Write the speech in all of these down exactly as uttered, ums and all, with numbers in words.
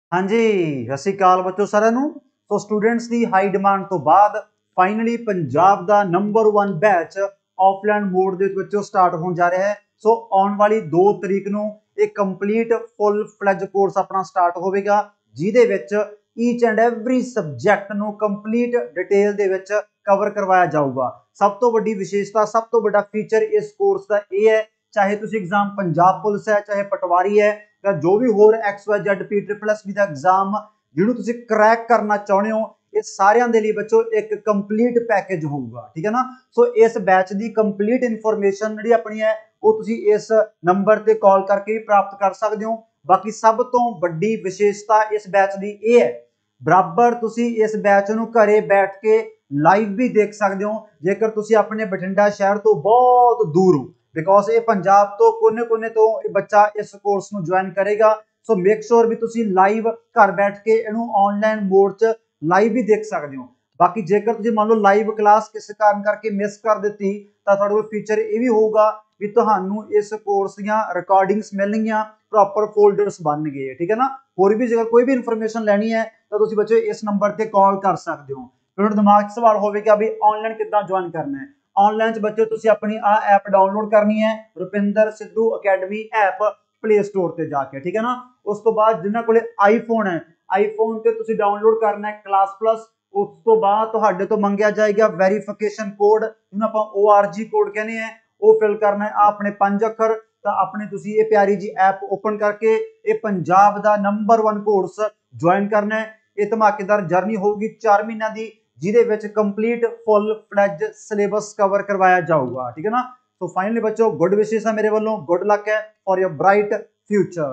हाँ जी, सत श्री अकाल बच्चों साਰਿਆਂ ਨੂੰ। ਸੋ ਸਟੂਡੈਂਟਸ ਦੀ ਹਾਈ ਡਿਮਾਂਡ ਤੋਂ ਬਾਅਦ ਫਾਈਨਲੀ ਪੰਜਾਬ ਦਾ number one batch offline mode ਦੇ ਵਿੱਚ ਸਟਾਰਟ ਹੋਣ ਜਾ ਰਿਹਾ ਹੈ। ਸੋ ਆਉਣ ਵਾਲੀ दो ਤਰੀਕ ਨੂੰ ਇਹ ਕੰਪਲੀਟ ਫੁੱਲ ਫਲੈਜ ਕੋਰਸ ਆਪਣਾ ਸਟਾਰਟ ਹੋਵੇਗਾ, ਜਿਹਦੇ ਵਿੱਚ ਈਚ ਐਂਡ ਐਵਰੀ ਸਬਜੈਕਟ ਨੂੰ ਕੰਪਲੀਟ ਡਿਟੇਲ ਦੇ ਵਿੱਚ ਕਵਰ ਕਰਵਾਇਆ ਜਾਊਗਾ। ਸਭ ਤੋਂ ਵੱਡੀ ਵਿਸ਼ੇਸ਼ਤਾ, ਸਭ ਤੋਂ ਵੱਡਾ ਫੀਚਰ ਇਸ ਕੋਰਸ ਦਾ ਇਹ ਹੈ, ਚਾਹੇ ਤੁਸੀਂ ਐਗਜ਼ਾਮ ਪੰਜਾਬ ਪੁਲਿਸ ਹੈ, ਚਾਹੇ ਪਟਵਾਰੀ ਹੈ, ਜਾਂ ਜੋ ਵੀ ਹੋਰ X Y Z P triple S B ਦਾ ਐਗਜ਼ਾਮ ਜਿਹਨੂੰ ਤੁਸੀਂ ਕਰੈਕ ਕਰਨਾ ਚਾਹੁੰਦੇ ਹੋ, ਇਹ ਸਾਰਿਆਂ ਦੇ ਲਈ ਬੱਚੋ ਇੱਕ ਕੰਪਲੀਟ ਪੈਕੇਜ ਹੋਊਗਾ। ਠੀਕ ਹੈ ਨਾ। ਸੋ ਇਸ ਬੈਚ ਦੀ ਕੰਪਲੀਟ ਇਨਫੋਰਮੇਸ਼ਨ ਜਿਹੜੀ ਆਪਣੀ ਹੈ ਉਹ ਤੁਸੀਂ ਇਸ ਨੰਬਰ ਤੇ ਕਾਲ ਕਰਕੇ ਵੀ ਪ੍ਰਾਪਤ ਕਰ ਸਕਦੇ ਹੋ। ਬਾਕੀ ਸਭ ਤੋਂ ਵੱਡੀ ਵਿਸ਼ੇਸ਼ਤਾ ਇਸ ਬੈਚ ਦੀ ਇਹ ਹੈ, ਬਰਾਬਰ ਤੁਸੀਂ ਇਸ ਬੈਚ ਨੂੰ ਘਰੇ ਬੈਠ ਕੇ ਲਾਈਵ ਵੀ ਦੇਖ ਸਕਦੇ ਹੋ ਜੇਕਰ ਤੁਸੀਂ ਆਪਣੇ ਬਠਿੰਡਾ ਸ਼ਹਿਰ ਤੋਂ ਬਹੁਤ ਦੂਰ ਹੋ, ਬਿਕੋਜ਼ ਇਹ ਪੰਜਾਬ ਤੋਂ ਕੋਨੇ-ਕੋਨੇ ਤੋਂ ਇਹ ਬੱਚਾ ਇਸ ਕੋਰਸ ਨੂੰ ਜੁਆਇਨ ਕਰੇਗਾ। ਸੋ ਮੇਕ ਸ਼ੋਰ ਵੀ ਤੁਸੀਂ ਲਾਈਵ ਘਰ ਬੈਠ ਕੇ ਇਹਨੂੰ ਆਨਲਾਈਨ ਮੋਡ 'ਚ ਲਾਈਵ ਵੀ ਦੇਖ ਸਕਦੇ ਹੋ। ਬਾਕੀ ਜੇਕਰ ਤੁਸੀਂ ਮੰਨ ਲਓ ਲਾਈਵ ਕਲਾਸ ਕਿਸੇ ਕਾਰਨ ਕਰਕੇ ਮਿਸ ਕਰ ਦਿੱਤੀ ਤਾਂ ਤੁਹਾਡੇ ਕੋਲ ਫੀਚਰ ਇਹ ਵੀ ਹੋਊਗਾ ਵੀ ਤੁਹਾਨੂੰ ਇਸ ਕੋਰਸ ਦੀਆਂ ਰਿਕਾਰਡਿੰਗਸ ਮਿਲਣਗੀਆਂ, ਪ੍ਰੋਪਰ ਫੋਲਡਰਸ ਬਣਨਗੇ। ਠੀਕ ਹੈ ਨਾ। ਹੋਰ ਵੀ ਜੇਕਰ ਕੋਈ ਵੀ ਇਨਫੋਰਮੇਸ਼ਨ ਲੈਣੀ ਹੈ ਤਾਂ ਤੁਸੀਂ ਬੱਚੋ ਇਸ ਨੰਬਰ ਤੇ ਕਾਲ ਕਰ ਸਕਦੇ ਹੋ। ਤੁਹਾਡੇ ਦਿਮਾਗ 'ਚ ਸਵਾਲ ਹੋਵੇਗਾ ਵੀ ਆਨਲਾਈਨ ਕਿੱਦਾਂ ਜੁਆਇਨ ਕਰਨਾ ਹੈ। ਆਨਲਾਈਨ 'ਚ ਬੱਚੋ ਤੁਸੀਂ ਆਪਣੀ ਆ ਐਪ ਡਾਊਨਲੋਡ ਕਰਨੀ ਹੈ, Rupinder Sidhu academy app Play Store ਤੇ ਜਾ ਕੇ। ਠੀਕ ਹੈ ਨਾ। ਉਸ ਤੋਂ ਬਾਅਦ ਜਿਨ੍ਹਾਂ ਕੋਲੇ ਆਈਫੋਨ ਹੈ, ਆਈਫੋਨ ਤੇ ਤੁਸੀਂ ਡਾਊਨਲੋਡ ਕਰਨਾ ਹੈ ਕਲਾਸ ਪਲੱਸ। ਉਸ ਤੋਂ ਬਾਅਦ ਤੁਹਾਡੇ ਤੋਂ ਮੰਗਿਆ ਜਾਏਗਾ ਵੈਰੀਫਿਕੇਸ਼ਨ ਕੋਡ, ਜਿਹਨੂੰ ਆਪਾਂ ਓ ਆਰ ਜੀ ਕੋਡ ਕਹਿੰਦੇ ਆ, ਉਹ ਫਿਲ ਕਰਨਾ ਹੈ। ਆ ਆਪਣੇ ਪੰਜ ਅੱਖਰ ਤਾਂ ਆਪਣੇ ਤੁਸੀਂ ਇਹ ਪਿਆਰੀ ਜੀ ਐਪ ਓਪਨ ਕਰਕੇ ਇਹ ਪੰਜਾਬ ਦਾ ਨੰਬਰ वन ਕੋਰਸ ਜੁਆਇਨ ਕਰਨਾ ਹੈ। ਇਹ ਧਮਾਕੇਦਾਰ ਜਰਨੀ ਹੋਊਗੀ ਚਾਰ ਮਹੀਨਿਆਂ ਦੀ, ਜਿਹਦੇ ਵਿੱਚ complete full fledged syllabus cover ਕਰਵਾਇਆ ਜਾਊਗਾ। ਠੀਕ ਹੈ ਨਾ। तो फाइनली बच्चों गुड विशेस है मेरे वालों, गुड लक है फॉर योर ब्राइट फ्यूचर।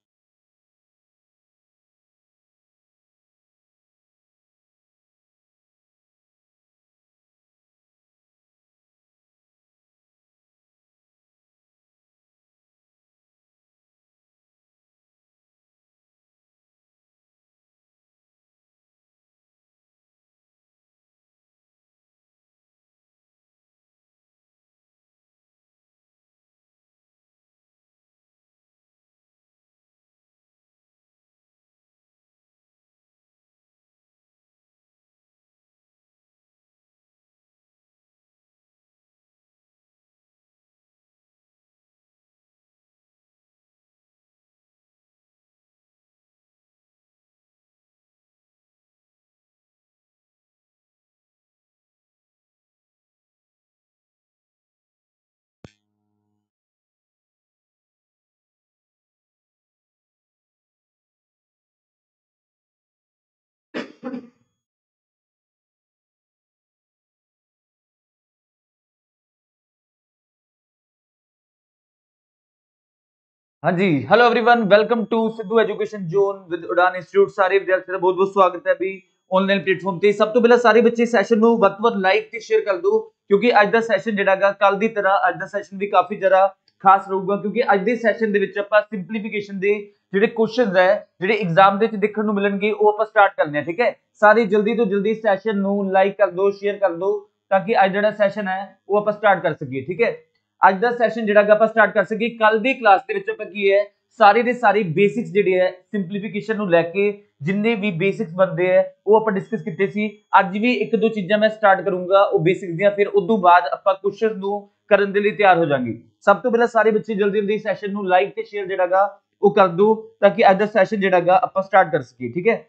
हाँ जी, hello everyone, welcome to Sidhu education zone with Udaan institute. सारे विद्यार्थियों का बहुत बहुत स्वागत है अभी ऑनलाइन प्लेटफॉर्म ਤੇ। ਸਭ ਤੋਂ ਪਹਿਲਾਂ ਸਾਰੇ ਬੱਚੇ ਸੈਸ਼ਨ ਨੂੰ ਵੱਧ ਤੋਂ ਵੱਧ ਲਾਈਕ ਤੇ ਸ਼ੇਅਰ ਕਰ ਦਿਓ, ਕਿਉਂਕਿ ਅੱਜ ਦਾ ਸੈਸ਼ਨ ਜਿਹੜਾਗਾ ਕੱਲ ਦੀ ਤਰ੍ਹਾਂ ਅੱਜ ਦਾ ਸੈਸ਼ਨ ਵੀ ਕਾਫੀ ਜ਼ਿਆਦਾ ਖਾਸ ਰਹੂਗਾ, ਕਿਉਂਕਿ ਅੱਜ ਦੇ ਸੈਸ਼ਨ ਦੇ ਵਿੱਚ ਆਪਾਂ ਸਿੰਪਲੀਫਿਕੇਸ਼ਨ ਦੇ ਜਿਹੜੇ ਕੁਐਸਚਨਸ ਹੈ ਜਿਹੜੇ ਐਗਜ਼ਾਮ ਦੇ ਵਿੱਚ ਦੇਖਣ ਨੂੰ ਮਿਲਣਗੇ ਉਹ ਆਪਾਂ ਸਟਾਰਟ ਕਰਨੇ ਆ। ਠੀਕ ਹੈ, ਸਾਰੇ ਜਲਦੀ ਤੋਂ ਜਲਦੀ ਸੈਸ਼ਨ ਨੂੰ ਲਾਈਕ ਕਰ ਦਿਓ, ਸ਼ੇਅਰ ਕਰ ਦਿਓ, ਤਾਂ ਕਿ ਅੱਜ ਜਿਹੜਾ ਸੈਸ਼ਨ ਹੈ ਉਹ ਆਪਾਂ ਸਟਾਰਟ ਕਰ ਸਕੀਏ। ਠੀਕ ਹੈ, ਅੱਜ ਦਾ ਸੈਸ਼ਨ ਜਿਹੜਾ ਆਪਾਂ ਸਟਾਰਟ ਕਰ ਸਕੀਏ। ਕੱਲ ਦੀ ਕਲਾਸ ਦੇ ਵਿੱਚ ਆਪਾਂ ਕੀ ਹੈ ਸਾਰੇ ਦੇ ਸਾਰੇ ਬੇਸਿਕਸ ਜਿਹੜੇ ਹੈ ਸਿੰਪਲੀਫਿਕੇਸ਼ਨ ਨੂੰ ਲੈ ਕੇ ਜਿੰਨੇ ਵੀ ਬੇਸਿਕਸ ਬੰਦੇ ਹੈ ਉਹ ਆਪਾਂ ਡਿਸਕਸ ਕੀਤੇ ਸੀ। ਅੱਜ ਵੀ ਇੱਕ ਦੋ ਚੀਜ਼ਾਂ ਮੈਂ ਸਟਾਰਟ ਕਰੂੰਗਾ ਉਹ ਬੇਸਿਕਸ ਦੀਆਂ, ਫਿਰ ਉਸ ਤੋਂ ਬਾਅਦ ਆਪਾਂ ਕੁਐਸਚਨਸ ਨੂੰ ਕਰਨ ਦੇ ਲਈ ਤਿਆਰ ਹੋ ਜਾਾਂਗੇ। ਸਭ ਤੋਂ ਪਹਿਲਾਂ ਸਾਰੇ ਬੱਚੇ ਜਲਦੀ ਜਲਦੀ ਸੈਸ਼ਨ ਨੂੰ ਲਾਈਕ ਤੇ ਸ਼ੇਅਰ ਜਿਹੜਾਗਾ ਉਹ ਕਰ ਦਿਓ, ਤਾਂ ਕਿ ਅੱਜ ਦਾ ਸੈਸ਼ਨ ਜਿਹੜਾਗਾ ਆਪਾਂ ਸਟਾਰਟ ਕਰ ਸਕੀਏ। ਠੀਕ ਹੈ,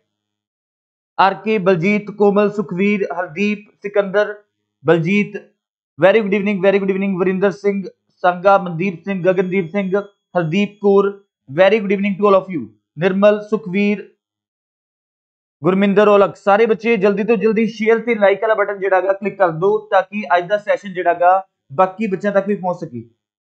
R K, Baljeet, Komal, Sukhveer, Hardeep, Sikandar, Baljeet, very good evening, very good evening, Varinder Singh, Sanga, Mandeep Singh, Gagandeep Singh, Hardeep Kaur, very good evening to all of you. Nirmal, Sukhveer, Gurminder Aulakh, सारे बच्चे जल्दी तो जल्दी शेयर ते लाइक वाला बटन जेड़ागा क्लिक कर दो, ताकि आज दा सैशन जेड़ागा बाकी बच्चों तक भी पहुंच सके।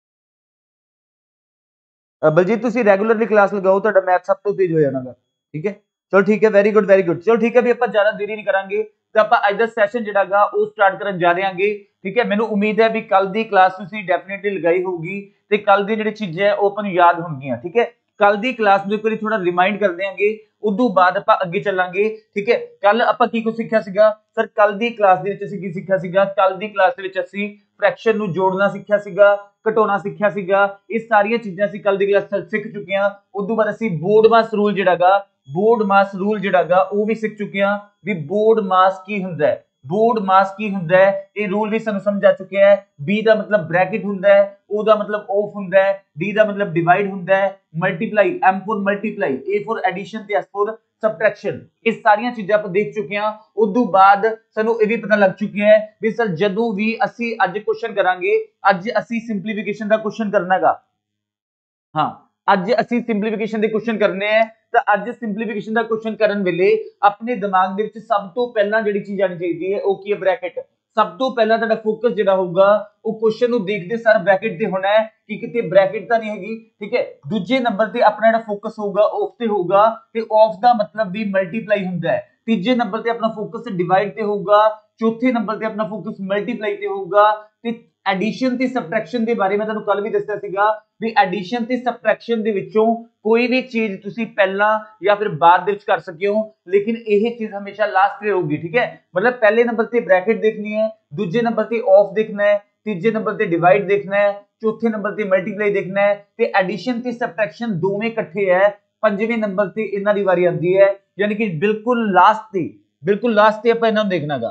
बलजीत तुसी रेगुलरली क्लास लगाओ, तुहाडा मैथ सब तो तेज हो जाएगा। ठीक है, चलो ठीक है, वेरी गुड वेरी गुड। चलो ठीक है भी, आप ज्यादा देरी नहीं करांगे तो आप आज दा सैशन जेड़ागा वो स्टार्ट करन जा रहे हांगे। ठीक है, मैनू उम्मीद है भी कल दी क्लास तुसी डेफिनेटली लगाई होगी ते कल दी जिहड़ी चीज़ां है वो अपन याद होणगियां। ठीक है, कल दी क्लास नूं एक बारी थोड़ा रिमाइंड कर देंगे, उदों बाद आपां अगे चलांगे। ठीक है, कल आपां की कुछ सीखिया सीगा सर? कल दी क्लास दे विच असीं की सीखिया सीगा? कल दी क्लास दे विच असीं फ्रैक्शन नूं जोड़ना सीखिया सीगा, घटाउणा सीखिया सीगा। इह सारियां चीज़ां असीं कल दी क्लास सीख चुके हां। उदों बाद असीं बोर्ड मास रूल जिहड़ागा बोर्ड मास रूल जिहड़ा वो भी सीख चुके हैं भी बोर्ड मास की हुंदा है, बोर्ड मास की हुंदा है, ये रूल भी सानू समझ आ चुके हैं। बी दा मतलब ब्रैकेट हुंदा है, ओ दा मतलब ऑफ हुंदा है, डी दा मतलब डिवाइड हुंदा है, multiply M for multiply, A for addition ते एस फॉर सबट्रैक्शन, ये सारियां चीजां ਆਪਾਂ देख चुके हैं। उदू बाद सानू ये भी पता लग चुके हैं भी सर जदों भी ਅਸੀਂ ਅੱਜ क्वेश्चन करांगे, ਅੱਜ ਅਸੀਂ सिंपलीफिकेशन ਦਾ क्वेश्चन करनागा। हाँ, ਅੱਜ ਅਸੀਂ सिंपलीफिकेशन ਦੇ क्वेश्चन करने हैं ਤਾਂ ਅੱਜ सिंपलीफिकेशन ਦਾ क्वेश्चन ਕਰਨ ਵੇਲੇ ਆਪਣੇ ਦਿਮਾਗ ਦੇ ਵਿੱਚ ਸਭ ਤੋਂ ਪਹਿਲਾਂ ਜਿਹੜੀ ਚੀਜ਼ ਆਣੀ ਚਾਹੀਦੀ ਹੈ ਉਹ ਕੀ ਹੈ, ਬ੍ਰੈਕਟ। ਸਭ ਤੋਂ ਪਹਿਲਾਂ ਤੁਹਾਡਾ ਫੋਕਸ ਜਿਹੜਾ ਹੋਊਗਾ ਉਹ ਕੁਐਸਚਨ ਨੂੰ ਦੇਖਦੇ ਸਾਰ ਬ੍ਰੈਕਟ ਤੇ ਹੋਣਾ ਹੈ ਕਿ ਕਿਤੇ ਬ੍ਰੈਕਟ ਤਾਂ ਨਹੀਂ ਹੈਗੀ, ਠੀਕ ਹੈ। ਦੂਜੇ ਨੰਬਰ ਤੇ ਆਪਣਾ ਜਿਹੜਾ ਫੋਕਸ ਹੋਊਗਾ ਆਫ ਤੇ ਹੋਊਗਾ, ਤੇ ਆਫ ਦਾ ਮਤਲਬ ਵੀ ਮਲਟੀਪਲਾਈ ਹੁੰਦਾ ਹੈ। ਤੀਜੇ ਨੰਬਰ ਤੇ ਆਪਣਾ ਫੋਕਸ ਡਿਵਾਈਡ ਤੇ ਹੋਊਗਾ, ਚੌਥੇ ਨੰਬਰ ਤੇ ਆਪਣਾ ਫੋਕਸ ਮਲਟੀਪਲਾਈ ਤੇ ਹੋਊਗਾ, ਤੇ एडिशन ते सबट्रैक्शन के बारे में तुहानू कल भी दस्सिया सीगा भी एडिशन ते सबट्रैक्शन दे विचों कोई भी चीज तुसी पहला या फिर बाद दे विच कर सके हो, लेकिन यही चीज हमेशा लास्ट पे होगी, ठीक है। मतलब पहले नंबर ते ब्रैकेट देखनी है, दूजे नंबर ते ऑफ देखना है, तीजे नंबर ते डिवाइड देखना है, चौथे नंबर ते मल्टीप्लाई देखना है, ते एडिशन ते सबट्रैक्शन दोवें इकट्ठे है। पंजवें नंबर ते इन्हां दी वारी आंदी है, यानी कि बिल्कुल लास्ट ते बिल्कुल लास्ट ते आपां इन्हां नूं देखनागा।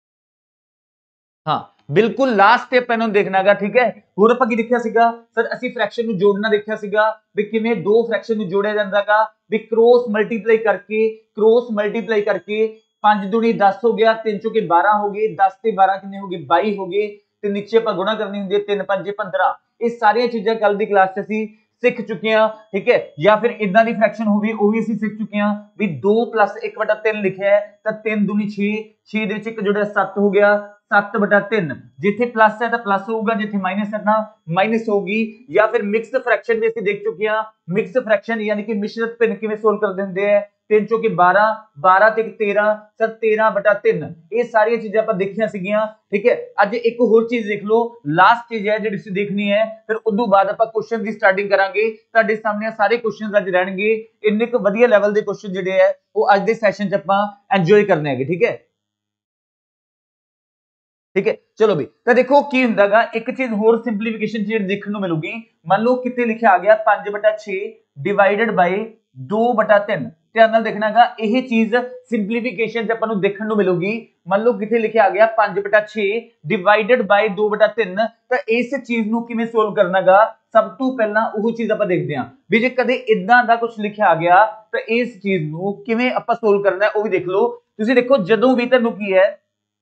हाँ, बिल्कुल लास्ट स्टेप इन्होंने देखनागा, ठीक है। होर आपां की देखिया सीगा सर, ਅਸੀਂ फ्रैक्शन ਨੂੰ जोड़ना देखिया सीगा भी किवें दो फ्रैक्शन ਨੂੰ जोड़िया ਜਾਂਦਾਗਾ भी क्रॉस मल्टीप्लाई करके क्रॉस मल्टीप्लाई करके पांच दूनी दस हो गया, तीन चौके बारह हो गए, दस ते बारह कितने हो गए, बाई हो गए, ते नीचे आपां गुणा करनी हुंदी है, तीन पंजे पंद्रह। ये सारियां चीजां कल दी क्लास च ਅਸੀਂ सीख चुके हैं, ठीक है। या फिर इदां दी फ्रैक्शन होवी वो भी ਅਸੀਂ सीख चुके हैं भी दो प्लस एक बटा तीन लिखिया है तो तीन दूनी छे, छे दे विच एक जोड़िया सत्त हो गया, सत्त बटा तीन, जिथे प्लस है तो प्लस होगा, जिथे माइनस है ना माइनस होगी। या फिर मिक्स्ड फ्रैक्शन भी ਅਸੀਂ देख चुके हैं, मिक्स्ड फ्रैक्शन यानी कि मिश्रित भिन्न किवें सोल्व करदे हुंदे हैं। तीन चौके बारह, बारह ते तेरह, सर तेरह बटा तीन, ये सारी चीजें आपां देखियां सीगियां, ठीक है। अज एक होर चीज देख लो, लास्ट चीज है जिहड़ी तुसीं देखनी है, फिर उदों बाद आपां क्वेश्चन दी स्टार्टिंग करांगे। तुहाडे सामने सारे क्वेश्चन अज रहणगे, इन्ने क वधिया लेवल दे क्वेश्चन जिहड़े है वो अज दे सैशन च आपां एंजॉय करने हैगे, ठीक है, ठीक है। चलो भी तो देखो की हुंदागा, एक चीज होर सिंपलीफिकेशन जिहड़ी देखण नूं मिलूगी। मान लो किते लिखिया आ गया पांच बटा छे डिवाइडेड बाय दो बटा तीन, ध्यान नाल देखनागा, यही चीज सिंपलीफिकेशन च आपां नूं देखण नूं मिलूगी। मान लो किते लिखिया आ गया पांच बटा छे डिवाइडेड बाय दो बटा तीन, तो इस चीज नूं किवें सोल्व करनागा, सब तो पहला ਉਹ चीज आपां देखदे हां भी जे कदे इदां दा कुछ लिखिया आ गया तो इस चीज नूं किवें आपां सोल्व करना है, वो भी देख लो। तुसीं देखो जदों भी तुहानूं की है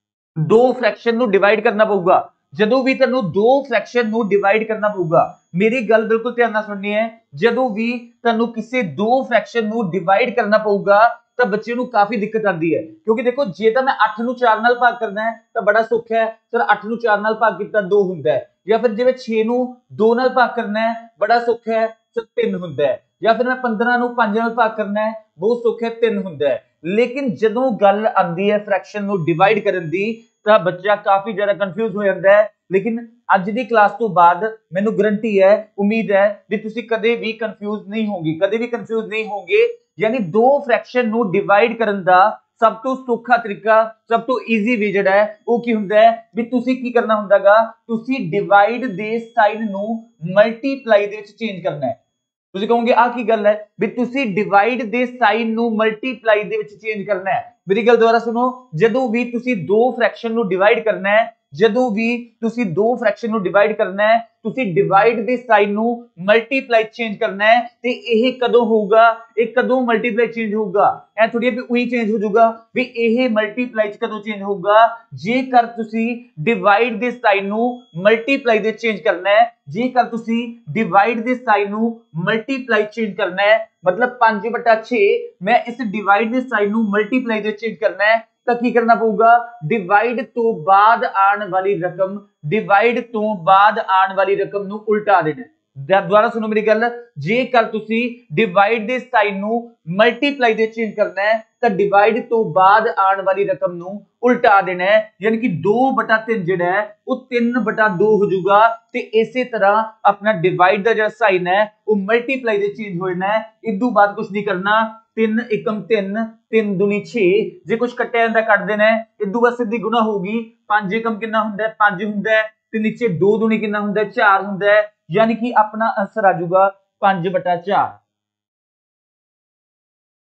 दो फ्रैक्शन ਨੂੰ डिवाइड करना पऊगा, ਜਦੋਂ ਵੀ ਤੁਹਾਨੂੰ ਦੋ फ्रैक्शन ਨੂੰ डिवाइड करना पऊगा, मेरी गल बिल्कुल ध्यान ਨਾਲ सुननी है। ਜਦੋਂ ਵੀ ਤੁਹਾਨੂੰ ਕਿਸੇ ਦੋ फ्रैक्शन ਨੂੰ डिवाइड करना पऊगा ਤਾਂ ਬੱਚੇ ਨੂੰ ਕਾਫੀ ਦਿੱਕਤ ਆਂਦੀ ਹੈ, ਕਿਉਂਕਿ ਦੇਖੋ ਜੇ ਤਾਂ ਮੈਂ ਅੱਠ ਨੂੰ ਚਾਰ ਨਾਲ ਭਾਗ ਕਰਨਾ ਹੈ ਤਾਂ ਬੜਾ ਸੌਖਾ ਹੈ ਸਰ, ਅੱਠ ਨੂੰ ਚਾਰ ਨਾਲ ਭਾਗ ਕੀਤਾ ਦੋ ਹੁੰਦਾ ਹੈ। ਜਾਂ ਫਿਰ ਜਿਵੇਂ ਛੇ ਨੂੰ ਦੋ ਨਾਲ ਭਾਗ ਕਰਨਾ ਹੈ ਬੜਾ ਸੌਖਾ ਹੈ ਸਰ, ਤਿੰਨ ਹੁੰਦਾ ਹੈ। ਜਾਂ ਫਿਰ ਮੈਂ ਪੰਦਰਾਂ ਨੂੰ ਪੰਜ ਨਾਲ ਭਾਗ ਕਰਨਾ ਹੈ ਬਹੁਤ ਸੌਖਾ ਹੈ, ਤਿੰਨ ਹੁੰਦਾ ਹੈ। लेकिन जदों गल आंदी है फ्रैक्शन नूं डिवाइड करन दी तां बच्चा काफी ज्यादा कंफ्यूज हो जाता है। लेकिन अज दी क्लास तो बाद मैनूं गारंटी है, उम्मीद है कि तुसीं कदे भी कंफ्यूज नहीं होगे, कदे भी कंफ्यूज नहीं होगे। यानी दो फ्रैक्शन नूं डिवाइड करन दा सब तो सौखा तरीका, सब तो ईजी वे जिहड़ा है वो की हुंदा है भी तुसीं की करना हुंदागा, तुसीं डिवाइड दे साइन नूं मल्टीप्लाई दे विच चेंज करना है। ਤੁਸੀਂ ਕਹੋਗੇ ਆ ਕੀ ਗੱਲ ਹੈ ਵੀ ਤੁਸੀਂ ਡਿਵਾਈਡ ਦੇ ਸਾਈਨ ਨੂੰ ਮਲਟੀਪਲਾਈ ਦੇ ਵਿੱਚ ਚੇਂਜ ਕਰਨਾ ਹੈ। ਮੇਰੀ ਗੱਲ ਦੁਬਾਰਾ ਸੁਣੋ, ਜਦੋਂ ਵੀ ਤੁਸੀਂ ਦੋ ਫ੍ਰੈਕਸ਼ਨ ਨੂੰ ਡਿਵਾਈਡ ਕਰਨਾ ਹੈ, ਜਦੋਂ ਵੀ ਤੁਸੀਂ ਦੋ ਫ੍ਰੈਕਸ਼ਨ ਨੂੰ ਡਿਵਾਈਡ ਕਰਨਾ ਹੈ, ਤੁਸੀਂ ਡਿਵਾਈਡ ਦੇ ਸਾਈਨ ਨੂੰ ਮਲਟੀਪਲਾਈ ਚੇਂਜ ਕਰਨਾ ਹੈ। ਤੇ ਇਹ ਕਦੋਂ ਹੋਊਗਾ, ਇਹ ਕਦੋਂ ਮਲਟੀਪਲਾਈ ਚੇਂਜ ਹੋਊਗਾ, ਐ ਥੋੜੀ ਵੀ ਉਹੀ ਚੇਂਜ ਹੋ ਜਾਊਗਾ ਵੀ ਇਹ ਮਲਟੀਪਲਾਈ ਚ ਕਦੋਂ ਚੇਂਜ ਹੋਊਗਾ, ਜੇਕਰ ਤੁਸੀਂ ਡਿਵਾਈਡ ਦੇ ਸਾਈਨ ਨੂੰ ਮਲਟੀਪਲਾਈ ਦੇ ਚੇਂਜ ਕਰਨਾ ਹੈ। ਜੇਕਰ ਤੁਸੀਂ ਡਿਵਾਈਡ ਦੇ ਸਾਈਨ ਨੂੰ ਮਲਟੀਪਲਾਈ ਚੇਂਜ ਕਰਨਾ ਹੈ, मतलब पांच बटा छे मैं इस डिवाइड दे साइन नूं मल्टीप्लाई दे चेंज करना है, तो की करना पऊगा, डिवाइड तो बाद आने वाली रकम डिवाइड तो बाद आने वाली रकम नूं उल्टा देना है। दोबारा सुनो मेरी गल, जेकर तुसी डिवाइड दे साइन नूं मल्टीप्लाई दे चेंज करना है तो डिवाइड तो बाद आने वाली रकम नूं उल्टा देना है। यानी कि दो बटा तीन जिहड़ा है वो तीन बटा दो हो जाऊगा। ते इसे तरह अपना डिवाइड दा जिहड़ा साइन है वो मल्टीप्लाई दे चेंज हो जाना है। इदों बाद कुछ नहीं करना, तीन एकम तीन, तीन दूनी छे, जे कुछ कट्टिया जांदा कट देना है। इदों बाद सीधी गुणा होगी, पांच एकम कितना हुंदा है, पांच हुंदा है, ते नीचे दो दूनी कितना हुंदा है, चार हुंदा है। यानी कि अपना आंसर आ जाऊगा पांच बटा चार।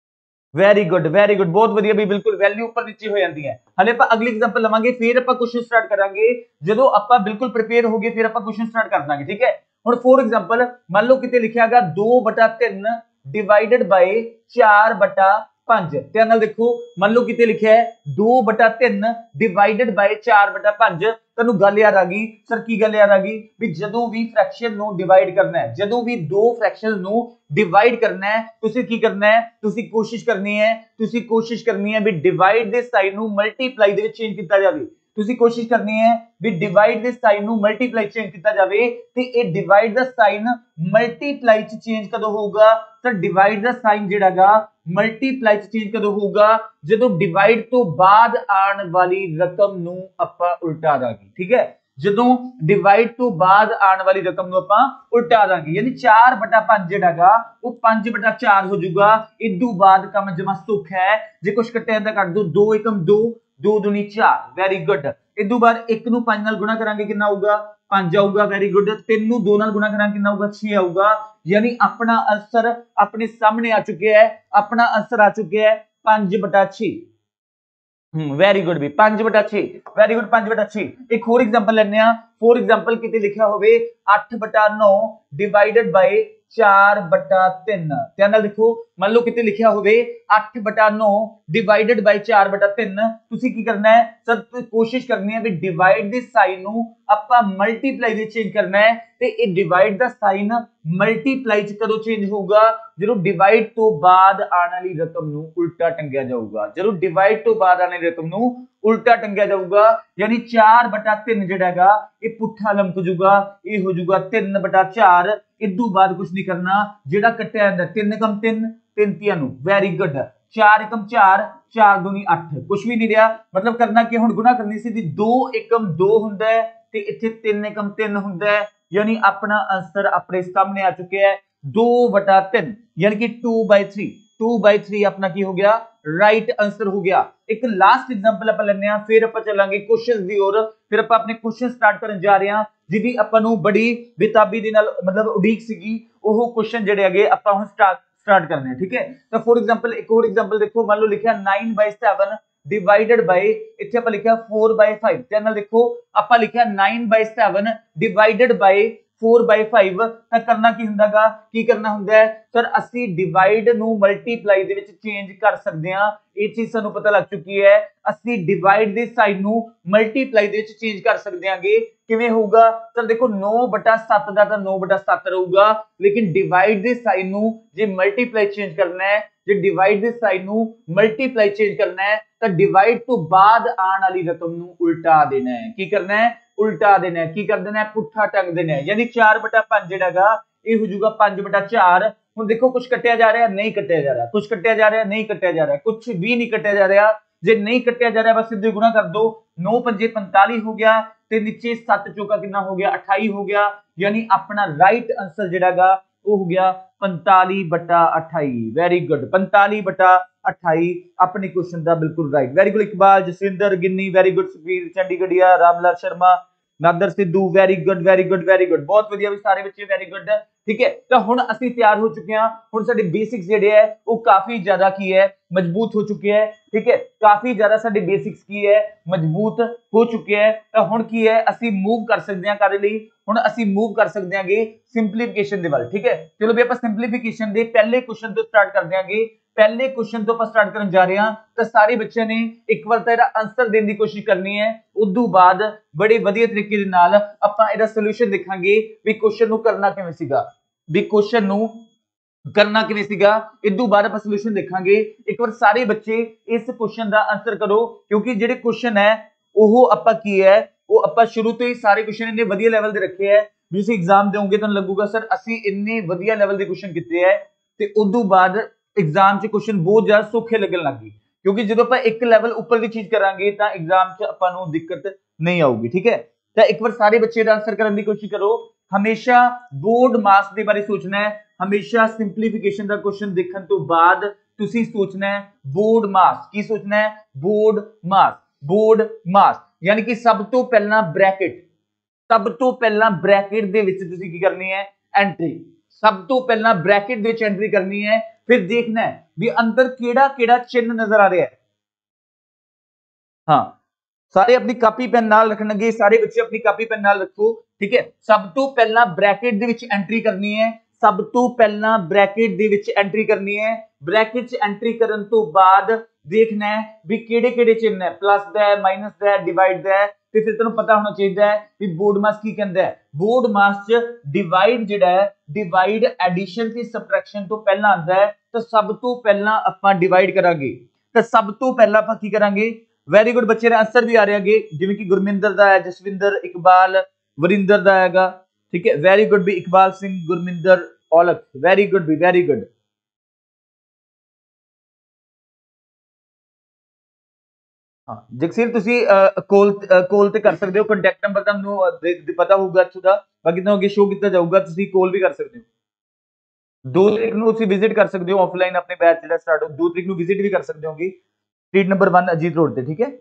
ਵੈਰੀ ਗੁੱਡ ਵੈਰੀ ਗੁੱਡ ਬਹੁਤ ਵਧੀਆ ਵੀ ਬਿਲਕੁਲ ਵੈਲਿਊ ਉੱਪਰ ਨੀਚੇ ਹੋ ਜਾਂਦੀ ਹੈ। ਹਲੇ ਆਪਾਂ ਅਗਲੀ ਐਗਜ਼ਾਮਪਲ ਲਵਾਂਗੇ ਫਿਰ ਆਪਾਂ ਕੁਐਸਚਨ ਸਟਾਰਟ ਕਰਾਂਗੇ। ਜਦੋਂ ਆਪਾਂ ਬਿਲਕੁਲ ਪ੍ਰਿਪੇਅਰ ਹੋ ਗਏ ਫਿਰ ਆਪਾਂ ਕੁਐਸਚਨ ਸਟਾਰਟ ਕਰ ਦਾਂਗੇ ਠੀਕ ਹੈ। ਹੁਣ ਫੋਰ ਐਗਜ਼ਾਮਪਲ ਮੰਨ ਲਓ ਕਿਤੇ ਲਿਖਿਆ ਹੈਗਾ ਦੋ ਬਟਾ ਤਿੰਨ ਡਿਵਾਈਡਡ ਬਾਈ ਚਾਰ ਬਟਾ ਪੰਜ। ਧਿਆਨ ਨਾਲ ਦੇਖੋ ਮੰਨ ਲਓ ਕਿਤੇ ਲਿਖਿਆ ਹੈ ਦੋ ਬਟਾ ਤਿੰਨ ਡਿਵਾਈਡਡ ਬਾਈ ਚਾਰ ਬਟਾ ਪੰਜ। ਤੁਹਾਨੂੰ ਗੱਲ ਯਾਦ ਆ ਗਈ ਸਰ ਕੀ ਗੱਲ ਯਾਦ ਆ ਗਈ ਵੀ ਜਦੋਂ ਵੀ ਫ੍ਰੈਕਸ਼ਨ ਨੂੰ ਡਿਵਾਈਡ ਕਰਨਾ ਹੈ ਜਦੋਂ ਵੀ ਦੋ ਫ੍ਰੈਕਸ਼ਨ ਨੂੰ ਡਿਵਾਈਡ ਕਰਨਾ ਹੈ ਤੁਸੀਂ ਕੀ ਕਰਨਾ ਹੈ ਤੁਸੀਂ ਕੋਸ਼ਿਸ਼ ਕਰਨੀ ਹੈ ਤੁਸੀਂ ਕੋਸ਼ਿਸ਼ ਕਰਨੀ ਹੈ ਵੀ ਡਿਵਾਈਡ ਦੇ ਸਾਈਨ ਨੂੰ ਮਲਟੀਪਲਾਈ ਦੇ ਵਿੱਚ ਚੇਂਜ ਕੀਤਾ ਜਾਵੇ। ਤੁਸੀਂ ਕੋਸ਼ਿਸ਼ ਕਰਨੀ ਹੈ ਵੀ ਡਿਵਾਈਡ ਦੇ ਸਾਈਨ ਨੂੰ ਮਲਟੀਪਲਾਈ ਚੇਂਜ ਕੀਤਾ ਜਾਵੇ ਤੇ ਇਹ ਡਿਵਾਈਡ ਦਾ ਸਾਈਨ ਮਲਟੀਪਲਾਈ ਚ ਚੇਂਜ ਕਦੋਂ ਹੋਊਗਾ ਸਰ ਡਿਵਾਈਡ ਦਾ ਸਾਈਨ ਜਿਹੜਾਗਾ ਮਲਟੀਪਲਾਈ ਚ ਚੇਂਜ ਕਦੋਂ ਹੋਊਗਾ ਜਦੋਂ ਡਿਵਾਈਡ ਤੋਂ ਬਾਅਦ ਆਉਣ ਵਾਲੀ ਰਕਮ ਨੂੰ ਆਪਾਂ ਉਲਟਾ ਦਾਂਗੇ ਠੀਕ ਹੈ। ਜਦੋਂ ਡਿਵਾਈਡ ਤੋਂ ਬਾਅਦ ਆਉਣ ਵਾਲੀ ਰਕਮ ਨੂੰ ਆਪਾਂ ਉਲਟਾ ਦਾਂਗੇ ਯਾਨੀ ਚਾਰ ਬਟਾ ਪੰਜ ਜਿਹੜਾਗਾ ਉਹ ਪੰਜ ਬਟਾ ਚਾਰ ਹੋ ਜਾਊਗਾ। ਇਦੋਂ ਬਾਅਦ ਕੰਮ ਜਮਾ ਸੁੱਖ ਹੈ ਜੇ ਕੁਝ ਕੱਟਿਆ ਤਾਂ ਕੱਟ ਦੋ ਦੋ ਏਕਮ ਦੋ ਦੋ ਦੁਨੀ ਚਾਰ ਵੈਰੀ ਗੁੱਡ। ਇਦੋਂ ਬਾਅਦ ਇੱਕ ਨੂੰ ਪੰਜ ਨਾਲ ਗੁਣਾ ਕਰਾਂਗੇ ਕਿੰਨਾ ਆਊਗਾ ਪੰਜ ਆਊਗਾ ਵੈਰੀ ਗੁੱਡ। ਤਿੰਨ ਨੂੰ ਦੋ ਨਾਲ ਗੁਣਾ ਕਰਾਂਗੇ ਕਿੰਨਾ ਆਊਗਾ ਛੇ ਆਊਗਾ ਯਾਨੀ ਆਪਣਾ ਆਨਸਰ ਆਪਣੇ ਸਾਹਮਣੇ ਆ ਚੁੱਕਿਆ ਹੈ ਆਪਣਾ ਆਨਸਰ ਆ ਚੁੱਕਿਆ ਹੈ ਪੰਜ ਬਟਾ ਛੇ। ਹਮ ਵੈਰੀ ਗੁੱਡ ਵੀ ਪੰਜ ਬਟਾ ਛੇ ਵੈਰੀ ਗੁੱਡ ਪੰਜ ਬਟਾ ਛੇ। ਇੱਕ ਹੋਰ ਐਗਜ਼ਾਮਪਲ ਲੈਣੇ ਆ ਫੋਰ ਐਗਜ਼ਾਮਪਲ ਕਿਤੇ ਲਿਖਿਆ ਹੋਵੇ ਅੱਠ ਬਟਾ ਨੌ ਡਿਵਾਈਡਡ ਬਾਈ ਚਾਰ ਬਟਾ ਤਿੰਨ। ਧਿਆਨ ਨਾਲ ਦੇਖੋ ਮੰਨ ਲਓ ਕਿਤੇ ਲਿਖਿਆ ਹੋਵੇ ਅੱਠ ਬਟਾ ਨੌ ਡਿਵਾਈਡਡ ਬਾਈ ਚਾਰ ਬਟਾ ਤਿੰਨ। ਤੁਸੀਂ ਕੀ ਕਰਨਾ ਹੈ ਸਰ ਕੋਸ਼ਿਸ਼ ਕਰਨੀ ਹੈ ਵੀ ਡਿਵਾਈਡ ਦੇ ਸਾਈਨ ਨੂੰ ਆਪਾਂ ਮਲਟੀਪਲਾਈ ਦੇ ਚੇਂਜ ਕਰਨਾ ਹੈ ਤੇ ਇਹ ਡਿਵਾਈਡ ਦਾ ਸਾਈਨ ਮਲਟੀਪਲਾਈ ਚ ਕਦੋਂ ਚੇਂਜ ਹੋਊਗਾ ਜਦੋਂ ਡਿਵਾਈਡ ਤੋਂ ਬਾਅਦ ਆਉਣ ਵਾਲੀ ਰਕਮ ਨੂੰ ਉਲਟਾ ਟੰਗਿਆ ਜਾਊਗਾ। ਜਦੋਂ ਡਿਵਾਈਡ ਤੋਂ ਬਾਅਦ ਆਉਣ ਵਾਲੀ ਰਕਮ ਨੂੰ ਉਲਟਾ ਟੰਗਿਆ ਜਾਊਗਾ ਯਾਨੀ ਚਾਰ ਬਟਾ ਤਿੰਨ ਜਿਹੜਾ ਹੈਗਾ ਇਹ ਪੁੱਠਾ ਲਮਕ ਜੂਗਾ ਇਹ ਹੋ ਜਾਊਗਾ ਤਿੰਨ ਬਟਾ ਚਾਰ। ਇਦੋਂ ਬਾਅਦ ਕੁਝ ਨਹੀਂ ਕਰਨਾ ਜਿਹੜਾ ਕੱਟਿਆ ਜਾਂਦਾ ਤਿੰਨ ਕਮ ਤਿੰਨ ਤਿੰਨ ਤੀਆਂ ਨੂੰ ਵੈਰੀ ਗੁੱਡ ਚਾਰ ਏਕਮ ਚਾਰ ਚਾਰ ਦੂਣੀ ਅੱਠ ਕੁਝ ਵੀ ਨਹੀਂ ਰਿਹਾ ਮਤਲਬ ਕਰਨਾ ਕਿ ਹੁਣ ਗੁਣਾ ਕਰਨੀ ਸੀ ਦੋ ਏਕਮ ਦੋ ਹੁੰਦਾ ਹੈ ਤੇ ਇੱਥੇ ਤਿੰਨ ਏਕਮ ਤਿੰਨ ਹੁੰਦਾ ਹੈ ਯਾਨੀ ਆਪਣਾ ਆਨਸਰ ਆਪਣੇ ਸਾਹਮਣੇ ਆ ਚੁੱਕਿਆ ਹੈ ਦੋ ਬਟਾ ਤਿੰਨ यानी कि two by three two by three अपना की हो गया राइट आंसर हो गया। एक लास्ट एग्जांपल ਆਪਾਂ ਲੈਣੇ ਆ ਫਿਰ ਆਪਾਂ ਚੱਲਾਂਗੇ ਕੁਐਸਚਨਸ ਦੀ ਔਰ ਫਿਰ ਆਪਾਂ ਆਪਣੇ ਕੁਐਸਚਨ ਸਟਾਰਟ ਕਰਨ ਜਾ ਰਹੇ ਹਾਂ ਜਿਹਦੀ ਆਪਾਂ ਨੂੰ ਬੜੀ ਬੇਤਾਬੀ ਦੇ ਨਾਲ ਮਤਲਬ ਉਡੀਕ ਸੀਗੀ ਉਹ ਕੁਐਸਚਨ ਜਿਹੜੇ ਹੈਗੇ ਆਪਾਂ ਹੁਣ ਸਟਾਰਟ ਸਟਾਰਟ ਕਰਨੇ ਆ ਠੀਕ ਹੈ। ਤਾਂ ਫੋਰ ਐਗਜ਼ਾਮਪਲ ਇੱਕ ਹੋਰ ਐਗਜ਼ਾਮਪਲ ਦੇਖੋ ਮੰਨ ਲਓ ਲਿਖਿਆ nine by seven divided by ਇੱਥੇ ਆਪਾਂ ਲਿਖਿਆ फोर बाई फाइव। ਧਿਆਨ ਨਾਲ ਦੇਖੋ ਆਪਾਂ ਲਿਖਿਆ nine by seven divided by four by five ਤਾਂ ਕਰਨਾ ਕੀ ਹੁੰਦਾਗਾ ਕੀ ਕਰਨਾ ਹੁੰਦਾ ਹੈ ਸਰ ਅਸੀਂ ਡਿਵਾਈਡ ਨੂੰ ਮਲਟੀਪਲਾਈ ਦੇ ਵਿੱਚ ਚੇਂਜ ਕਰ ਸਕਦੇ ਹਾਂ। ਇਹ ਚੀਜ਼ ਸਾਨੂੰ ਪਤਾ ਲੱਗ ਚੁੱਕੀ ਹੈ ਅਸੀਂ ਡਿਵਾਈਡ ਦੇ ਸਾਈਨ ਨੂੰ ਮਲਟੀਪਲਾਈ ਦੇ ਵਿੱਚ ਚੇਂਜ ਕਰ ਸਕਦੇ ਹਾਂਗੇ ਕਿਵੇਂ ਹੋਊਗਾ ਤਾਂ ਦੇਖੋ नौ बटा सात ਦਾ ਤਾਂ नौ बटा सात ਰਹੂਗਾ ਲੇਕਿਨ ਡਿਵਾਈਡ ਦੇ ਸਾਈਨ ਨੂੰ ਜੇ ਮਲਟੀਪਲਾਈ ਚੇਂਜ ਕਰਨਾ ਹੈ ਜੇ ਡਿਵਾਈਡ ਦੇ ਸਾਈਨ ਨੂੰ ਮਲਟੀਪਲਾਈ ਚੇਂਜ ਕਰਨਾ ਹੈ ਤਾਂ ਡਿਵਾਈਡ ਤੋਂ ਬਾਅਦ ਆਉਣ ਵਾਲੀ ਰਕਮ ਨੂੰ ਉਲਟਾ ਦੇਣਾ ਹੈ। ਕੀ ਕਰਨਾ ਹੈ ਉਲਟਾ ਦੇਣਾ ਹੈ ਕੀ ਕਰ ਦੇਣਾ ਹੈ ਪੁੱਠਾ ਟੰਗ ਦੇਣਾ ਹੈ यानी चार बटा पांच ਜਿਹੜਾਗਾ ਇਹ ਹੋ ਜਾਊਗਾ पांच बटा चार। ਹੁਣ ਦੇਖੋ ਕੁਝ ਕੱਟਿਆ ਜਾ ਰਿਹਾ ਨਹੀਂ ਕੱਟਿਆ ਜਾ ਰਿਹਾ ਕੁਝ ਕੱਟਿਆ ਜਾ ਰਿਹਾ ਨਹੀਂ ਕੱਟਿਆ ਜਾ ਰਿਹਾ ਕੁਝ ਵੀ ਨਹੀਂ ਕੱਟਿਆ ਜਾ ਰਿਹਾ ਜੇ ਨਹੀਂ ਕੱਟਿਆ ਜਾ ਰਿਹਾ ਬਸ ਸਿੱਧੇ ਗੁਣਾ ਕਰ ਦੋ नौ पंजे पैंतालीस हो गया ਤੇ ਨੀਚੇ सत्त ਚੌਕਾ ਕਿੰਨਾ ਹੋ ਗਿਆ अट्ठाईस हो गया यानी अपना राइट आंसर ਜਿਹੜਾਗਾ ਉਹ ਹੋ ਗਿਆ पैंतालीस बटा अट्ठाईस। वेरी गुड पैंतालीस बटा अट्ठाईस अपने क्वेश्चन ਦਾ बिल्कुल right. Very good Iqbal Jaswinder Ginni very good Sukhbir चंडीगढ़िया Ramlal Sharma Nadar Sidhu very good very good very good बहुत ਵਧੀਆ ਵੀ ਸਾਰੇ ਬੱਚੇ वेरी गुड ठीक है। ਤਾਂ ਹੁਣ ਅਸੀਂ ਤਿਆਰ ਹੋ ਚੁੱਕੇ ਹਾਂ ਹੁਣ ਸਾਡੇ ਬੇਸਿਕਸ ਜਿਹੜੇ ਹੈ ਉਹ ਕਾਫੀ ਜ਼ਿਆਦਾ ਕੀ ਹੈ ਮਜ਼ਬੂਤ ਹੋ ਚੁੱਕੇ ਹੈ ठीक है ਕਾਫੀ ਜ਼ਿਆਦਾ ਸਾਡੇ ਬੇਸਿਕਸ ਕੀ ਹੈ ਮਜ਼ਬੂਤ ਹੋ ਚੁੱਕੇ ਹੈ। ਤਾਂ ਹੁਣ ਕੀ ਹੈ ਅਸੀਂ ਮੂਵ ਕਰ ਸਕਦੇ ਹਾਂ ਕਾਦੇ ਲਈ ਹੁਣ ਅਸੀਂ ਮੂਵ ਕਰ ਸਕਦੇ ਹਾਂਗੇ ਸਿੰਪਲੀਫਿਕੇਸ਼ਨ ਦੇ ਵੱਲ ठीक है। ਚਲੋ ਵੀ ਆਪਾਂ ਸਿੰਪਲੀਫਿਕੇਸ਼ਨ ਦੇ ਪਹਿਲੇ ਕੁਐਸਚਨ ਤੋਂ ਸਟਾਰਟ ਕਰਦੇ ਹਾਂਗੇ। ਪਹਿਲੇ ਕੁਐਸਚਨ ਤੋਂ ਆਪਾਂ ਸਟਾਰਟ ਕਰਨ ਜਾ ਰਹੇ ਹਾਂ ਤਾਂ ਸਾਰੇ ਬੱਚਿਆਂ ਨੇ ਇੱਕ ਵਾਰ ਤਾਂ ਇਹਦਾ ਆਨਸਰ ਦੇਣ ਦੀ ਕੋਸ਼ਿਸ਼ ਕਰਨੀ ਹੈ ਉਦੋਂ ਬਾਅਦ ਬੜੇ ਵਧੀਆ ਤਰੀਕੇ ਦੇ ਨਾਲ ਆਪਾਂ ਇਹਦਾ ਸੋਲੂਸ਼ਨ ਦੇਖਾਂਗੇ ਵੀ ਕੁਐਸਚਨ ਨੂੰ ਕਰਨਾ ਕਿਵੇਂ ਸੀਗਾ ਵੀ ਕੁਐਸਚਨ ਨੂੰ ਕਰਨਾ ਕਿਵੇਂ ਸੀਗਾ ਇਦੋਂ ਬਾਅਦ ਆਪਾਂ ਸੋਲੂਸ਼ਨ ਦੇਖਾਂਗੇ। ਇੱਕ ਵਾਰ ਸਾਰੇ ਬੱਚੇ ਇਸ ਕੁਐਸਚਨ ਦਾ ਆਨਸਰ ਕਰੋ ਕਿਉਂਕਿ ਜਿਹੜੇ ਕੁਐਸਚਨ ਹੈ ਉਹ ਆਪਾਂ ਕੀ ਹੈ ਉਹ ਆਪਾਂ ਸ਼ੁਰੂ ਤੋਂ ਹੀ ਸਾਰੇ ਕੁਐਸਚਨ ਇੰਨੇ ਵਧੀਆ ਲੈਵਲ ਦੇ ਰੱਖੇ ਹੈ ਵੀ ਤੁਸੀਂ ਐਗਜ਼ਾਮ ਦੇਵੋਗੇ ਤੁਹਾਨੂੰ ਲੱਗੂਗਾ ਸਰ ਅਸੀਂ ਇੰਨੇ ਵਧੀਆ ਲੈਵਲ ਦੇ ਕੁਐਸਚਨ ਕੀਤੇ ਹੈ ਤੇ ਉਦੋਂ ਬਾਅਦ एग्जाम च क्वेश्चन बहुत ज्यादा सौखे लगन लग गए क्योंकि जो आप एक लैवल ऊपर की चीज करांगे तो एग्जाम च आपां नूं दिक्कत नहीं आऊगी ठीक है। तो एक बार सारे बच्चे दा आंसर करने की कोशिश करो। हमेशा बोर्ड मास के बारे सोचना है हमेशा सिंपलीफिकेशन का क्वेश्चन देखने तो बाद तुसी सोचना है बोर्ड मास की सोचना है बोर्ड मास बोर्ड मास यानी कि सब तो पहला ब्रैकेट सब तो पहला ब्रैकेट दे विच तुसी की करनी है एंट्री सब तो पहला ब्रैकेट दे विच एंट्री करनी है फिर देखना है भी अंदर केड़ा केड़ा चिन्ह नजर आ रहा है। हाँ, सारे अपनी कापी पेन नाल रखणगे, सारे बच्चे अपनी कापी पेन नाल रखो, ठीक है। सब तो पहला ब्रैकेट दे विच एंट्री करनी है, सब तो पहला ब्रैकेट दे विच एंट्री करनी है। ब्रैकेट च एंट्री करन तो बाद देखना है भी केड़े केड़े चिन्ह है, प्लस दा है, माइनस दा है, डिवाइड दा है। ते फिर तेनू पता होना चाहिए भी बोर्ड मास की कहंदा है। बोर्ड मास च डिवाइड जिहड़ा है, डिवाइड एडिशन ते सबट्रैक्शन तो पहला आंदा है, तो सब तो पहला आपां डिवाइड करांगे। तो सब तो पहला आपां की करांगे, वेरी गुड बच्चे ने आंसर भी आ रहे हैं, जिवें कि गुरमिंदर दा है, जसविंदर, इकबाल, वरिंदर दा हैगा, ठीक है। वेरी गुड भी इकबाल सिंह, गुरमिंदर, औलख, वेरी गुड भी, वेरी गुड। हाँ जगसीर तुसी कॉल कॉल ते कर सकते हो, कंटैक्ट नंबर तुहानू पता होगा इत्थों दा, बाकी तुहानू अगे शो किया जाऊगा, तुसी कॉल भी कर सकते हो। दो तरीक नू तुसी विजिट कर सकते हो ऑफलाइन, अपने बैच जिहड़ा स्टार्ट हो दो तरीक नू विजिट भी कर सकते होगी, street number one Ajit road ते, ठीक है।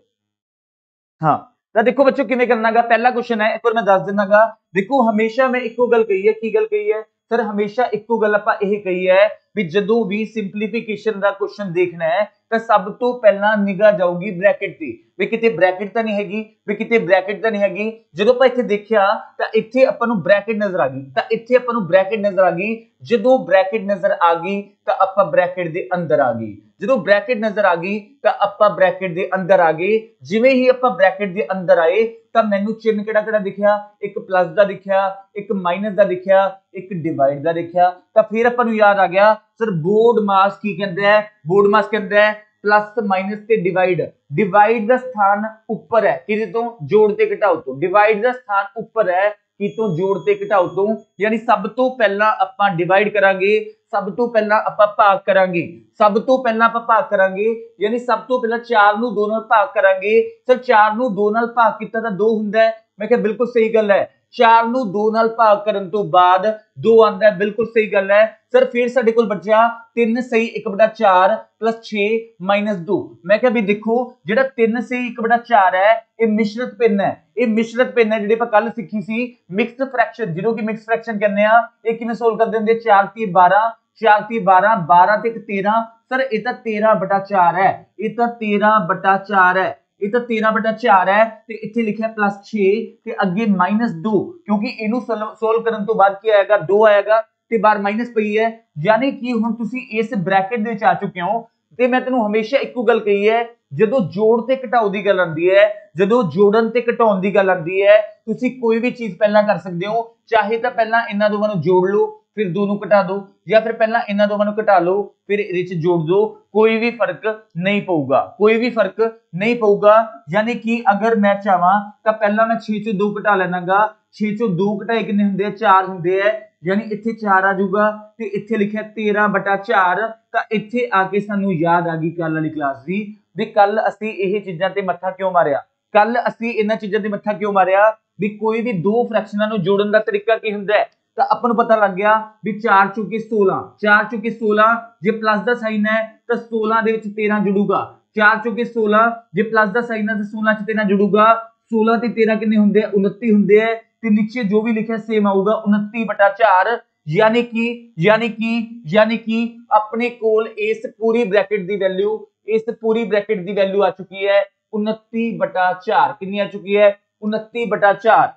हाँ तो देखो बच्चों किवें करना गा, पहला क्वेश्चन है एक बार मैं दस देना गा। देखो हमेशा मैं इको गल कही है, की गल कही है सर, हमेशा इको गल आपां यह कही है भी जदों भी सिंपलीफिकेशन दा क्वेश्चन देखना है तो सब तो पहला निगाह जाऊगी ब्रैकेट दी, भी किते ब्रैकेट तो नहीं हैगी, भी किते ब्रैकेट तो नहीं हैगी। जदों आपां इत्थे देखिया तो इत्थे आपां नू ब्रैकेट नजर आ गई, तो इत्थे आपां नू ब्रैकेट नजर आ गई। जदों ब्रैकेट नजर आ गई तो आपां ब्रैकेट दे अंदर आ गई, जदों ब्रैकेट नजर आ गई तो आपां ब्रैकेट दे अंदर आ गए। जिवें ही आपां ब्रैकेट दे अंदर आए तो मैनू चिन्ह किहड़ा किहड़ा दिखिया, एक प्लस दा दिखिया, एक माइनस दा दिखिया, एक डिवाइड दा दिखिया। तो फिर आपां नू याद आ गया सर बोर्ड मास की कहंदा है, बोर्ड मास कहंदा है प्लस माइनस ते डिवाइड। डिवाइड दा स्थान ऊपर है किदे तो, जोड़ ते घटाओ तो, डिवाइड दा स्थान ऊपर है कि तो जोड़ ते घटाओ तो, यानी सब तो पहला आपां डिवाइड करांगे, सब तो पहला आपां भाग करांगे, सब तो पहला आपां भाग करांगे, यानी सब तो पहला चार नू दो नाल भाग करांगे। सर चार नू दो नाल भाग कीता तां दो हुंदा है, मैं कहा बिल्कुल सही गल है। चार नू दो नाल भाग करन तो बाद दो आंदा है, बिल्कुल सही गल है। सर फिर साडे कोल बचा तीन सही एक बटा चार प्लस छे माइनस दो। मैं कहा भी देखो जेड़ा तीन सही एक बटा चार है ये मिश्रित भिन्न है, ये मिश्रित भिन्न है जिहड़ी आपां कल सीखी सी मिक्स्ड फ्रैक्शन, जिहनूं कि मिक्स्ड फ्रैक्शन कहंदे आ। ये किवें सोल्व करदे हुंदे, चार ती बारह, चार ती बारह, बारह ते तेरह। सर ये तां तेरह बटा चार है, ये तां तेरह बटा चार है, ये तो तेरह बटा चार है, ते इत्थे लिखिया प्लस छे ते अगे माइनस दो, क्योंकि इनू सोल्व करन तो बाद क्या आएगा, दो आएगा ते बाहर माइनस पई है। यानी कि हुण तुसी इस ब्रैकेट दे विच आ चुके हो। ते मैं तैनूं हमेशा इक्को गल कही है, जदों जोड़ ते घटाओ दी गल आंदी है, जदों जोड़न ते घटाउण दी गल आंदी है, तुसी कोई भी चीज पहला कर सकदे हो। चाहे तां पहला इन्हां दोवां नूं जोड़ लो फिर दो नूं घटा दो, या फिर पहला इन्हां दोवां नूं घटा लो फिर इहदे च जोड़ दो, कोई भी फर्क नहीं पऊगा, कोई भी फर्क नहीं पऊगा। यानी कि अगर मैं चाहां तां पहला मैं छे चों दो घटा लैणागा, छे चों दो घटाए किन्ने हुंदे आ, चार हुंदे आ, यानी इत्थे चार आ जाऊगा ते इत्थे लिखिया तेरह बटा चार। तां इत्थे आके सानू याद आ गई कल वाली क्लास दी भी कल असीं ਇਹ ਚੀਜ਼ਾਂ ਤੇ ਮੱਥਾ ਕਿਉਂ ਮਾਰਿਆ, ਕੱਲ ਅਸੀਂ ਇਹਨਾਂ ਚੀਜ਼ਾਂ ਤੇ ਮੱਥਾ ਕਿਉਂ ਮਾਰਿਆ ਵੀ ਕੋਈ ਵੀ ਦੋ ਫ੍ਰੈਕਸ਼ਨਾਂ ਨੂੰ ਜੋੜਨ ਦਾ ਤਰੀਕਾ ਕੀ ਹੁੰਦਾ ਹੈ। ਤਾਂ ਆਪਾਂ ਨੂੰ ਪਤਾ ਲੱਗ ਗਿਆ ਵੀ ਚਾਰ ਚੌਕੇ सोलह, चार चौके सोलह, ਜੇ ਪਲੱਸ ਦਾ ਸਾਈਨ ਹੈ ਤਾਂ सोलह ਦੇ ਵਿੱਚ तेरह ਜੁੜੂਗਾ, चार चौके सोलह, ਜੇ ਪਲੱਸ ਦਾ ਸਾਈਨ ਹੈ ਤਾਂ सोलह ਚ तेरह ਜੁੜੂਗਾ, सोलह ਤੇ तेरह ਕਿੰਨੇ ਹੁੰਦੇ ਆ, उनतीस ਹੁੰਦੇ ਆ, ਤੇ ਨੀਚੇ ਜੋ ਵੀ ਲਿਖਿਆ ਸੇਮ ਆਊਗਾ उनतीस बटा चार। यानी कि यानी कि यानी कि अपने कोल इस पूरी ब्रैकेट दी वैल्यू, इस पूरी ब्रैकेट दी वैल्यू आ चुकी है उनतीस बटा चार, कितनी आ चुकी है उनतीस बटा चार,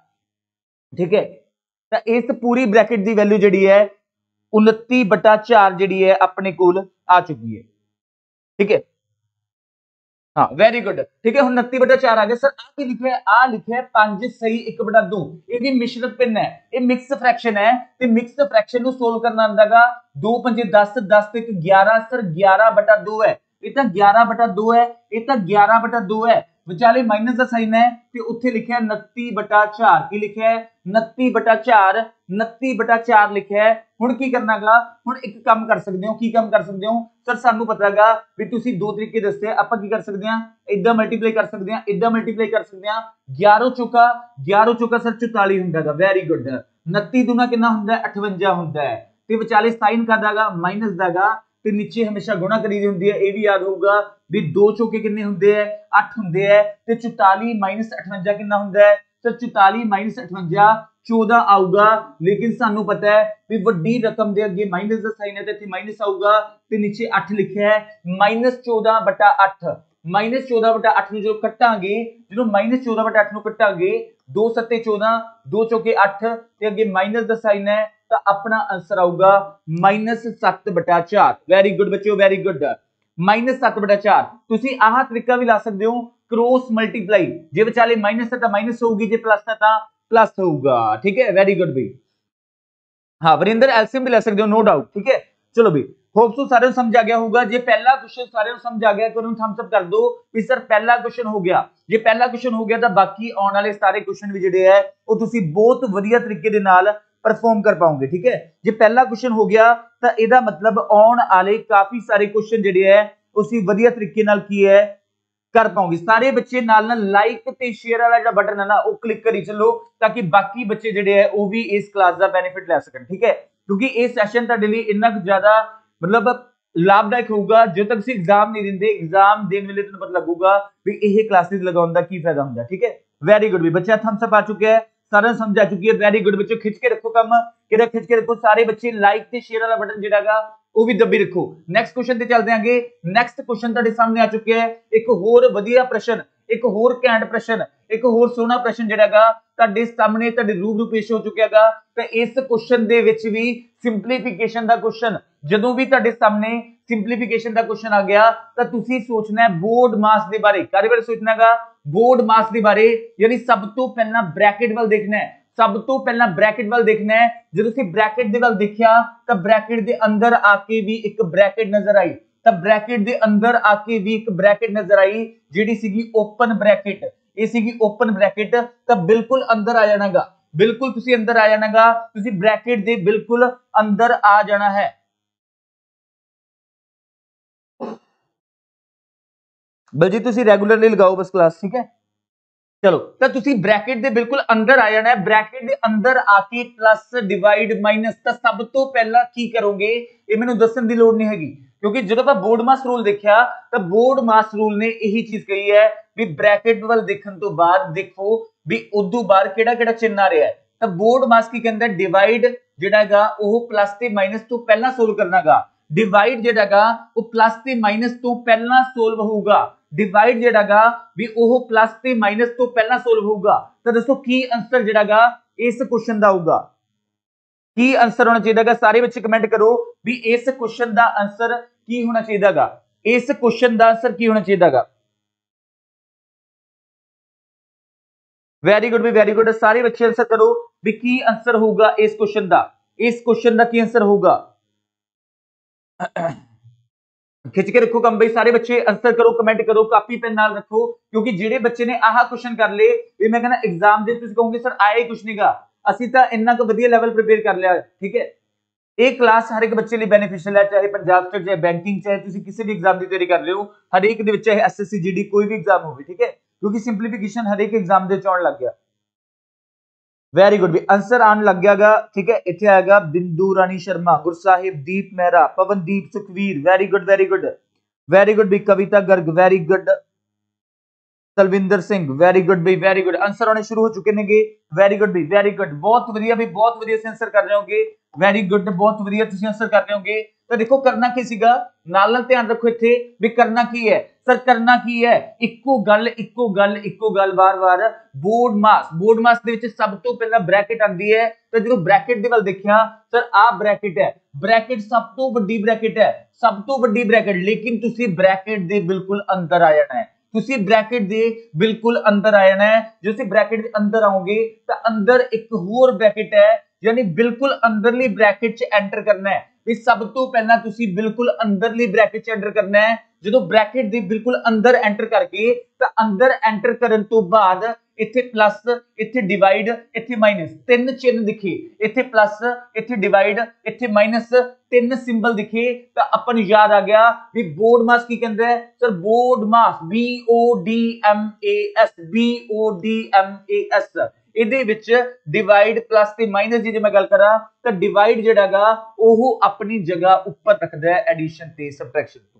ठीक है। तो इस पूरी ब्रैकेट दी वैल्यू जिहड़ी है उनतीस बटा चार जिहड़ी है अपने कोल आ चुकी है, ठीक है। हाँ वेरी गुड, ठीक है। उनतीस बटा चार आ गया। सर आ लिखे आ लिखे पांच सही एक बटा दो, ये भी मिश्रित भिन्न है, ये मिक्स फ्रैक्शन है, ते मिक्स फ्रैक्शन नु सोल्व करना आंदागा दो पंजे दस, दस ते ग्यारह, सर ग्यारह बटा दो है, ये तो ग्यारह बटा दो है, ये तो ग्यारह बटा दो है, विचाले माइनस का साइन है ते उत्थे लिखा है उनतीस बटा चार, की लिखा है उनतीस बटा चार, उनतीस बटा चार लिखा है। हुण की करनागा, हुण एक काम कर सकते हो, की काम कर सकते हो सर, सानू पतागा भी तुसी दो तरीके दस्से, आपां की कर सकते हैं, इदां मल्टीप्लाई कर सकते हैं, इदां मल्टीप्लाई कर सकते हैं। ग्यारह चौका ग्यारह चौका सर चौताली हुंदागा, वेरी गुड। उनतीस दूना कितना हुंदा है, अठवंजा हुंदा है, ते विचाले साइन कादागा माइनस दागा, ते नीचे हमेशा गुणा करी दी हुंदी है, ये भी याद होगा भी दो चौके कितने हुंदे हैं, आठ हुंदे हैं, ते चौताली माइनस अठवंजा कितना हुंदा है सर चौताली माइनस अठवंजा चौदह आऊगा, लेकिन सानू पता है भी वड्डी रकम दे अगे माइनस का साइन है तो इत्थे माइनस आऊगा ते नीचे आठ लिखिया है माइनस चौदह बटा आठ माइनस चौदह बटा आठ ਨੂੰ जो कटांगे जो माइनस चौदह बटा आठ ਨੂੰ कटांगे दो सत्ते चौदह दो चौके आठ ते अगे माइनस का साइन है तो अपना आंसर आऊगा माइनस सत्त बटा चार। वेरी गुड बच्चों, वेरी गुड। माइनस सत्त बटा चार तुसी आह तरीका भी ला सकते हो क्रॉस मल्टीप्लाई, जे विचाले माइनस है तो माइनस होगी, जे प्लस है तो प्लस होगा। ठीक है, वेरी गुड भी। हाँ वरिंदर एलसीएम भी ले सकते हो, नो डाउट। ठीक है, चलो भी होप सो सारे समझ आ गया होगा। जे पहला क्वेश्चन सारे समझ आ गया तो उन्होंने थम्स अप कर दो भी सर पहला क्वेश्चन हो गया। जे पहला क्वेश्चन हो गया तो बाकी आने वाले सारे क्वेश्चन भी जिहड़े है वो तुसी बहुत वधिया तरीके दे नाल परफॉर्म कर पाओगे। ठीक है, जे पहला क्वेश्चन हो गया तो इहदा मतलब आने वाले काफी सारे क्वेश्चन जिहड़े है उसी वधिया तरीके नाल की है कर पाओगे। सारे बच्चे नाल नाल लाइक ते शेयर वाला जो बटन है ना वो क्लिक करी चलो ताकि बाकी बच्चे जिहड़े है वो भी इस क्लास का बेनिफिट ले सकन। ठीक है, क्योंकि ये सैशन तुहाडे लई इन्ना ज्यादा मतलब लाभदायक होगा। जो तक तुसीं एग्जाम नहीं दिंदे एग्जाम देने वेले तुहानूं पता लगूगा भी यह क्लासेस लगाउण दा की फायदा हुंदा। ठीक है, वेरी गुड भी बच्चा थम्स अप आ चुके हैं, सारा समझ आ चुकी है। वेरी गुड बच्चों, खिंच के रखो काम, किधर खिंच के रखो सारे बच्चे, लाइक ते शेयर वाला बटन जिहड़ागा वो भी दबी रखो। नेक्स्ट क्वेश्चन ते चलदे आंगे। नेक्स्ट क्वेश्चन तुहाडे सामने आ चुके हैं, एक होर वधिया प्रश्न, एक होर कैंट प्रश्न, एक होर सोहना प्रश्न जिहड़ागा तुहाडे सामने तुहाडे रूबरू पेश हो चुकियागा। ते इस क्वेश्चन दे विच भी सिंपलीफिकेशन दा क्वेश्चन, जदों भी तुहाडे सामने सिंपलीफिकेशन दा क्वेश्चन आ गया तो तुसीं सोचना है बोर्ड मास दे बारे, कादे बारे सोचनागा बोर्ड मास दे बारे, यानी सब तो पहला ब्रैकेट वाल देखना है, सब तो पहला ब्रैकेट वाल देखना है। जो तुसीं ब्रैकेट दे वाल देखिया तो ब्रैकेट दे अंदर आके भी एक ब्रैकेट नजर आई, तो ब्रैकेट दे अंदर आके भी एक ब्रैकेट नजर आई जिहड़ी सीगी ओपन ब्रैकेट, ये सीगी ओपन ब्रैकेट। तो बिल्कुल अंदर आ जानागा, बिल्कुल तुसीं अंदर आ जानागा, तुसीं ब्रैकेट दे बिल्कुल अंदर आ जाना है। बल्कि तुसीं रेगुलरली लगाओ बस क्लास। ठीक है, चलो तो तुसी ब्रैकेट दे बिल्कुल अंदर आ जाना है, ब्रैकेट दे अंदर आके प्लस डिवाइड माइनस। तो सब तो पहला की करोगे ये मैंने दसन की लोड़ नहीं हैगी, क्योंकि जो आप बोर्ड मास रूल देखा तो बोर्ड मास रूल ने यही चीज कही है भी ब्रैकेट वाल देखने तो बाद देखो भी उदू बाहर केड़ा केड़ा चिन्ह आ रहा है। तो बोर्ड मास की कहंदा डिवाइड जिहड़ागा वो प्लस ते माइनस तो पहला सोल्व करनागा, डिवाइड जिहड़ागा वो प्लस ते माइनस तो पहला सोल्व होगा, डिवाइड जिहड़ागा भी ओह प्लस ते माइनस तो पहला सोल्व होगा। तो दसो की आंसर जिहड़ागा इस क्वेश्चन दा होगा, की आंसर होना चाहिएगा। सारे बच्चे कमेंट करो भी इस क्वेश्चन दा आंसर की होना चाहिएगा, इस क्वेश्चन दा आंसर की होना चाहिएगा। वेरी गुड भी वेरी गुड, सारे बच्चे आंसर करो भी की आंसर होगा इस क्वेश्चन दा, इस क्वेश्चन दा की आंसर होगा। खिंच के रखो कम भाई, सारे बच्चे आंसर करो, कमेंट करो, कापी पेन नाल रखो, क्योंकि जेडे बच्चे ने आह क्वेश्चन कर ले भी मैं कहना एग्जाम दे तुसीं कहोगे सर आया ही कुछ नहीं गा, असी तो इन्ना क वधिया लेवल प्रिपेयर कर लिया। ठीक है, एक क्लास हर एक बच्चे लिए बेनिफिशियल है, चाहे पंजाब स्टेट चाहे बैंकिंग चाहे तुसीं किसी भी एग्जाम की तैयारी कर रहे हो, हर एक दे विच चाहे एसएससी जीडी कोई भी एग्जाम हो। ठीक है, क्योंकि सिंपलीफिकेशन हर एक एग्जाम दे आउण लग गया। वेरी गुड भी आंसर आने लग गया। ठीक है, इत्थे आएगा Bindu Rani Sharma, Gursahib, Deep Mehra, Pavandeep, Sukhveer, very good very good very good भी Kavita Garg, very good Talwinder Singh, very good भी वेरी गुड, आंसर आने शुरू हो चुके हैं। वेरी गुड भी वेरी गुड, बहुत वधिया भी बहुत वधिया से आंसर कर रहे होंगे। वेरी गुड, बहुत वधिया तुसीं आंसर कर रहे होंगे। तो देखो करना की सीगा, नाल नाल ध्यान रखो इत्थे भी करना की है सर, करना की है इक्को गल इक्को गल इक्को गल बार बार बोर्ड मास, बोर्ड मास दे विच सब तो पहला ब्रैकेट आंदी है। तो जो ब्रैकेट दे वल देखिया सर आ ब्रैकेट है, ब्रैकेट सब तो वड्डी ब्रैकेट है, सब तो वड्डी ब्रैकेट, लेकिन तुसीं ब्रैकेट दे बिल्कुल अंदर आ जाना है, तुसी ब्रैकेट दे बिल्कुल अंदर आ जाना है। जो तुसी ब्रैकेट दे अंदर आओगे तो अंदर एक होर ब्रैकेट है, यानी बिल्कुल अंदरली ब्रैकेट च एंटर करना है। भी सब तो पहला तुसी बिल्कुल अंदरली ब्रैकेट च एंटर करना है। जो ब्रैकेट दे बिल्कुल अंदर एंटर करके तो अंदर एंटर करन तो बाद इत्थे प्लस, इत्थे डिवाइड, इत्थे माइनस, तीन चिन्ह दिखे, इत्थे प्लस, इत्थे डिवाइड, इत्थे माइनस, तीन सिंबल दिखे तो अपन याद आ गया भी बोर्ड मास की कहते हैं sir, BODMAS B O D M A S, B O D M A S. ਇਹਦੇ ਵਿੱਚ डिवाइड प्लस ਤੇ माइनस ਦੀ ਜੇ ਮੈਂ ਗੱਲ ਕਰਾਂ ਤਾਂ डिवाइड ਜਿਹੜਾਗਾ ਉਹ ਆਪਣੀ ਜਗ੍ਹਾ ਉੱਪਰ ਰੱਖਦਾ ਹੈ ਐਡੀਸ਼ਨ ਤੇ ਸਬਟ੍ਰੈਕਸ਼ਨ ਤੋਂ।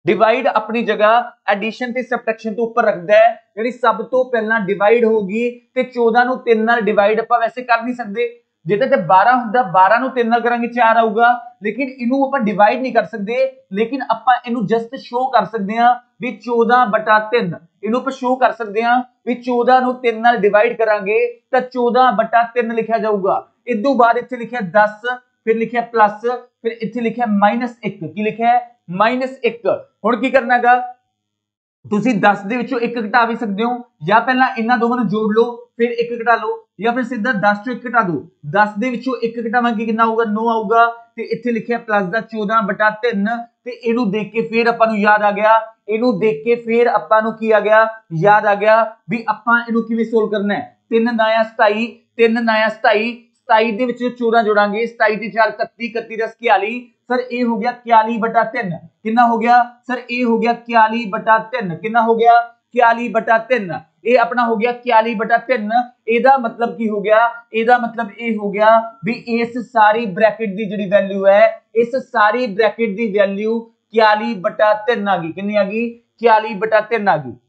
डिवाइड अपनी जगह एडिशन ते सबट्रैक्शन तो ऊपर रखता है, यानी सब तो पहला डिवाइड होगी ते चौदह नु तीन नाल डिवाइड ਆਪਾਂ वैसे कर नहीं सकते, जिथे ते बारह ਹੁੰਦਾ बारह नु तीन नाल करांगे चार आऊगा, लेकिन इनू ਆਪਾਂ डिवाइड नहीं कर सकते, लेकिन ਆਪਾਂ इनू जस्ट शो कर सकते हैं भी चौदह बटा तीन, इनू ਆਪਾਂ शो कर सकते हैं भी चौदह नु तीन नाल डिवाइड करांगे तो चौदह बटा तीन लिखा जाऊगा। इदू बाद इत्थे लिखिया दस, फिर लिखिया प्लस, फिर इत्थे लिखिया माइनस एक, की लिखिया है माइनस एक। हुण की करना गा, तुसी दस दे विचों एक घटा भी सकते हो, या पहला इन्हां दोवां नूं जोड़ लो फिर एक घटा लो, या फिर सीधा दस चों एक घटा दो, दस दे विचों एक घटावांगे कितना आऊगा नौ आऊगा, ते इत्थे लिखिया प्लस दा चौदह बटा तीन, ते इहनूं देख के फिर आपां नूं याद आ गया, इहनूं देख के फिर आपां नूं की आ गया याद आ गया भी आपां इहनूं किवें सोल्व करना है। तीन नाया सताई, तीन नाया सताई, सताई दे विच चौदह जोड़ांगे, सताई ते चार इकत्ती, इकत्ती दस इक्याली, सर ए हो गया इक्याली बटा तीन, कितना हो गया सर ए हो गया इक्याली बटा तीन, कितना हो गया इक्याली बटा तीन, ये अपना हो गया इक्याली बटा तीन। एदा मतलब की हो गया, एदा मतलब ए हो गया भी इस सारी ब्रैकेट दी जिहड़ी वैल्यू है, इस सारी ब्रैकेट दी वैल्यू इक्याली बटा तीन आ गई, कितनी आ गई इक्याली बटा तीन आ गई।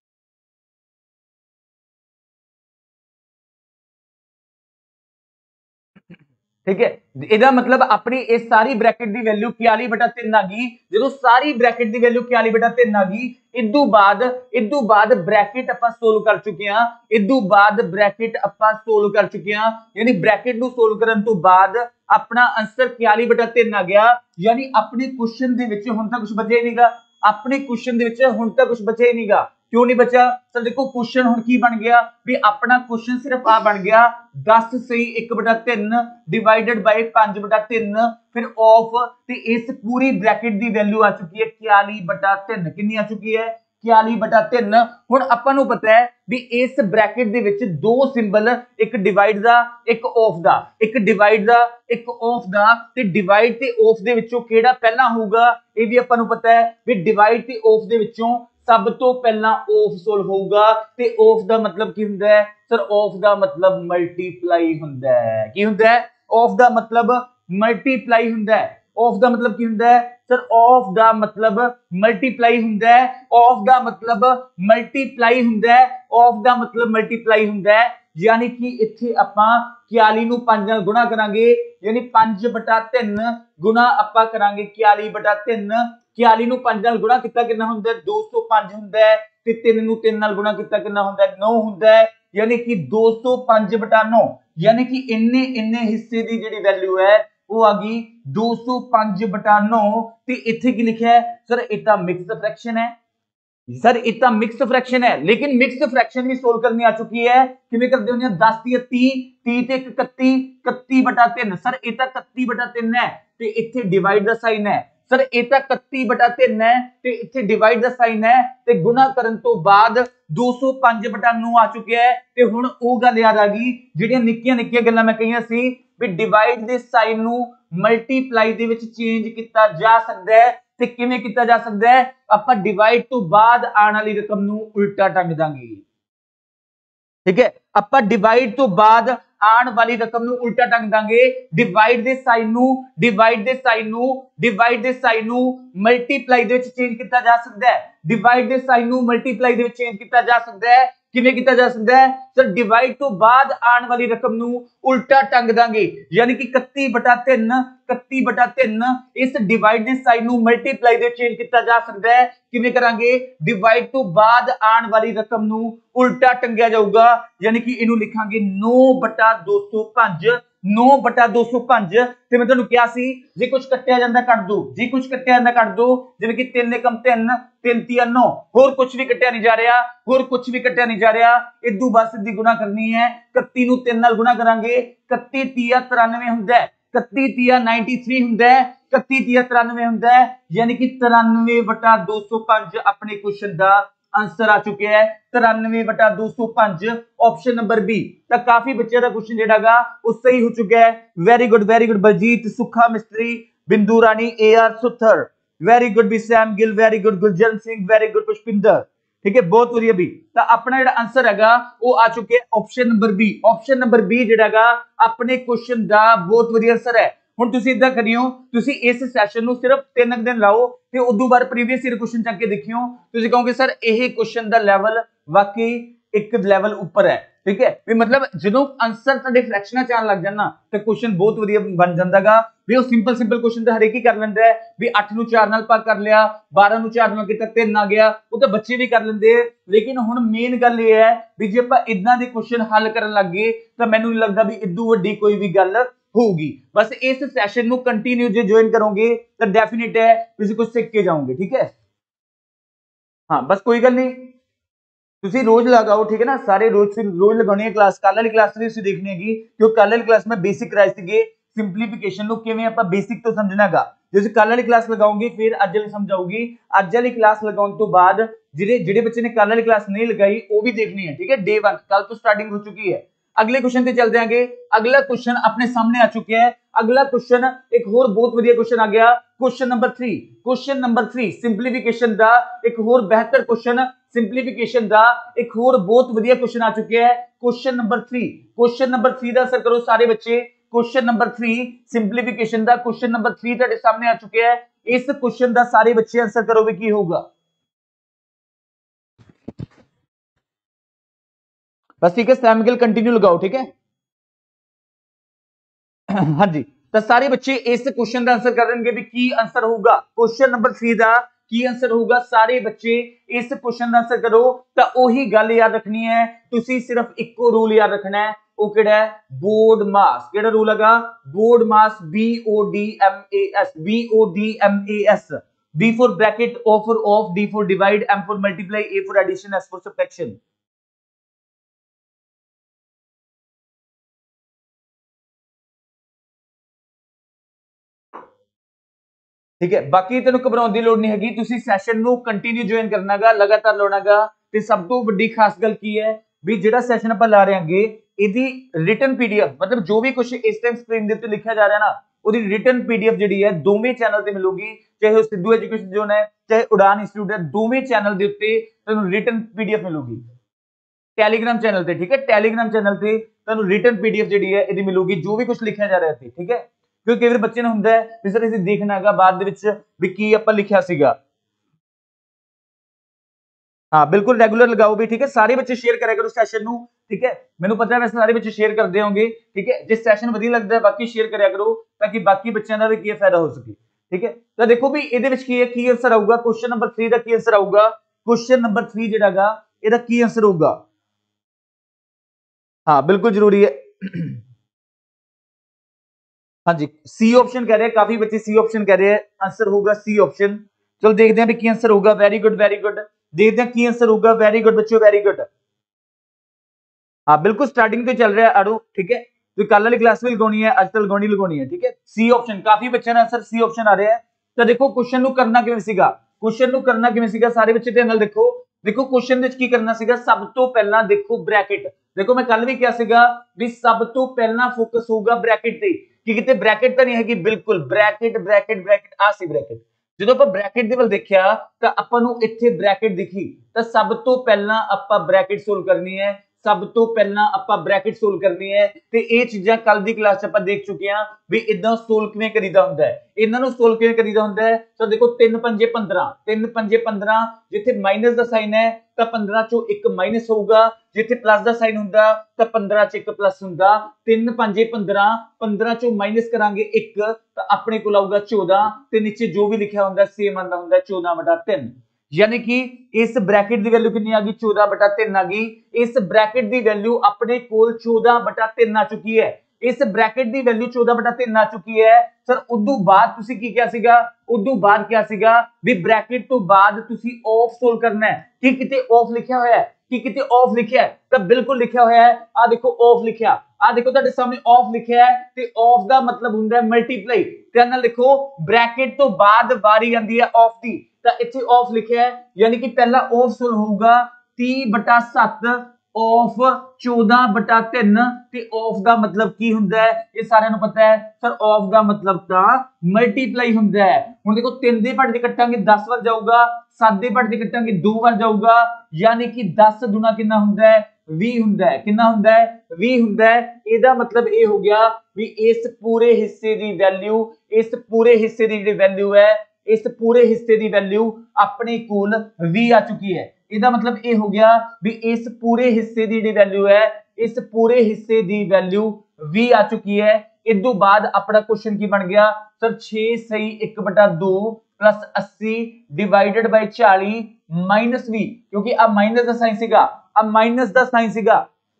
ठीक है, ਇਹਦਾ मतलब अपनी इस सारी ब्रैकेट दी वैल्यू इक्याली बटा तीन आ गई, जो सारी ब्रैकेट दी वैल्यू इक्याली बटा तीन आ गई, इदू बाद इदू बाद ब्रैकेट ਆਪਾਂ सोल्व कर चुके हैं, इदू बाद ब्रैकेट ਆਪਾਂ सोल्व कर चुके हैं, यानी ब्रैकेट ਨੂੰ सोल्व ਕਰਨ ਤੋਂ ਬਾਅਦ अपना आंसर इक्याली बटा तीन आ गया, यानी अपने क्वेश्चन ਦੇ ਵਿੱਚ ਹੁਣ ਤਾਂ ਕੁਝ ਬਚਿਆ ਹੀ ਨਹੀਂਗਾ, अपने क्वेश्चन ਦੇ ਵਿੱਚ ਹੁਣ ਤਾਂ ਕੁਝ ਬਚਿਆ ਹੀ ਨਹੀਂਗਾ। क्यों नहीं बचा सर, देखो क्वेश्चन हुण की बन गया भी अपना क्वेश्चन सिर्फ आ बन गया दस सही एक बटा तीन डिवाइडेड बाय पांच बटा तीन, फिर ऑफ ते इस पूरी ब्रैकेट दी वैल्यू आ चुकी है इक्याली बटा तीन, कितनी आ चुकी है इक्याली बटा तीन। हुण आपां नूं पता है भी इस ब्रैकेट दे विच दो सिंबल, एक डिवाइड दा एक ऑफ दा, एक डिवाइड दा एक ऑफ दा, ते डिवाइड ते ऑफ दे विचों किहड़ा पहला होऊगा ये भी आपां नूं पता है भी डिवाइड ते ऑफ दे विचों सब तो पहला ऑफ सोल्व होगा, ते ऑफ दा मतलब की हुंदा है सर, ऑफ दा मतलब मल्टीप्लाई हुंदा है, की हुंदा है ऑफ दा मतलब मल्टीप्लाई हुंदा है, ऑफ दा मतलब की हुंदा है सर, ऑफ दा मतलब मल्टीप्लाई हुंदा है, ऑफ दा मतलब मल्टीप्लाई हुंदा है, ऑफ दा मतलब मल्टीप्लाई हुंदा है, यानी कि इत्थे आपां इक्याली नूं पांच नाल गुणा करांगे, यानी पांच बटा तीन गुणा आपां करांगे इक्याली बटा तीन, इक्याली नूं पांच नाल गुणा कितना कितना हुंदा है दो सौ पांच हुंदा है, ते तीन नूं तीन नाल गुणा कितना कितना हुंदा है नौ हुंदा है, यानी कि दो सौ पांच बटा नौ, यानी कि इन्ने इन्ने हिस्से दी जिहड़ी वैल्यू है वो आ गई दो सौ पांच बटा नौ, ते इत्थे की लिखिया है सर इतना मिक्स्ड फ्रैक्शन है, सर इतना मिक्स्ड फ्रैक्शन है, लेकिन मिक्स्ड फ्रैक्शन भी सोल्व करनी आ चुकी है, किवें करदे होंदे दस ती तीस, तीस ते इकत्ती, इकत्ती बटा तीन, सर इतना इकत्ती बटा तीन है, ते इत्थे डिवाइड दा साइन है, सर इतना इकत्ती बटा तीन है, ते इत्थे डिवाइड दा साइन है, ते गुणा करन तो बाद दो सौ पांच बटा नौ आ चुकिया है, ते हुण ओ गल याद आ गई जिहड़ियां निक्कियां निक्कियां गल्लां मैं कहियां सी भी डिवाइड दे साइन नू मल्टीप्लाई दे विच चेंज किया जा सकदा है, ते किवें किया जा सकदा है, आपां डिवाइड तो बाद आने वाली रकम नू उल्टा टंग दांगे, ठीक है, आपां डिवाइड तो बाद आण वाली रकम नू उल्टा टंग दांगे, डिवाइड दे साइन नू डिवाइड दे साइन नू डिवाइड दे साइन नू मल्टीप्लाई दे विच चेंज किया जा सकदा है, डिवाइड दे साइन नू मल्टीप्लाई दे विच चेंज किया जा सकदा है, किवें किया जा सकदा है सर, डिवाइड तो बाद आण वाली रकम नू उल्टा टंग दांगे, यानी कि इकत्ती बटा तीन इकत्ती बटा तीन इस डिवाइड दे साइन नू मल्टीप्लाई दे चेंज किया जा सकदा है, किवें करांगे डिवाइड तो बाद आण वाली रकम नू उल्टा टंगिया जाऊगा, यानी कि इनू लिखांगे नौ बटा दो सौ पांच, नौ बटा दो सौ पांच, ते मैं तुहानू कहा सी जे कुछ कट्टिया जांदा कट दो, जे कुछ कट्टिया जांदा कट दो, जिवें कि तीन एकम तीन, तीन तिया नौ, होर कुछ भी कट्टिया नहीं जा रहा, होर कुछ भी कट्टिया नहीं जा रहा, इदू बस सीधी गुणा करनी है, इकत्ती नू तीन नाल गुणा करांगे, इकत्ती तिया तिरानवे हुंदा है, इकत्ती तिया तिरानवे हुंदा है, इकत्ती तिया तिरानवे हुंदा है, यानी कि तिरानवे बटा दो सौ पांच अपने क्वेश्चन दा आंसर आ चुके हैं, तिरानवे बटा दो सौ पांच ऑप्शन नंबर बी। तो काफी बच्चों का क्वेश्चन जेड़ा वो सही हो चुका है, very good very good Baljeet Sukha मिस्त्री, Bindu Rani, A R Suthar, very good भी Sam Gill, very good Gurjan Singh, very good Pushpinder, ठीक है बहुत वधिया भी। तो अपना जेड़ा आंसर हैगा वो आ चुके option number B, option number B जेड़ा अपने क्वेश्चन का बहुत वधिया आंसर है। ਹੁਣ ਤੁਸੀਂ ਇਦਾਂ ਕਰਿਓ, ਤੁਸੀਂ ਇਸ ਸੈਸ਼ਨ ਨੂੰ ਸਿਰਫ ਤਿੰਨ ਦਿਨ ਲਾਓ ਤੇ ਉਦੋਂ ਬਾਅਦ ਪ੍ਰੀਵੀਅਸ ਈਅਰ ਕੁਐਸਚਨ ਚੱਕ ਕੇ ਦੇਖਿਓ, ਤੁਸੀਂ ਕਹੋਗੇ ਸਰ ਇਹ ਕੁਐਸਚਨ ਦਾ ਲੈਵਲ ਵਾਕਈ ਇੱਕ ਲੈਵਲ ਉੱਪਰ ਹੈ। ठीक है भी मतलब जो आंसर ਤੁਹਾਡੇ ਫ੍ਰੈਕਸ਼ਨਾਂ ਚ ਆਣ ਲੱਗ ਜਾਣ ਨਾ ਤੇ ਕੁਐਸਚਨ ਬਹੁਤ ਵਧੀਆ ਬਣ ਜਾਂਦਾਗਾ ਵੀ ਉਹ ਸਿੰਪਲ ਸਿੰਪਲ ਕੁਐਸਚਨ ਤਾਂ ਹਰੇਕ ਹੀ ਕਰ ਲੈਂਦਾ ਹੈ ਵੀ ਅੱਠ ਨੂੰ ਚਾਰ ਨਾਲ ਭਾਗ ਕਰ ਲਿਆ, ਬਾਰਾਂ ਨੂੰ ਚਾਰ ਨਾਲ ਕੀਤਾ ਤਿੰਨ ਆ ਗਿਆ, ਉਹ ਤਾਂ ਬੱਚੇ ਵੀ ਕਰ ਲੈਂਦੇ ਆ। ਲੇਕਿਨ ਹੁਣ ਮੇਨ ਗੱਲ ਇਹ ਹੈ ਵੀ ਜੇ ਆਪਾਂ ਇਦਾਂ ਦੇ ਕੁਐਸਚਨ ਹੱਲ ਕਰਨ ਲੱਗ ਗਏ ਤਾਂ ਮੈਨੂੰ ਨਹੀਂ ਲੱਗਦਾ ਵੀ ਇਦੋਂ ਵੱਡੀ ਕੋਈ ਵੀ ਗੱਲ ਹੋਊਗੀ। बस इस सेशन ਨੂੰ ਕੰਟੀਨਿਊ ਜੇ ਜੁਆਇਨ ਕਰੋਗੇ ਤਾਂ ਡੈਫੀਨਿਟ ਹੈ ਤੁਸੀਂ ਕੁਝ ਸਿੱਖ ਕੇ ਜਾਓਗੇ। ठीक है हाँ बस कोई गल नहीं, ਤੁਸੀਂ रोज लगाओ। ठीक है ना, सारे रोज रोज लगानी है क्लास। कल वाली क्लास भी ਤੁਸੀਂ देखनी हैगी क्योंकि कल वाली क्लास में बेसिक कराए ਸੀਗੇ ਸਿੰਪਲੀਫਿਕੇਸ਼ਨ ਨੂੰ ਕਿਵੇਂ ਆਪਾਂ ਬੇਸਿਕ ਤੋਂ ਸਮਝਣਾਗਾ। ਜੇ ਤੁਸੀਂ ਕੱਲ ਵਾਲੀ ਕਲਾਸ ਲਗਾਓਗੇ ਫਿਰ ਅੱਜ ਵਾਲੀ ਸਮਝ ਆਊਗੀ। ਅੱਜ ਵਾਲੀ ਕਲਾਸ ਲਗਾਉਣ ਤੋਂ ਬਾਅਦ ਜਿਹੜੇ ਜਿਹੜੇ ਬੱਚੇ ਨੇ ਕੱਲ ਵਾਲੀ ਕਲਾਸ ਨਹੀਂ ਲਗਾਈ ਉਹ ਵੀ ਦੇਖਣੀ ਹੈ। ठीक है डे वन कल तो स्टार्टिंग हो चुकी है। अगले क्वेश्चन पे चलते हैं। अगला क्वेश्चन अपने सामने आ चुके हैं। अगला क्वेश्चन एक और बहुत बढ़िया क्वेश्चन आ गया, question number three. Question number three simplification दा एक और बेहतर क्वेश्चन, सिंपलीफिकेशन दा एक और बहुत बढ़िया क्वेश्चन आ चुके हैं। Question number three, question number three का आंसर करो सारे बच्चे। क्वेश्चन नंबर थ्री सिंपलीफिकेशन दा क्वेश्चन नंबर थ्री ਤੁਹਾਡੇ सामने आ चुके हैं। इस क्वेश्चन ਦਾ ਸਾਰੇ ਬੱਚੇ आंसर करोगे ਕੀ ਹੋਊਗਾ। बस ठीक है सैमगल कंटिन्यू लगाओ। ठीक है हाँ जी, तो सारे बच्चे इस क्वेश्चन का आंसर करेंगे भी की आंसर होगा। क्वेश्चन नंबर थ्री का की आंसर होगा। सारे बच्चे इस क्वेश्चन का आंसर करो। तो वही गल याद रखनी है, तुसी सिर्फ इको रूल याद रखना है, वो केड़ा है बोर्ड मास। केड़ा रूल हैगा BODMAS, B O D M A S, B O D M A S. B for bracket, O for off, D for divide, M for multiply, A for addition, S for subtraction। ठीक है बाकी तेन घबराने की लोड़ नहीं हैगी, तुसी सैशन नू कंटिन्यू ज्वाइन करनागा, लगातार लाउणागा। ते सब तो बड़ी खास गल की है भी जेड़ा सैशन आपां ला रहे हांगे इहदी रिटन पीडीएफ मतलब जो भी कुछ इस टाइम स्क्रीन दे उत्ते लिखिया जा रहा है ना ਉਹਦੀ रिटन पीडीएफ ਜਿਹੜੀ ਹੈ ਦੋਵੇਂ ਚੈਨਲ ਤੇ ਮਿਲੂਗੀ, ਚਾਹੇ ਉਹ ਸਿੱਧੂ ਐਜੂਕੇਸ਼ਨ ਜ਼ੋਨ ਹੈ ਚਾਹੇ ਉਡਾਨ ਇੰਸਟੀਚਿਊਟ ਹੈ, ਦੋਵੇਂ ਚੈਨਲ ਦੇ ਉੱਤੇ ਤੁਹਾਨੂੰ रिटन पीडीएफ ਮਿਲੂਗੀ ਟੈਲੀਗ੍ਰਾਮ ਚੈਨਲ ਤੇ। ठीक है ਟੈਲੀਗ੍ਰਾਮ ਚੈਨਲ ਤੇ ਤੁਹਾਨੂੰ रिटन पीडीएफ ਜਿਹੜੀ ਹੈ ਇਹਦੀ ਮਿਲੂਗੀ ਜੋ ਵੀ ਕੁਝ ਲਿਖਿਆ ਜਾ ਰਿਹਾ ਇੱਥੇ। ठीक है क्योंकि कई बार बच्चे ने ਹੁੰਦਾ ਹੈ ਵੀ ਸਰ ਅਸੀਂ ਦੇਖਣਾ ਹੈਗਾ ਬਾਅਦ ਦੇ ਵਿੱਚ ਵੀ ਕੀ ਆਪਾਂ ਲਿਖਿਆ ਸੀਗਾ। हाँ बिल्कुल रेगुलर लगाओ भी। ठीक है सारे बच्चे शेयर करा करो सैशन ਨੂੰ। ठीक है ਮੈਨੂੰ ਪਤਾ ਹੈ ਵੈਸੇ ਸਾਰੇ ਬੱਚੇ शेयर ਕਰਦੇ ਹੋਣਗੇ। ठीक है ਜੇ ਸੈਸ਼ਨ ਵਧੀਆ ਲੱਗਦਾ ਹੈ ਬਾਕੀ शेयर ਕਰਿਆ ਕਰੋ ਤਾਂ ਕਿ ਬਾਕੀ ਬੱਚਿਆਂ ਦਾ ਵੀ ਕੀ ਫਾਇਦਾ ਹੋ ਸਕੇ। ठीक है ਤਾਂ ਦੇਖੋ ਵੀ ਇਹਦੇ ਵਿੱਚ ਕੀ ਹੈ, ਕੀ ਆਨਸਰ ਆਊਗਾ क्वेश्चन नंबर थ्री ਦਾ ਕੀ ਆਨਸਰ ਆਊਗਾ। क्वेश्चन नंबर थ्री ਜਿਹੜਾਗਾ ਇਹਦਾ ਕੀ ਆਨਸਰ ਹੋਊਗਾ। हाँ बिल्कुल जरूरी है। हाँ जी सी ऑप्शन कह रहे हैं, काफी बच्चे सी ऑप्शन कह रहे हैं, आंसर होगा सी ऑप्शन। चलो देखते हैं भी की आंसर होगा। वेरी गुड वेरी गुड, देखते हैं की आंसर होगा। वेरी गुड बच्चों वेरी गुड। हाँ बिल्कुल स्टार्टिंग तो चल रहा है आड़ो। ठीक है तो कल वाली क्लास में लगानी है, आज तक लगानी लगानी है। ठीक है सी ऑप्शन, काफी बच्चों ने आंसर सी ऑप्शन आ रहा है। तो देखो क्वेश्चन ਨੂੰ करना ਕਿਵੇਂ ਸੀਗਾ, क्वेश्चन ਨੂੰ करना ਕਿਵੇਂ ਸੀਗਾ ਸਾਰੇ ਬੱਚੇ ਧਿਆਨ ਨਾਲ ਦੇਖੋ। देखो क्वेश्चन ਵਿੱਚ ਕੀ ਕਰਨਾ ਸੀਗਾ, ਸਭ ਤੋਂ ਪਹਿਲਾਂ ਦੇਖੋ ब्रैकेट। देखो मैं कल भी किया ਸੀਗਾ ਵੀ ਸਭ ਤੋਂ ਪਹਿਲਾਂ ਫੋਕਸ ਹੋਊਗਾ ब्रैकेट ਤੇ कि कितने ब्रैकेट तो नहीं है कि बिल्कुल ब्रैकेट ब्रैकेट ब्रैकेट आ सी ब्रैकेट। ਜਦੋਂ ਆਪਾਂ ब्रैकेट ਦੇ ਵੱਲ ਦੇਖਿਆ ਤਾਂ ਆਪਾਂ ਨੂੰ ਇੱਥੇ ब्रैकेट ਦਿਖੀ ਤਾਂ ਸਭ ਤੋਂ ਪਹਿਲਾਂ ਆਪਾਂ ब्रैकेट ਸੋਲਵ ਕਰਨੀ ਹੈ। ਸਭ ਤੋਂ ਪਹਿਲਾਂ ਆਪਾਂ ब्रैकेट ਸੋਲਵ ਕਰਨੀ ਹੈ ਤੇ ਇਹ ਚੀਜ਼ਾਂ ਕੱਲ ਦੀ ਕਲਾਸ 'ਚ ਆਪਾਂ ਦੇਖ ਚੁੱਕੇ ਹਾਂ ਵੀ ਇਦਾਂ ਸੋਲਵ ਕਿਵੇਂ ਕਰੀਦਾ ਹੁੰਦਾ ਹੈ। ਇਹਨਾਂ ਨੂੰ ਸੋਲਵ ਕਿਵੇਂ ਕਰੀਦਾ ਹੁੰਦਾ ਹੈ ਤਾਂ ਦੇਖੋ ਤਿੰਨ ਪੰਜੇ ਪੰਦਰਾਂ, ਤਿੰਨ ਪੰਜੇ ਪੰਦਰਾਂ, ਜਿੱਥੇ ਮਾਈਨਸ ਦਾ ਸਾਈਨ ਹੈ ਤਾਂ ਪੰਦਰਾਂ ਚੋਂ ਇੱਕ ਮਾਈਨਸ ਹੋਊਗਾ, ਜਿੱਥੇ ਪਲੱਸ ਦਾ ਸਾਈਨ ਹੁੰਦਾ ਤਾਂ ਪੰਦਰਾਂ ਚ ਇੱਕ ਪਲੱਸ ਹੁੰਦਾ। ਤਿੰਨ ਪੰਜੇ ਪੰਦਰਾਂ, ਪੰਦਰਾਂ ਚੋਂ ਮਾਈਨਸ ਕਰਾਂਗੇ ਇੱਕ ਤਾਂ ਆਪਣੇ ਕੋਲ ਆਊਗਾ ਚੌਦਾਂ ਤੇ ਨੀਚੇ ਜੋ ਵੀ ਲਿਖਿਆ ਹੁੰਦਾ ਸੇਮ ਆਂਦਾ ਹੁੰਦਾ ਚੌਦਾਂ ਬਟਾ ਤਿੰਨ। यानी कि इस ब्रैकेट की वैल्यू कितनी आ गई चौदह बटा तीन आ गई। इस ब्रैकेट की वैल्यू अपने कोल चौदह बटा तीन आ चुकी है। इस ब्रैकेट की वैल्यू चौदह बटा तीन आ चुकी है। सर उदू बाद तुसी की क्या सीगा, उदू बाद क्या सीगा भी ब्रैकेट तो बाद तुसी ऑफ सोल्व करना है कि किते ऑफ लिखा होया है कि किते ऑफ लिखा है तो बिल्कुल लिखा होया है। आ देखो ऑफ लिखा, आ देखो तुहाडे सामने ऑफ लिखा है ते ऑफ दा मतलब हुंदा है मल्टीप्लाई। ध्यान नाल देखो ब्रैकेट तो बाद बारी आंदी है ऑफ दी ਤਾਂ ਇੱਥੇ ਆਫ ਲਿਖਿਆ ਹੈ ਯਾਨੀ ਕਿ ਪਹਿਲਾ ਆਫ ਸੋਲ ਹੋਊਗਾ तीह बटा सत्त ਆਫ चौदह बटा तीन ਤੇ ਆਫ ਦਾ ਮਤਲਬ ਕੀ ਹੁੰਦਾ ਹੈ ਇਹ ਸਾਰਿਆਂ ਨੂੰ ਪਤਾ ਹੈ। ਸਰ ਆਫ ਦਾ ਮਤਲਬ ਤਾਂ ਮਲਟੀਪਲਾਈ ਹੁੰਦਾ ਹੈ। ਹੁਣ ਦੇਖੋ तीन ਦੇ ਪੜ ਦੇ ਕੱਟਾਂਗੇ दस ਵਾਰ ਜਾਊਗਾ, सात ਦੇ ਪੜ ਦੇ ਕੱਟਾਂਗੇ दो ਵਾਰ ਜਾਊਗਾ, ਯਾਨੀ ਕਿ दस ਦੁਨਾ ਕਿੰਨਾ ਹੁੰਦਾ ਹੈ v ਹੁੰਦਾ ਹੈ ਕਿੰਨਾ ਹੁੰਦਾ ਹੈ v ਹੁੰਦਾ ਹੈ ਇਹਦਾ ਮਤਲਬ ਇਹ ਹੋ ਗਿਆ ਵੀ ਇਸ ਪੂਰੇ ਹਿੱਸੇ ਦੀ ਵੈਲਿਊ ਇਸ ਪੂਰੇ ਹਿੱਸੇ ਦੀ ਜਿਹੜੀ ਵੈਲਿਊ ਹੈ ਇਸ ਪੂਰੇ ਹਿੱਸੇ ਦੀ ਵੈਲਿਊ ਆਪਣੇ ਕੋਲ v ਆ ਚੁੱਕੀ ਹੈ ਇਹਦਾ ਮਤਲਬ ਇਹ ਹੋ ਗਿਆ ਵੀ ਇਸ ਪੂਰੇ ਹਿੱਸੇ ਦੀ ਜਿਹੜੀ ਵੈਲਿਊ ਹੈ ਇਸ ਪੂਰੇ ਹਿੱਸੇ ਦੀ ਵੈਲਿਊ v ਆ ਚੁੱਕੀ ਹੈ ਇਸ ਤੋਂ ਬਾਅਦ ਆਪਣਾ ਕੁਐਸਚਨ ਕੀ ਬਣ ਗਿਆ ਸਰ छह सही एक बटा दो प्लस अस्सी डिवाइडेड बाय चालीस माइनस v क्योंकि अब माइनस का साइन सीगा अब माइनस का साइन सीगा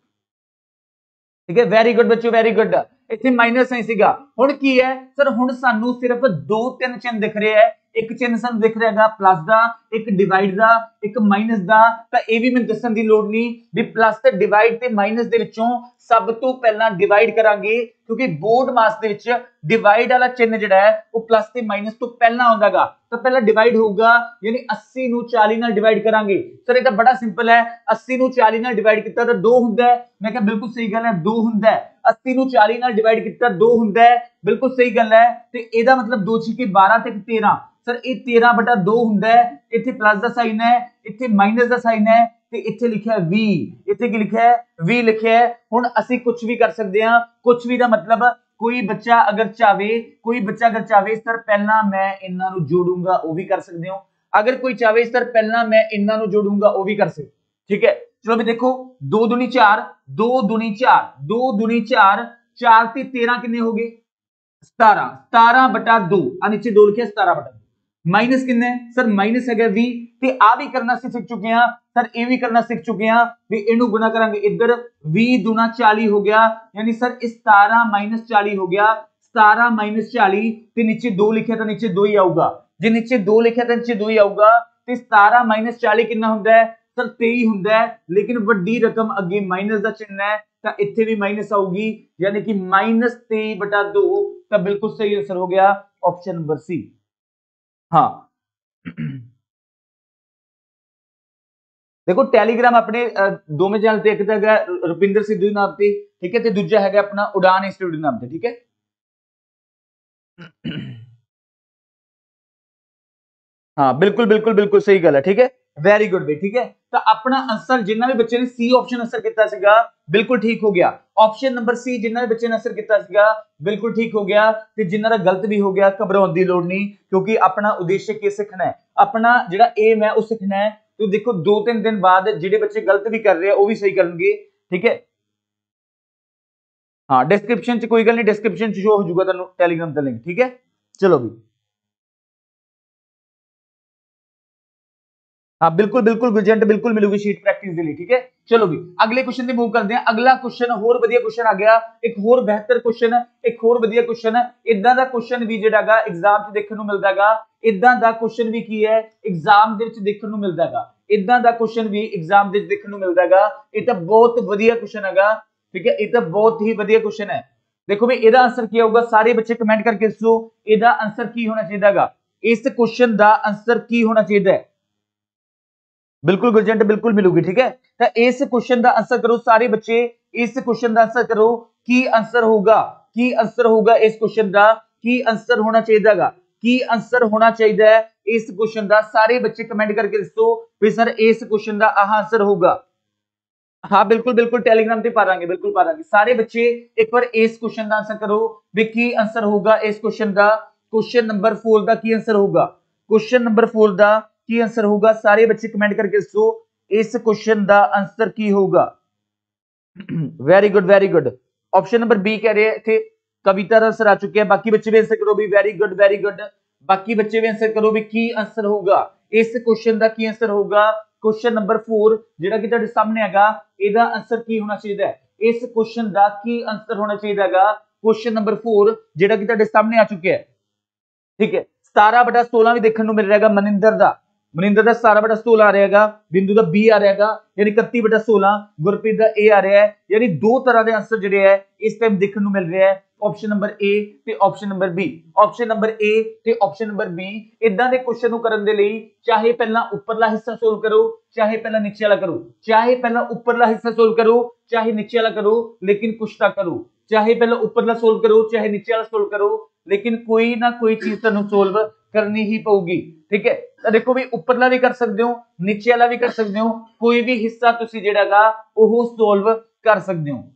ठीक है वेरी गुड बच्चों वेरी गुड इतने माइनस साइन सीगा हुण की है सर हुण सानू सिर्फ दो तीन चिन्ह दिख रहे हैं एक चिन्ह सानू दिख रहा है प्लस दा एक डिवाइड दा एक माइनस दा तां ਇਹ ਵੀ ਮੈਨੂੰ ਦੱਸਣ ਦੀ ਲੋੜ ਨਹੀਂ ਵੀ ਪਲੱਸ ਤੇ ਡਿਵਾਈਡ ਤੇ ਮਾਈਨਸ ਦੇ ਵਿੱਚੋਂ ਸਭ ਤੋਂ ਪਹਿਲਾਂ ਡਿਵਾਈਡ ਕਰਾਂਗੇ ਕਿਉਂਕਿ ਬੋਰਡ ਮਾਸ ਦੇ ਵਿੱਚ ਡਿਵਾਈਡ ਵਾਲਾ ਚਿੰਨ ਜਿਹੜਾ ਹੈ ਉਹ ਪਲੱਸ ਤੇ ਮਾਈਨਸ ਤੋਂ ਪਹਿਲਾਂ ਆਉਂਦਾਗਾ ਤਾਂ ਪਹਿਲਾਂ ਡਿਵਾਈਡ ਹੋਊਗਾ ਯਾਨੀ अस्सी ਨੂੰ चालीस ਨਾਲ ਡਿਵਾਈਡ ਕਰਾਂਗੇ ਸਰ ਇਹ ਤਾਂ ਬੜਾ ਸਿੰਪਲ ਹੈ अस्सी ਨੂੰ चालीस ਨਾਲ ਡਿਵਾਈਡ ਕੀਤਾ ਤਾਂ दो ਹੁੰਦਾ है मैं ਕਿਹਾ ਬਿਲਕੁਲ ਸਹੀ ਗੱਲ ਹੈ दो ਹੁੰਦਾ है अस्सी ਨੂੰ चालीस ਨਾਲ ਡਿਵਾਈਡ ਕੀਤਾ दो ਹੁੰਦਾ है ਬਿਲकुल ਸਹੀ ਗੱਲ ਹੈ ਤੇ ਇਹਦਾ ਮਤਲਬ दो ਛਿਕੇ बारह ਤੇ तेरह सर ये तेरह बटा दो हुंदा है इत्थे प्लस दा साइन है इत्थे माइनस दा साइन है ते इत्थे लिखा है v इत्थे की लिखा है v लिखा है हुण असि कुछ भी कर सकते हैं कुछ भी दा मतलब कोई बच्चा अगर चाहे कोई बच्चा अगर चाहे सर पहला मैं इन्हां नूं जोड़ूंगा वो भी कर सकते हो अगर कोई चाहे सर पहला मैं इन्हां नूं जोड़ूंगा वो भी कर सकते ठीक है चलो भी देखो दो दूनी चार दो दूनी चार दो दूनी चार चार ते तेरह कितने हो गए सतारह सतारह बटा दो आ नीचे दो लिखे सतारह बटा माइनस किन्ने सर माइनस है v ते आ भी करना सीख चुके हैं सर ये भी करना सीख चुके हैं भी इनू गुना करांगे इधर v दूना चालीस हो गया यानी सर इस सतारह माइनस चालीस हो गया सतारह माइनस चालीस ते नीचे दो लिखा तो नीचे दो ही आऊगा जे नीचे दो लिखा तो नीचे दो ही आऊगा ते सतारह माइनस चालीस कितना हुंदा है सर तेईस हुंदा है लेकिन वड्डी रकम अगे माइनस दा चिन्ह है तो इत्थे भी माइनस आऊगी यानी कि माइनस तेईस बटा दो तो बिल्कुल सही आंसर हो गया ऑप्शन नंबर सी हाँ देखो टेलीग्राम अपने दो में चैनल ते एक तो है रुपिंदर सिद्धू नाम ते ठीक है ते दूजा है अपना उड़ान इंस्टीट्यूट नाम ते ठीक है हाँ बिल्कुल बिल्कुल बिल्कुल सही गल है ठीक है वेरी गुड भाई ठीक है तो अपना आंसर जिन्ना भी बच्चे ने सी ऑप्शन आंसर किया सीगा बिल्कुल ठीक हो गया ऑप्शन नंबर सी जिन्ना भी बच्चे ने आंसर किया सीगा बिल्कुल ठीक हो गया ते जिन्ना दा गलत भी हो गया घबराउण दी लोड़ नहीं क्योंकि अपना उद्देश्य की सीखना है अपना जिहड़ा एम है वो सीखना है तो देखो दो तीन दिन बाद जिहड़े बच्चे गलत भी कर रहे हैं वो भी सही करेंगे ठीक है हाँ डिस्क्रिप्शन च कोई गल नहीं डिस्क्रिप्शन च शो हो जाऊगा तुहानू टेलीग्राम दा लिंक ठीक है चलो भी हाँ बिल्कुल बिल्कुल गुरजंट बिल्कुल मिलूगी शीट प्रैक्टिस के लिए ठीक है चलो भी अगले क्वेश्चन पे मूव करते हैं अगला क्वेश्चन होर वधिया क्वेश्चन आ गया एक होर बेहतर क्वेश्चन एक होर वधिया क्वेश्चन इदां दा क्वेश्चन भी जिहड़ा एग्जाम च देखने को मिलदा हैगा इदां दा क्वेश्चन भी की है एग्जाम दे विच देखने को मिलदा हैगा इदां दा क्वेश्चन भी एग्जाम दे विच देखने को मिलदा हैगा ये तो बहुत वधिया क्वेश्चन हैगा ठीक है ये तो बहुत ही वधिया क्वेश्चन है देखो भी इहदा आंसर की होगा सारे बच्चे कमेंट करके दसो इहदा आंसर की होना चाहिए हैगा इस क्वेश्चन दा आंसर की होना चाहिए है बिल्कुल गुरजंट बिल्कुल मिलूगी ठीक है तो इस क्वेश्चन का आंसर करो सारे बच्चे इस क्वेश्चन का आंसर करो की आंसर होगा की आंसर होगा इस क्वेश्चन का की आंसर होना चाहिए की आंसर होना चाहिए इस क्वेश्चन का सारे बच्चे कमेंट करके दसो भी सर इस क्वेश्चन का आह आंसर होगा हाँ बिल्कुल बिल्कुल टेलीग्राम पे पा देंगे बिल्कुल पा देंगे सारे बच्चे एक बार इस क्वेश्चन का आंसर करो भी की आंसर होगा इस क्वेश्चन का क्वेश्चन नंबर फोर का की आंसर होगा क्वेश्चन नंबर फोर का की आंसर होगा सारे बच्चे कमेंट करके दसो इस क्वेश्चन का आंसर की होगा very good very good option number B कह रहे थे कविता का आंसर आ चुके हैं बाकी बच्चे भी आंसर करो भी वेरी गुड वेरी गुड बाकी बच्चे भी आंसर करो भी की आंसर होगा इस क्वेश्चन का की आंसर होगा क्वेश्चन नंबर फोर जेड़ा कि तुहाडे सामने हैगा एदा आंसर की होना चाहिए है इस क्वेश्चन का की आंसर होना चाहिए हैगा क्वेश्चन नंबर फोर जेड़ा कि तुहाडे सामने आ चुके हैं ठीक है सतारह बटा सोलह भी देखने को मिल रहा है मनिंदर का मनिंदर का सतारह बटा सोलह आ रहा है बिंदु का बी आ रहा है यानी इकतीस बटा सोलह गुरप्रीत का ए आ रहा है यानी दो तरह के आंसर जिहड़े है इस टाइम देखने को मिल रहा है ऑप्शन नंबर ए ते option number B option number A ते ऑप्शन नंबर बी इदां दे क्वेश्चन नूं करन दे लई चाहे पहला उपरला हिस्सा सोल्व करो चाहे पहला नीचे वाला करो चाहे पहला उपरला हिस्सा सोल्व करो चाहे नीचे वाला करो लेकिन कुछ तो करो चाहे पहला उपरला सोल्व करो चाहे नीचे वाला सोल्व करो लेकिन कोई ना कोई चीज तुहानू सोल्व करनी ही पऊगी। ठीक है, तो देखो भी उपरला भी कर सकते हो, नीचे वाला भी कर सकते हो, कोई भी हिस्सा तुसी जेड़ागा ओह सोल्व कर सकते हो।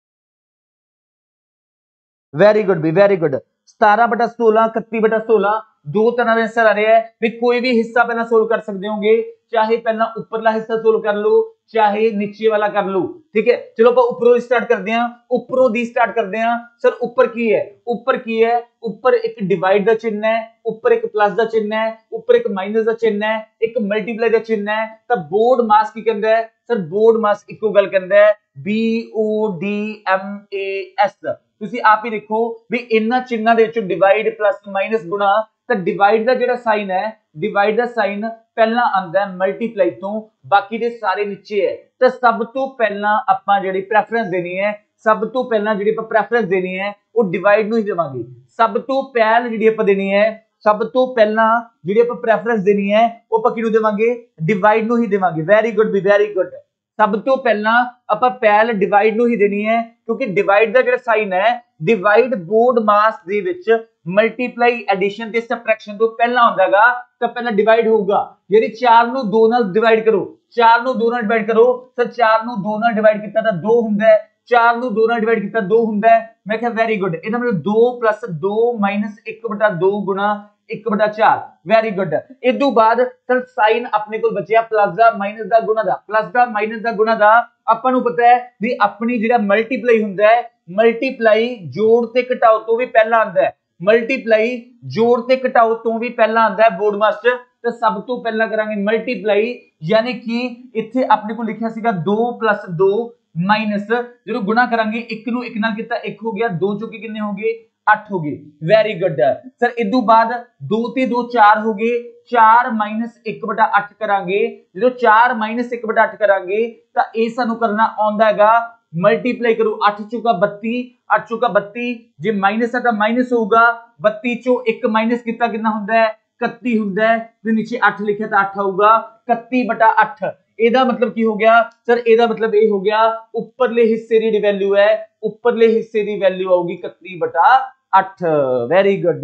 वेरी गुड भी, वेरी गुड। सतारा बटा सोलह, इकती बटा सोलह, दो तरह के आंसर आ रहे हैं भी कोई भी हिस्सा पहला सोल्व कर सकते होंगे, चाहे पहला उपरला हिस्सा सोल्व कर लो चाहे नीचे वाला कर लो। ठीक है, चलो आप उपरों स्टार्ट करते हैं, उपरों दी स्टार्ट करते हैं। सर ऊपर की है, ऊपर की है, ऊपर एक डिवाइड का चिन्ह है, ऊपर एक प्लस का चिन्ह है, ऊपर एक माइनस का चिन्ह है, एक मल्टीप्लाई का चिन्ह है, तो बोर्ड मास की कहता है सर, बोर्ड मास इको गल कहता है B O D M A S. ਤੁਸੀਂ ਆਪ ਹੀ ਦੇਖੋ ਵੀ ਇਹਨਾਂ ਚਿੰਨਾਂ ਦੇ ਵਿੱਚੋਂ ਡਿਵਾਈਡ ਪਲੱਸ ਮਾਈਨਸ ਗੁਣਾ, ਤਾਂ ਡਿਵਾਈਡ ਦਾ ਜਿਹੜਾ ਸਾਈਨ ਹੈ, ਡਿਵਾਈਡ ਦਾ ਸਾਈਨ ਪਹਿਲਾਂ ਆਂਦਾ ਹੈ ਮਲਟੀਪਲਾਈ ਤੋਂ, ਬਾਕੀ ਦੇ ਸਾਰੇ ਨੀਚੇ ਹੈ। ਤਾਂ ਸਭ ਤੋਂ ਪਹਿਲਾਂ ਆਪਾਂ ਜਿਹੜੀ ਪ੍ਰੈਫਰੈਂਸ ਦੇਣੀ ਹੈ, ਸਭ ਤੋਂ ਪਹਿਲਾਂ ਜਿਹੜੀ ਆਪਾਂ ਪ੍ਰੈਫਰੈਂਸ ਦੇਣੀ ਹੈ ਉਹ ਡਿਵਾਈਡ ਨੂੰ ਹੀ ਦੇਵਾਂਗੇ। ਸਭ ਤੋਂ ਪਹਿਲ ਜਿਹੜੀ ਆਪਾਂ ਦੇਣੀ ਹੈ, ਸਭ ਤੋਂ ਪਹਿਲਾਂ ਜਿਹੜੀ ਆਪਾਂ ਪ੍ਰੈਫਰੈਂਸ ਦੇਣੀ ਹੈ ਉਹ ਆਪਾਂ ਕਿਹਨੂੰ ਦੇਵਾਂਗੇ, ਡਿਵਾਈਡ ਨੂੰ ਹੀ ਦੇਵਾਂਗੇ। ਵੈਰੀ ਗੁੱਡ ਵੀ, ਵੈਰੀ ਗੁੱਡ। सब तो पहला ਆਪਾਂ ਪਹਿਲ ਡਿਵਾਈਡ ਨੂੰ ਹੀ ਦੇਣੀ ਹੈ, ਕਿਉਂਕਿ ਡਿਵਾਈਡ ਦਾ ਜਿਹੜਾ ਸਾਈਨ ਹੈ, ਡਿਵਾਈਡ ਬੋਰਡ ਮਾਸ ਦੇ ਵਿੱਚ ਮਲਟੀਪਲਾਈ ਐਡੀਸ਼ਨ ਤੇ ਸਬਟ੍ਰੈਕਸ਼ਨ ਤੋਂ ਪਹਿਲਾਂ ਹੁੰਦਾਗਾ, ਤਾਂ ਪਹਿਲਾਂ ਡਿਵਾਈਡ ਹੋਊਗਾ। ਜਿਹੜੀ ਚਾਰ ਨੂੰ ਦੋ ਨਾਲ ਡਿਵਾਈਡ ਕਰੋ, ਚਾਰ ਨੂੰ ਦੋ ਨਾਲ ਡਿਵਾਈਡ ਕਰੋ, ਤਾਂ ਚਾਰ ਨੂੰ ਦੋ ਨਾਲ ਡਿਵਾਈਡ ਕੀਤਾ ਤਾਂ ਦੋ ਹੁੰਦਾ ਹੈ, ਚਾਰ ਨੂੰ ਦੋ ਨਾਲ ਡਿਵਾਈਡ ਕੀਤਾ ਦੋ ਹੁੰਦਾ ਹੈ। ਮੈਂ ਕਿਹਾ ਵੈਰੀ ਗੁੱਡ। ਇਹਦਾ ਮਤਲਬ ਦੋ ਪਲੱਸ ਦੋ ਮਾਈਨਸ ਇੱਕ ਬਟਾ ਦੋ ਗੁਣਾ एक बटा चार। Very good. इस तो बाद सर साइन अपने को बचिया प्लस दा माइनस दा गुणा दा, प्लस दा माइनस दा गुणा दा। ਆਪਾਂ ਨੂੰ ਪਤਾ ਹੈ ਵੀ ਆਪਣੀ ਜਿਹੜਾ ਮਲਟੀਪਲਾਈ ਹੁੰਦਾ ਹੈ, ਮਲਟੀਪਲਾਈ ਜੋੜ ਤੇ ਘਟਾਓ ਤੋਂ ਵੀ ਪਹਿਲਾਂ ਆਂਦਾ ਹੈ, ਮਲਟੀਪਲਾਈ ਜੋੜ ਤੇ ਘਟਾਓ ਤੋਂ ਵੀ ਪਹਿਲਾਂ ਆਂਦਾ ਹੈ ਬੋਰਡ ਮਾਸਟਰ। ਤਾਂ ਸਭ ਤੋਂ ਪਹਿਲਾਂ ਕਰਾਂਗੇ ਮਲਟੀਪਲਾਈ, ਯਾਨੀ ਕਿ ਇੱਥੇ ਆਪਣੇ ਕੋਲ ਲਿਖਿਆ ਸੀਗਾ ਦੋ ਪਲੱਸ ਦੋ ਮਾਈਨਸ, ਜਦੋਂ ਗੁਣਾ ਕਰਾਂਗੇ ਇੱਕ ਨੂੰ ਇੱਕ ਨਾਲ ਕੀਤਾ ਇੱਕ ਹੋ ਗਿਆ, ਦੋ ਚੋਂ ਕਿੰਨੇ ਹੋ ਗਏ, अठ हो गए। Very good sir. इस तो बाद दो ते दो चार हो गए, चार माइनस एक बटा अठ करांगे, जो चार माइनस एक बटा अठ करांगे तो ये सानू करना आंदा हैगा मल्टीप्लाई करो, अठ चौका बत्ती, अठ चौका बत्ती, जे माइनस है तो माइनस होगा, बत्ती चो एक माइनस कितना कितना हुंदा है, इकत्ती हुंदा है, तो नीचे अठ लिखा तो अठ आऊगा, इकत्ती बटा अठ। ਇਹਦਾ ਮਤਲਬ ਕੀ ਹੋ ਗਿਆ ਸਰ, ਇਹਦਾ ਮਤਲਬ ਇਹ ਹੋ ਗਿਆ ਉੱਪਰਲੇ ਹਿੱਸੇ ਦੀ ਵੈਲਿਊ ਹੈ, ਉੱਪਰਲੇ ਹਿੱਸੇ ਦੀ ਵੈਲਿਊ ਆਊਗੀ ਇਕੱਤੀ ਬਟਾ ਅੱਠ। Very good.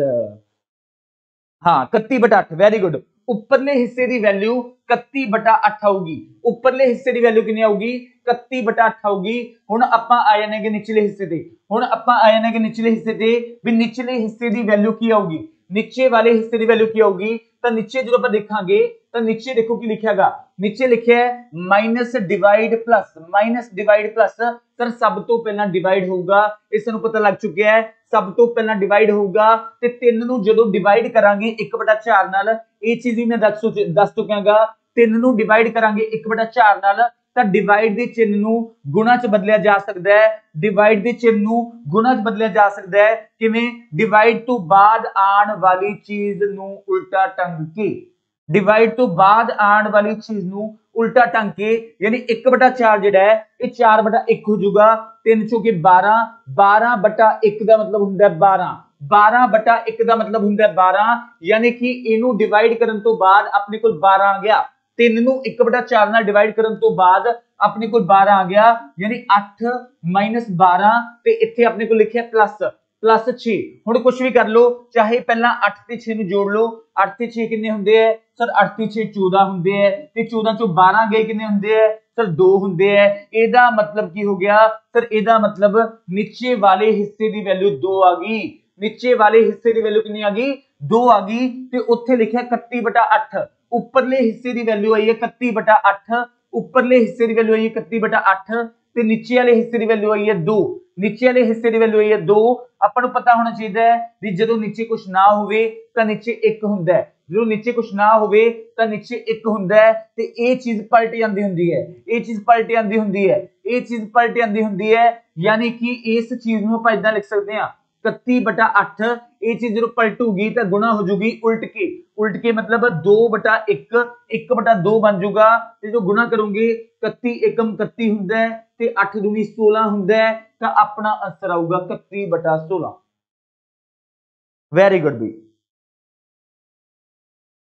ਹਾਂ इकतीस बटा अठ, ਵੈਰੀ ਗੁੱਡ। ਉੱਪਰਲੇ ਹਿੱਸੇ ਦੀ ਵੈਲਿਊ इकतीस बटा अठ ਆਊਗੀ, ਉੱਪਰਲੇ ਹਿੱਸੇ ਦੀ ਵੈਲਿਊ ਕਿੰਨੀ ਆਊਗੀ, इकतीस बटा अठ ਆਊਗੀ। ਹੁਣ ਆਪਾਂ ਆ ਜਾਣਗੇ ਨਿਚਲੇ ਹਿੱਸੇ ਤੇ, ਹੁਣ ਆਪਾਂ ਆ ਜਾਣਗੇ ਨਿਚਲੇ ਹਿੱਸੇ ਤੇ ਵੀ ਨਿਚਲੇ ਹਿੱਸੇ ਦੀ ਵੈਲਿਊ ਕੀ ਆਊਗੀ, ਨੀਚੇ ਵਾਲੇ ਹਿੱਸੇ ਦੀ ਵੈਲਿਊ ਕੀ ਆਊਗੀ। ਤਾਂ ਨੀਚੇ ਜਦੋਂ ਆਪਾਂ ਦੇਖਾਂਗੇ ਤਾਂ ਨੀਚੇ ਦੇਖੋ ਕੀ ਲਿਖਿਆਗਾ, ਨੀਚੇ ਲਿਖਿਆ ਹੈ minus divide plus, minus divide plus. Sir सब तो पहला डिवाइड होगा, इस नूं पता लग चुका है, सब तो पहला डिवाइड होगा ते तीन नूं जदों डिवाइड करांगे एक बटा चार नाल, ये चीज ही मैं दस दस चुकियागा, तीन नूं डिवाइड करांगे एक बटा चार नाल ਤਾਂ ਡਿਵਾਈਡ ਦੇ ਚਿੰਨ ਨੂੰ ਗੁਣਾ ਚ ਬਦਲਿਆ ਜਾ ਸਕਦਾ ਹੈ, ਡਿਵਾਈਡ ਦੇ ਚਿੰਨ ਨੂੰ ਗੁਣਾ ਚ ਬਦਲਿਆ ਜਾ ਸਕਦਾ ਹੈ ਕਿਵੇਂ, ਡਿਵਾਈਡ ਤੋਂ ਬਾਅਦ ਆਉਣ ਵਾਲੀ ਚੀਜ਼ ਨੂੰ ਉਲਟਾ ਟੰਗ ਕੇ, डिवाइड तो बाद आने वाली चीज नू उल्टा टंग के, यानी एक बटा चार जिहड़ा है ये चार बटा एक हो जाऊगा, तीन चौ के बारह, बारह बटा एक का मतलब हुंदा है बारह, बारह बटा एक का मतलब हुंदा है बारह, यानी कि इनू डिवाइड करन तो बाद अपने कोल बारह आ गया, तीन नू एक बटा चार नाल डिवाइड करन तो बाद अपने कोल बारह आ गया, यानी अठ माइनस बारह ते इत्थे अपने को लिखिया प्लस प्लस छे। हुण कुछ भी कर लो, चाहे पहला अठ ते छे नू जोड़ लो, अठ ते छे कितने हुंदे है सर, अठ ते छे चौदह हुंदे है, ते चौदह चों बारह गए कितने हुंदे है सर, दो हुंदे है। एदा मतलब की हो गया सर, एदा मतलब नीचे वाले हिस्से दी वैल्यू दो आ गई, नीचे वाले हिस्से दी वैल्यू कितनी आ गई, दो आ गई, ते उत्थे लिखिया इकत्ती बटा अठ, उपरले हिस्से दी वैल्यू आई है इकत्ती बटा अठ, उपरले हिस्से दी वैल्यू आई है इकत्ती बटा अठ, ते नीचे वाले हिस्से दी वैल्यू आई है दो, नीचे वाले हिस्से दी वैल्यू आई है दो। ਆਪਾਂ ਨੂੰ ਪਤਾ ਹੋਣਾ ਚਾਹੀਦਾ ਹੈ ਵੀ ਜਦੋਂ ਨੀਚੇ ਕੁਝ ਨਾ ਹੋਵੇ ਤਾਂ ਨੀਚੇ ਇੱਕ ਹੁੰਦਾ ਹੈ, ਜਦੋਂ ਨੀਚੇ ਕੁਝ ਨਾ ਹੋਵੇ ਤਾਂ ਨੀਚੇ ਇੱਕ ਹੁੰਦਾ ਹੈ, ਤੇ ਇਹ ਚੀਜ਼ ਪਲਟ ਜਾਂਦੀ ਹੁੰਦੀ ਹੈ, ਇਹ ਚੀਜ਼ ਪਲਟ ਜਾਂਦੀ ਹੁੰਦੀ ਹੈ, ਇਹ ਚੀਜ਼ ਪਲਟ ਜਾਂਦੀ ਹੁੰਦੀ ਹੈ, ਯਾਨੀ ਕਿ ਇਸ ਚੀਜ਼ ਨੂੰ ਆਪਾਂ ਇਦਾਂ ਲਿਖ ਸਕਦੇ ਹਾਂ इकत्ती बटा अठ, ये चीज जो पलटूगी तो गुणा हो जाएगी उल्ट के, उल्ट के मतलब दो बटा एक, एक बटा दो बन जाऊगा, जो गुणा करोगे इकत्ती एकम इकत्ती हुंदा है ते अठ दूनी सोलह हुंदा है, तो अपना आंसर आऊगा इकत्ती बटा सोलह। वेरी गुड भी।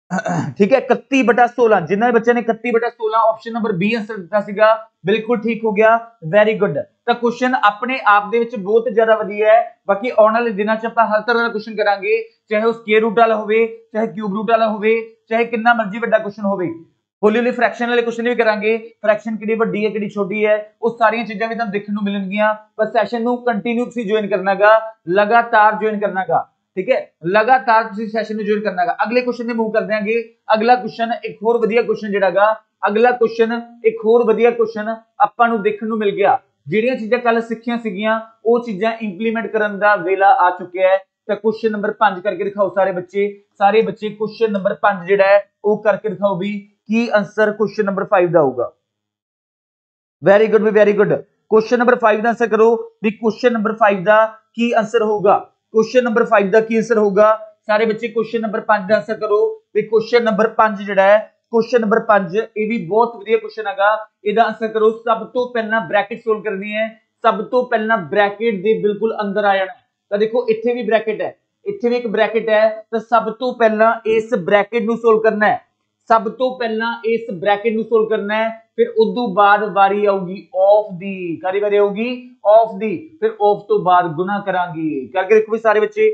ठीक है इकतीस बटा सोलह जिन्होंने बच्चे ने इकतीस बटा सोलह ऑप्शन नंबर बी आंसर दिता सीगा बिल्कुल ठीक हो गया वेरी गुड तो क्वेश्चन अपने आप दे विच बहुत ज्यादा वधिया है बाकी आने वाले दिनों च आपां हर तरह का क्वेश्चन करांगे चाहे वो स्क्वायर रूट वाला होवे चाहे क्यूब रूट वाला होवे चाहे कितना मर्जी बड़ा क्वेश्चन होवे हौली हौली फ्रैक्शन वाले क्वेश्चन भी करांगे फ्रैक्शन किहड़ी वड्डी है किहड़ी छोटी है वो सारी चीजां भी तुहानूं देखण नूं मिलणगियां पर सैशन नूं कंटिन्यू तुसीं ज्वाइन करनागा लगातार ज्वाइन करनागा ठीक है लगातार तुसीं सैशन नूं ज्वाइन करनागा अगले क्वेश्चन दे मूव कर देंगे अगला क्वेश्चन एक होर वधिया क्वेश्चन जिहड़ागा अगला क्वेश्चन एक होर वधिया क्वेश्चन आपां नूं देखण नूं मिल गया ਜਿਹੜੀਆਂ ਚੀਜ਼ਾਂ ਕੱਲ ਸਿੱਖੀਆਂ ਸੀਗੀਆਂ ਉਹ ਚੀਜ਼ਾਂ ਇੰਪਲੀਮੈਂਟ ਕਰਨ ਦਾ ਵੇਲਾ ਆ ਚੁੱਕਿਆ ਹੈ ਤਾਂ ਕੁਐਸਚਨ ਨੰਬਰ पाँच ਕਰਕੇ ਦਿਖਾਓ ਸਾਰੇ ਬੱਚੇ ਸਾਰੇ ਬੱਚੇ ਕੁਐਸਚਨ ਨੰਬਰ पाँच ਜਿਹੜਾ ਹੈ ਉਹ ਕਰਕੇ ਦਿਖਾਓ ਵੀ ਕੀ ਆਨਸਰ ਕੁਐਸਚਨ ਨੰਬਰ पाँच ਦਾ ਹੋਊਗਾ ਵੈਰੀ ਗੁੱਡ ਵੀ ਵੈਰੀ ਗੁੱਡ ਕੁਐਸਚਨ ਨੰਬਰ पाँच ਦਾ ਆਨਸਰ ਕਰੋ ਵੀ ਕੁਐਸਚਨ ਨੰਬਰ पाँच ਦਾ ਕੀ ਆਨਸਰ ਹੋਊਗਾ ਕੁਐਸਚਨ ਨੰਬਰ पाँच ਦਾ ਕੀ ਆਨਸਰ ਹੋਊਗਾ ਸਾਰੇ ਬੱਚੇ ਕੁਐਸਚਨ ਨੰਬਰ पाँच ਦਾ ਆਨਸਰ ਕਰੋ ਵੀ ਕੁਐਸਚਨ ਨੰਬਰ पाँच ਜਿਹੜਾ ਹੈ क्वेश्चन नंबर पाँच ये भी बहुत वधिया क्वेश्चन हैगा ਇਹਦਾ आंसर करो सब तो पहला ब्रैकेट सोल्व करनी है सब तो पहला ब्रैकेट ਦੇ बिल्कुल अंदर आ जाना ਤਾਂ देखो ਇੱਥੇ भी ब्रैकेट है ਇੱਥੇ भी एक ब्रैकेट है ਤਾਂ सब तो पहला इस ब्रैकेट ਨੂੰ सोल्व करना है सब तो पहला इस ब्रैकेट ਨੂੰ सोल्व करना है फिर उदों बाद वारी आऊगी ऑफ दी कारी वारी आऊगी ऑफ दी फिर ऑफ तो बाद गुना करांगे करके देखो भी सारे बच्चे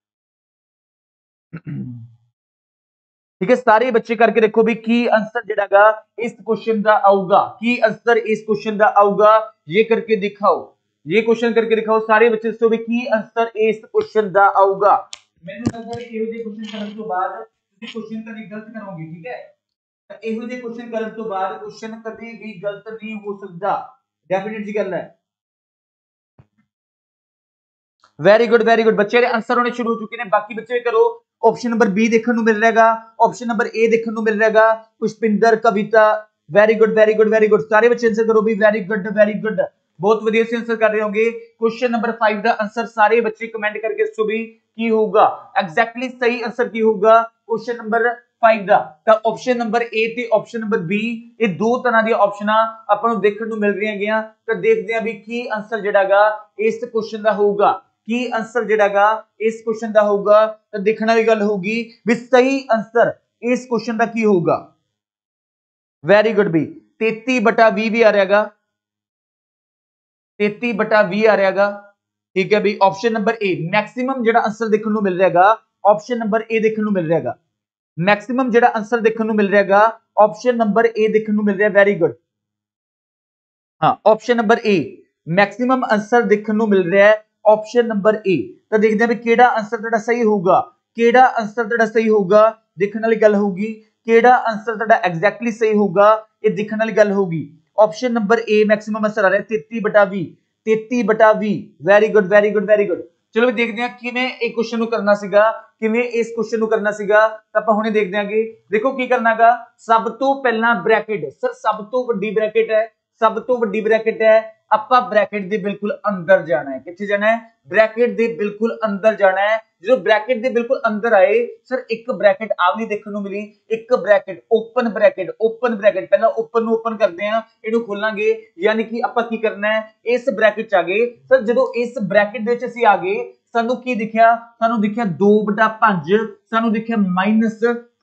ठीक है सारे बच्चे करके देखो भी की आंसर जिहड़ा इस क्वेश्चन दा आऊगा की आंसर इस क्वेश्चन दा आऊगा ये करके दिखाओ ये क्वेश्चन करके दिखाओ सारे बच्चे दसो भी की आंसर इस क्वेश्चन दा आऊगा मैनूं लगदा है इहो जे क्वेश्चन करन तो बाद तुसीं क्वेश्चन कभी गलत करोगे ठीक है तो इहो जे क्वेश्चन करन तो बाद क्वेश्चन कभी भी गलत नहीं हो सकता डेफिनेट जी गल है वेरी गुड वेरी गुड बच्चे आंसर होने शुरू हो चुके हैं बाकी बच्चे करो ऑप्शन नंबर बी देखने को मिल रहेगा ऑप्शन नंबर ए देखने को मिल रहेगा Pushpinder Kavita very good very good very good सारे बच्चे आंसर करो भी वेरी गुड वेरी गुड बहुत बढ़िया से आंसर कर रहे होंगे क्वेश्चन नंबर पाँच का आंसर सारे बच्चे कमेंट करके दसो भी की होगा एग्जैक्टली सही आंसर की होगा क्वेश्चन नंबर पाँच का तो ऑप्शन नंबर ए ते ऑप्शन नंबर बी ये दो तरह दी ऑप्शनां आपां नूं देखण नूं मिल रही हैं तो देखते हैं भी की आंसर जिहड़ागा इस क्वेश्चन दा होगा की आंसर जिहड़ागा इस क्वेश्चन दा होगा तो देखने वाली गल होगी भी सही आंसर इस क्वेश्चन दा की होगा वेरी गुड भी तैंतीस बटा बीस भी आ रहेगा तैंतीस बटा बीस आ रहेगा ठीक है भी ऑप्शन नंबर ए मैक्सिमम जिहड़ा आंसर देखने को मिल रहेगा ऑप्शन नंबर ए देखने को मिल रहेगा मैक्सिमम जिहड़ा आंसर देखने को मिल रहेगा ऑप्शन नंबर ए देखने को मिल रहा है वेरी गुड हाँ option number A maximum answer देखने को मिल रहा है ऑप्शन नंबर ए तो देखते हैं भी केड़ा आंसर तेरा सही होगा केड़ा आंसर तेरा सही होगा देखने वाली गल होगी केड़ा आंसर तेरा एग्जैक्टली सही होगा ये देखने वाली गल होगी option number A maximum answer आ रहा है तैंतीस बटा बीस तैंतीस बटा बीस very good very good very good चलो देखते हैं किवें एक क्वेश्चन नु करना सीगा किवें इस क्वेश्चन नु करना सीगा तो आपां हुणे देखदे आंगे देखो की करनागा सब तो पहला ब्रैकेट सर सब तो वड्डी ब्रैकेट है सब तो वड्डी ब्रैकेट है ਆਪਾਂ ब्रैकेट ਦੇ बिल्कुल अंदर जाना है किथे जाना है ब्रैकेट ਦੇ बिल्कुल अंदर जाना है जो ब्रैकेट ਦੇ बिल्कुल अंदर आए सर एक ब्रैकेट आवली देखने को मिली एक bracket open bracket open bracket पहला ओपन ਨੂੰ ओपन करते हैं ਇਹਨੂੰ ਖੋਲਾਂਗੇ यानी कि ਆਪਾਂ ਕੀ ਕਰਨਾ है इस ब्रैकेट ਚ ਆ ਗਏ ਸਰ ਜਦੋਂ ਇਸ ब्रैकेट ਦੇ ਵਿੱਚ ਅਸੀਂ ਆ ਗਏ ਸਾਨੂੰ ਕੀ ਦਿਖਿਆ ਸਾਨੂੰ ਦਿਖਿਆ दो बटा पाँच ਸਾਨੂੰ ਦਿਖਿਆ माइनस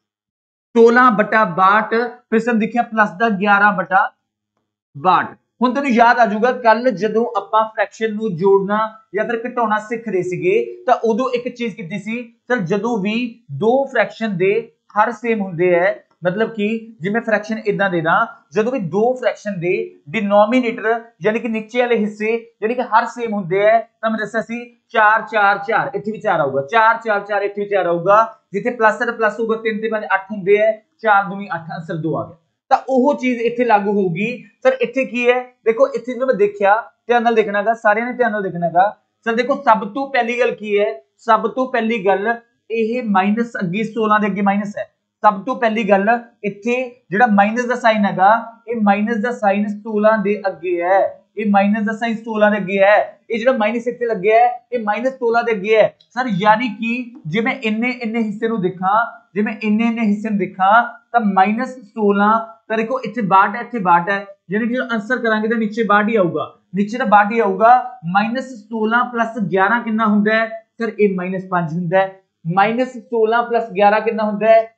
सोलह बटा बासठ फिर ਸਾਨੂੰ ਦਿਖਿਆ प्लस ਦਾ ग्यारह बटा बासठ ਹੁਣ ਤੁਹਾਨੂੰ ਯਾਦ ਆ ਜਾਊਗਾ ਕੱਲ ਜਦੋਂ ਆਪਾਂ ਫ੍ਰੈਕਸ਼ਨ ਨੂੰ ਜੋੜਨਾ ਜਾਂ ਫਿਰ ਘਟਾਉਣਾ ਸਿੱਖ ਰਹੇ ਸੀਗੇ ਤਾਂ ਉਦੋਂ ਇੱਕ ਚੀਜ਼ ਕੀਤੀ ਸੀ ਸਰ ਜਦੋਂ ਵੀ ਦੋ ਫ੍ਰੈਕਸ਼ਨ ਦੇ ਹਰ ਸੇਮ ਹੁੰਦੇ ਐ मतलब कि जिवें फ्रैक्शन इदां दे दां जदों भी दो फ्रैक्शन दे डिनोमिनेटर यानी कि नीचे वाले हिस्से यानी कि हर सेम हुंदे है तां मैं दस्सिया सी चार चार चार इत्थे भी चार आऊगा चार चार चार इत्थे भी चार आऊगा जिथे प्लस ते प्लस होगा तीन ते पांच आठ हुंदे है चार दूनी आठ आंसर दो आ गया ਤਾਂ ਉਹ ਚੀਜ਼ ਇੱਥੇ ਲਾਗੂ ਹੋਊਗੀ ਸਰ ਇੱਥੇ ਕੀ ਹੈ ਦੇਖੋ ਇੱਥੇ ਜਦੋਂ ਮੈਂ ਦੇਖਿਆ ਧਿਆਨ ਨਾਲ ਦੇਖਣਾਗਾ ਸਾਰਿਆਂ ਨੇ ਧਿਆਨ ਨਾਲ ਦੇਖਣਾਗਾ ਸਰ ਦੇਖੋ ਸਭ ਤੋਂ ਪਹਿਲੀ ਗੱਲ ਕੀ ਹੈ ਸਭ ਤੋਂ ਪਹਿਲੀ ਗੱਲ ਇਹ ਮਾਈਨਸ ਅੱਗੇ सोलह ਦੇ ਅੱਗੇ ਮਾਈਨਸ ਹੈ ਸਭ ਤੋਂ ਪਹਿਲੀ ਗੱਲ ਇੱਥੇ ਜਿਹੜਾ ਮਾਈਨਸ ਦਾ ਸਾਈਨ ਹੈਗਾ ਇਹ ਮਾਈਨਸ ਦਾ ਸਾਈਨ सोलह ਦੇ ਅੱਗੇ ਹੈ ਇਹ ਮਾਈਨਸ ਦਾ ਸਾਈਨ सोलह ਦੇ ਅੱਗੇ ਹੈ ਇਹ ਜਿਹੜਾ ਮਾਈਨਸ ਇੱਥੇ ਲੱਗਿਆ ਹੈ ਇਹ ਮਾਈਨਸ सोलह ਦੇ ਅੱਗੇ ਹੈ ਸਰ ਯਾਨੀ ਕਿ ਜੇ ਮੈਂ ਇੰਨੇ ਇੰਨੇ ਹਿੱਸੇ ਨੂੰ ਦੇਖਾਂ ਜੇ ਮੈਂ ਇੰਨੇ ਇੰਨੇ ਹਿੱਸੇ ਨੂੰ ਦੇਖਾਂ ਤਾਂ ਮਾਈਨਸ सोलह ਤਾਂ ਦੇਖੋ ਇੱਥੇ बासठ ਹੈ ਇੱਥੇ बासठ ਹੈ ਯਾਨੀ ਕਿ ਜਦੋਂ ਆਨਸਰ ਕਰਾਂਗੇ ਤਾਂ ਨੀਚੇ बासठ ਹੀ ਆਊਗਾ नीचे ਤਾਂ बासठ ही आऊगा माइनस सोलह प्लस ग्यारह कितना हुंदा है सर ये माइनस पांच हुंदा है माइनस सोलह प्लस ग्यारह कितना हुंदा है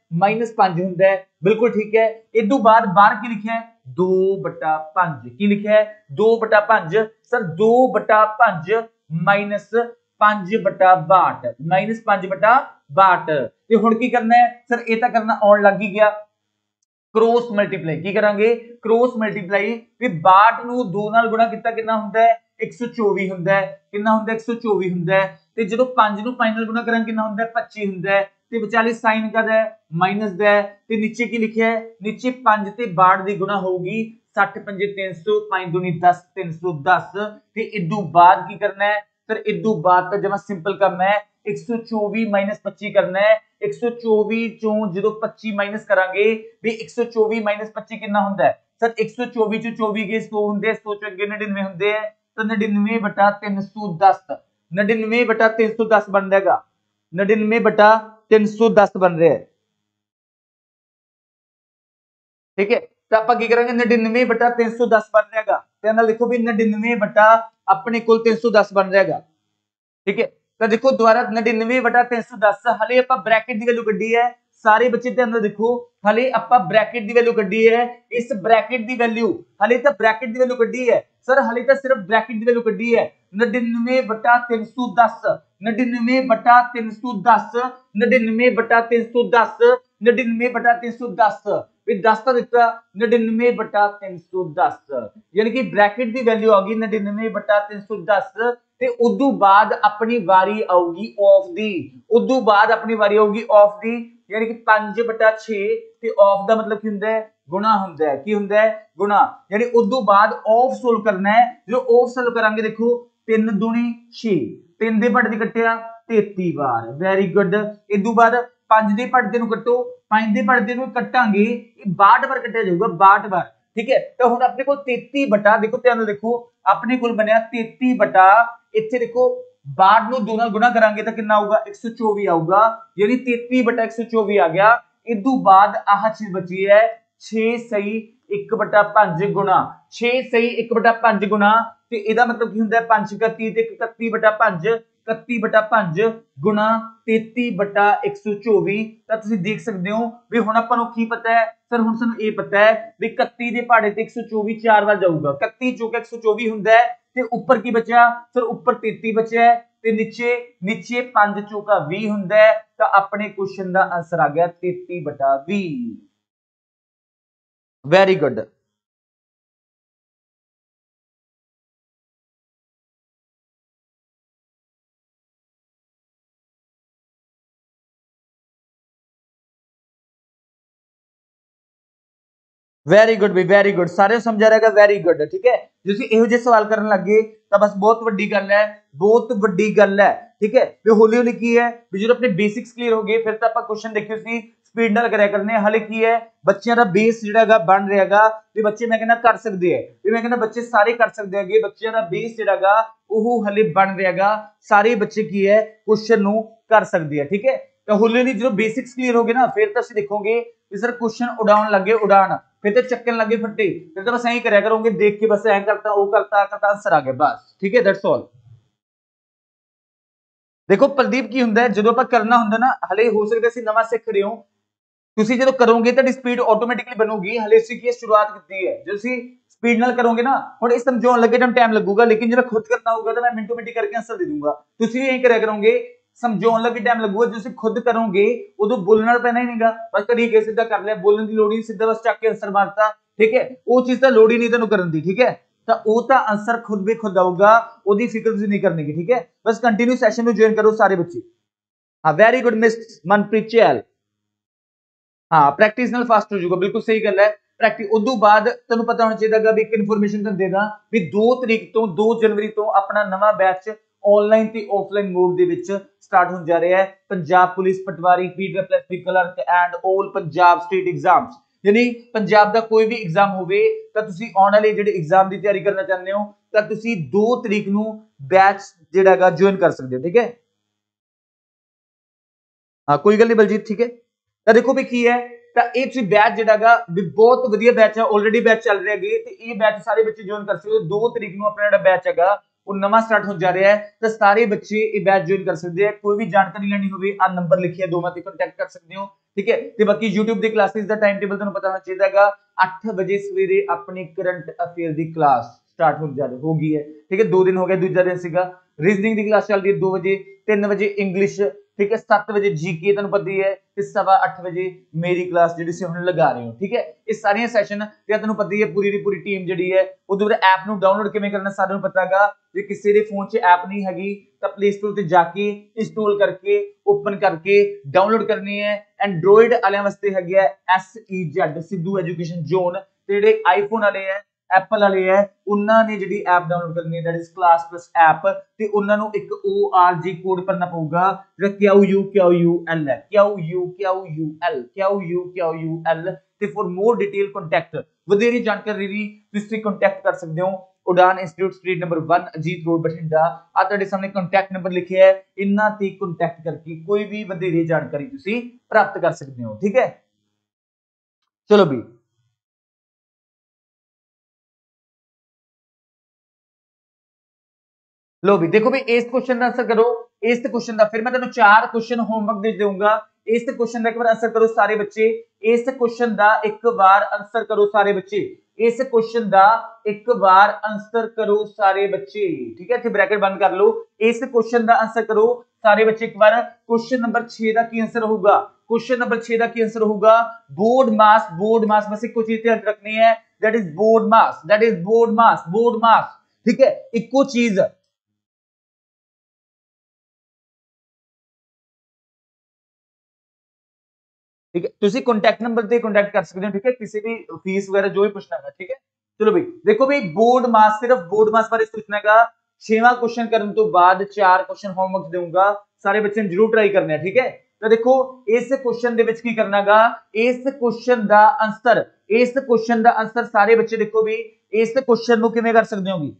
माइनस पांच हुंदा है, बिल्कुल ठीक है। इस तो बाद बाहर की लिखा है दो बटा पांच, की लिखा है दो बटा पांच सर, दो बटा पांच माइनस पांच बटा बाहठ, माइनस पांच बटा बाहठ। ते हुण की करना है सर, ये तो करना आउण लग ही गया। क्रॉस मल्टीप्लाई की करांगे, क्रॉस मल्टीप्लाई भी बाहठ नूं दो नाल गुणा कितना कितना हुंदा है एक सौ चौबीस हुंदा है, कितना हुंदा है एक सौ चौबीस हुंदा है। ते जदों पांच नूं पांच नाल गुणा करांगे कितना हुंदा है पच्चीस हुंदा है। ते विचाले साइन कादा है माइनस दा है। ते नीचे की लिखिया है, नीचे पांच ते बाहठ दी गुणा होगी साठ पंजे तीन सौ, पांच दूनी दस, तीन सौ दस। ते इदों बाद की करना है सर, इदों बाद तो जमा सिंपल काम है, एक सौ चौबीस माइनस पच्चीस करना है। एक सौ चौबीस चों जो पच्चीस माइनस करांगे भी एक सौ चौबीस माइनस पच्चीस कितना हुंदा है सर, एक सौ चौबीस चों चौबीस गए सौ हुंदे, सौ चों अगे नड़िनवे हुंदे है, तो नड़िनवे बटा तीन सौ दस, नड़िनवे बटा तीन सौ दस बन जाएगा, नड़िनवे बटा तीन सौ दस बन रहा है, ठीक है। तो आप की करेंगे नड़िनवे बटा तीन सौ दस बन जाएगा, तो लिखो भी नड़िनवे बटा अपने को तीन सौ दस बन जाएगा, ठीक है। तो देखो दोबारा नड़िनवे बटा तीन सौ दस, हले आप ब्रैकेट की वैल्यू कड्डी है, सारे बच्चे ध्यान नाल देखो, हले आप ब्रैकेट की वैल्यू कड्डी है, इस ब्रैकेट की वैल्यू हले तो ब्रैकेट की वैल्यू कड्डी है सर, हले तो सिर्फ ब्रैकेट की वैल्यू कड्डी है। नड़िनवे बटा तीन सौ दस, नड़िनवे बटा तीन सौ दस, नड़िनवे बटा तीन सौ दस, नड़िनवे बटा तीन सौ दस, भी दस का दिता नड़िनवे बटा तीन सौ दस, यानी कि ब्रैकेट की वैल्यू आ गई नड़िनवे बटा तीन सौ दस। ते उदों बाद अपनी वारी आऊगी ऑफ दी, उदों बाद अपनी वारी आऊगी ऑफ दी, यानी कि पांच बटा छे ते ऑफ दा मतलब की हुंदा है गुणा हुंदा है, की हुंदा है गुणा, यानी उदों बाद ऑफ सोल्व करना है। जो ऑफ सोल्व करांगे देखो तीन दूनी छे, तीन दे भट दी कट्टिया तैंतीस बार, वेरी गुड। इदों बाद पांच दे भट दे नूं कट्टो, पांच दे भट दे नूं कट्टांगे बाहठ बार कट्टिया जाऊगा, बाहठ बार, ठीक है। तो हुण अपने को तैंतीस बटा देखो ध्यान देखो अपने को बनया तैंतीस बटा इत्थे देखो बाहठ नूं दो नाल गुणा करांगे तो कितना आऊगा एक सौ चौबीस आऊगा, यानी तैंतीस बटा एक सौ चौबीस आ गया। इदों बाद आह चीज बची है छे सही एक बटा पांच गुणा, छे सही एक बटा पांच गुणा, ते इहदा मतलब की हुंदा है पांच इकत्ती ते इकत्ती बटा पांच, इकत्ती बटा पांच गुणा तैंतीस बटा एक सौ चौबीस। तो तुसीं देख सकते हो भी हुण आपां नूं की पता है सर, हुण सानूं ये पता है भी इकत्ती दे पहाड़े ते एक सौ चौबीस चार बार जाऊगा, इकत्ती चौका एक सौ चौबीस हुंदा है, ते ऊपर की बचा सर, ऊपर तैंतीस बचा है, ते नीचे नीचे पांच चौका बीस हुंदा है। तो अपने क्वेश्चन का आंसर आ गया तैंतीस बटा बीस, वेरी गुड। वेरी गुड भी, वेरी गुड, सारे समझा रहेगा, वेरी गुड, ठीक है। जो इहो जे सवाल करने लगे तो बस बहुत वड्डी गल है, बहुत वड्डी गल है, ठीक है। भी हौली हौली की है भी जो अपने बेसिक्स क्लियर हो गए फिर तो आप क्वेश्चन देखियो सी स्पीड नाल करया करने। हले की है बच्चों का बेस जिहड़ा बन रहा है भी बच्चे मैं कहना कर सकते हैं, भी मैं कहना बच्चे सारे कर सकते हैं, बच्चों का बेस जिहड़ा वो हले बन रहा, सारे बच्चे की है क्वेश्चन नूं कर सकते हैं, ठीक है। तो हौली हौली जो बेसिक्स क्लियर हो गए ना फिर तो असं देखोगे सर क्वेश्चन उड़ान लगे उड़ान, फिर तो चक्कन लगे फट्टे, फिर तो बस यही करया करोगे देख के बस ऐ करता वो करता करता आंसर आ गया बस, ठीक है, दैट्स ऑल। देखो प्रदीप की हुंदा है जो आप करना हुंदा ना, हले हो सकता है नवा सीख रहे हो, तुसी जो करोगे तो स्पीड ऑटोमेटिकली बनूगी, हले इसी की शुरुआत की है, जो स्पीड नाल करोगे ना और इस समझाने लगे टाइम लगेगा, लेकिन जो खुद करना होगा तो मैं मिनटों मिनटी करके आंसर दे दूंगा। तुसी यही करया करोगे, समझाने लगे टाइम लगेगा, जो खुद करोगे उदों बोलना पैना ही नहींगा, बस करी के सीधा कर लिया, बोलने की लोड़ ही सीधा बस चक के आंसर मारता, ठीक है। वो चीज तो लोड़ ही नहीं तेन करने की, ठीक है। तो वो तो आंसर खुद भी खुद आऊगा, ओदी फिक्र तुसी नहीं करने की, ठीक है। बस कंटिन्यू सैशन में ज्वाइन करो सारे बच्चे। हाँ very good miss Manpreet Chahal, हाँ प्रैक्टिस नाल फास्ट हो जाऊगा, बिल्कुल सही गल है। प्रैक्टिस उदों बाद तेनों पता होना चाहिए भी एक इन्फॉर्मेशन तुहानूं देदा भी दो तरीक तो दो जनवरी तो अपना नवा बैच ऑनलाइन ते ऑफलाइन मोड दे विच स्टार्ट होने जा रहा है। Punjab police patwari PDF plus B clerk and all Punjab state exams, यानी पंजाब का कोई भी एग्जाम होवे तो तुसी आने वाले जेडे एग्जाम की तैयारी करना चाहते हो तो तुसी दो तरीक नूं बैच जेड़ा ज्वाइन कर सकते हो, ठीक है। हाँ कोई गल नहीं बलजीत, ठीक है। तो देखो भी की है तो ये बैच जिहड़ा भी बहुत वधिया बैच है, ऑलरेडी बैच चल रहे हैं, तो ये बैच सारे बच्चे ज्वाइन कर सकते हो। दो तरीक नूं अपना जिहड़ा बैच हैगा ਉਹ ਨਵਾਂ ਸਟਾਰਟ ਹੋ ਜਾ ਰਿਹਾ ਹੈ ਤਾਂ ਸਾਰੇ ਬੱਚੇ ਇਹ ਬੈਚ ਜੁਆਇਨ ਕਰ ਸਕਦੇ ਆ। ਕੋਈ ਵੀ ਜਾਣਕਾਰੀ ਲੈਣੀ ਹੋਵੇ ਆ ਨੰਬਰ ਲਿਖਿਆ ਦੋਵਾਂ ਤੇ ਕੰਟੈਕਟ ਕਰ ਸਕਦੇ ਹੋ, ਠੀਕ ਹੈ। ਤੇ ਬਾਕੀ YouTube ਦੇ ਕਲਾਸਿਸ ਦਾ ਟਾਈਮ ਟੇਬਲ ਤੁਹਾਨੂੰ ਪਤਾ ਹੋਣਾ ਚਾਹੀਦਾ ਹੈਗਾ, ਅੱਠ ਵਜੇ ਸਵੇਰੇ ਆਪਣੀ ਕਰੰਟ ਅਫੇਅਰ ਦੀ ਕਲਾਸ ਸਟਾਰਟ ਹੋ ਜਾ ਹੋ ਗਈ ਹੈ, ਠੀਕ ਹੈ। ਦੋ ਦਿਨ ਹੋ ਗਏ, ਦੂਜਾ ਦਿਨ ਸੀਗਾ ਰੀਜ਼ਨਿੰਗ ਦੀ ਕਲਾਸ ਚੱਲ ਰਹੀ ਹੈ ਦੋ ਵਜੇ, ਤਿੰਨ ਵਜੇ ਇੰਗਲਿਸ਼, ठीक है, सत्त बजे जीके ਤੁਹਾਨੂੰ ਪਤਾ ਹੀ ਹੈ ਤੇ ਸਵਾ ਅੱਠ ਵਜੇ ਮੇਰੀ ਕਲਾਸ ਜਿਹੜੀ ਸੀ ਹੁਣ ਲਗਾ ਰਹੇ ਹੋ, ਠੀਕ ਹੈ। ਇਹ ਸਾਰੀਆਂ ਸੈਸ਼ਨ ਤੇ ਤੁਹਾਨੂੰ ਪਤਾ ਹੀ ਹੈ ਪੂਰੀ ਦੀ ਪੂਰੀ ਟੀਮ ਜਿਹੜੀ ਹੈ ਉਦੋਂ ਬਾਅਦ ਐਪ ਨੂੰ ਡਾਊਨਲੋਡ ਕਿਵੇਂ ਕਰਨਾ ਸਾਰਿਆਂ ਨੂੰ ਪਤਾ ਹੈਗਾ। ਜੇ ਕਿਸੇ ਦੇ ਫੋਨ 'ਚ ਐਪ ਨਹੀਂ ਹੈਗੀ ਤਾਂ ਪਲੇ ਸਟੋਰ ਤੇ ਜਾ ਕੇ ਇੰਸਟਾਲ ਕਰਕੇ ਓਪਨ ਕਰਕੇ ਡਾਊਨਲੋਡ ਕਰਨੀ ਹੈ। ਐਂਡਰੋਇਡ ਵਾਲਿਆਂ ਵਾਸਤੇ ਹੈਗਾ S E Z Sidhu education zone, ਤੇ ਜਿਹੜੇ ਆਈਫੋਨ ਵਾਲੇ ਹੈ ਐਪਲ ਵਾਲੇ ਹੈ ਉਹਨਾਂ ਨੇ ਜਿਹੜੀ ਐਪ ਡਾਊਨਲੋਡ ਕਰਨੀ ਹੈ that is class plus app, ਤੇ ਉਹਨਾਂ ਨੂੰ ਇੱਕ ਓ ਆਰ ਜੀ ਕੋਡ ਭਰਨਾ ਪਊਗਾ ਜਿਹੜਾ Q U Q U L ਹੈ, Q U Q U L Q U Q U L. ਤੇ ਫॉर ਮੋਰ ਡਿਟੇਲ ਕੰਟੈਕਟ ਵਧੇਰੀ ਜਾਣਕਾਰੀ ਲਈ ਤੁਸੀਂ ਕੰਟੈਕਟ ਕਰ ਸਕਦੇ ਹੋ ਉਡਾਨ ਇੰਸਟੀਚਿਊਟ ਸਟਰੀਟ ਨੰਬਰ ਇੱਕ ਅਜੀਤ ਰੋਡ ਬਠਿੰਡਾ। ਆ ਤੁਹਾਡੇ ਸਾਹਮਣੇ ਕੰਟੈਕਟ ਨੰਬਰ ਲਿਖਿਆ ਹੈ, ਇਹਨਾਂ ਤੇ ਕੰਟੈਕਟ ਕਰਕੇ ਕੋਈ ਵੀ ਵਧੇਰੀ ਜਾਣਕਾਰੀ ਤੁਸੀਂ ਪ੍ਰਾਪਤ ਕਰ ਸਕਦੇ ਹੋ, ਠੀਕ ਹੈ। ਚਲੋ ਵੀ लो भी देखो भी इस क्वेश्चन का आंसर करो, इस क्वेश्चन का फिर मैं तेन चार क्वेश्चन होमवर्क दे दूंगा, इस क्वेश्चन का एक बार आंसर करो सारे बच्चे, इस क्वेश्चन का एक बार आंसर करो सारे बच्चे, इस क्वेश्चन का एक बार आंसर करो सारे बच्चे, ठीक है। इथे ब्रैकेट बंद कर लो, इस क्वेश्चन का आंसर करो सारे बच्चे एक बार। क्वेश्चन नंबर छह का की आंसर होगा, क्वेश्चन नंबर छह का की आंसर होगा बोर्ड मास, बोर्ड मास बस एक चीज ध्यान रखनी है that is BODMAS, that is BODMAS, BODMAS, ठीक है। इको चीज ठीक है, ਤੁਸੀਂ ਕੰਟੈਕਟ ਨੰਬਰ ਤੇ ਕੰਟੈਕਟ ਕਰ ਸਕਦੇ ਹੋ, ਠੀਕ ਹੈ। ਕਿਸੇ ਵੀ ਫੀਸ ਵਗੈਰਾ ਜੋ ਵੀ ਪੁੱਛਣਾ ਹੈ, ਠੀਕ ਹੈ। ਚਲੋ ਬਈ ਦੇਖੋ ਬਈ ਬੋਰਡ ਮਾਸ, ਸਿਰਫ ਬੋਰਡ ਮਾਸ ਬਾਰੇ ਪੁੱਛਣਾ ਹੈਗਾ। ਛੇਵਾਂ ਕੁਐਸਚਨ ਕਰਨ ਤੋਂ ਬਾਅਦ ਚਾਰ ਕੁਐਸਚਨ ਹੋਮਵਰਕ ਦੇਵਾਂਗਾ, ਸਾਰੇ ਬੱਚਿਆਂ ਨੂੰ ਜਰੂਰ ਟਰਾਈ ਕਰਨਾ ਹੈ, ਠੀਕ ਹੈ। ਤਾਂ ਦੇਖੋ ਇਸ ਕੁਐਸਚਨ ਦੇ ਵਿੱਚ ਕੀ ਕਰਨਾਗਾ, ਇਸ ਕੁਐਸਚਨ ਦਾ ਆਨਸਰ, ਇਸ ਕੁਐਸਚਨ ਦਾ ਆਨਸਰ ਸਾਰੇ ਬੱਚੇ ਦੇਖੋ ਵੀ ਇਸ ਕੁਐਸਚਨ ਨੂੰ ਕਿਵੇਂ ਕਰ ਸਕਦੇ ਹੋਗੇ।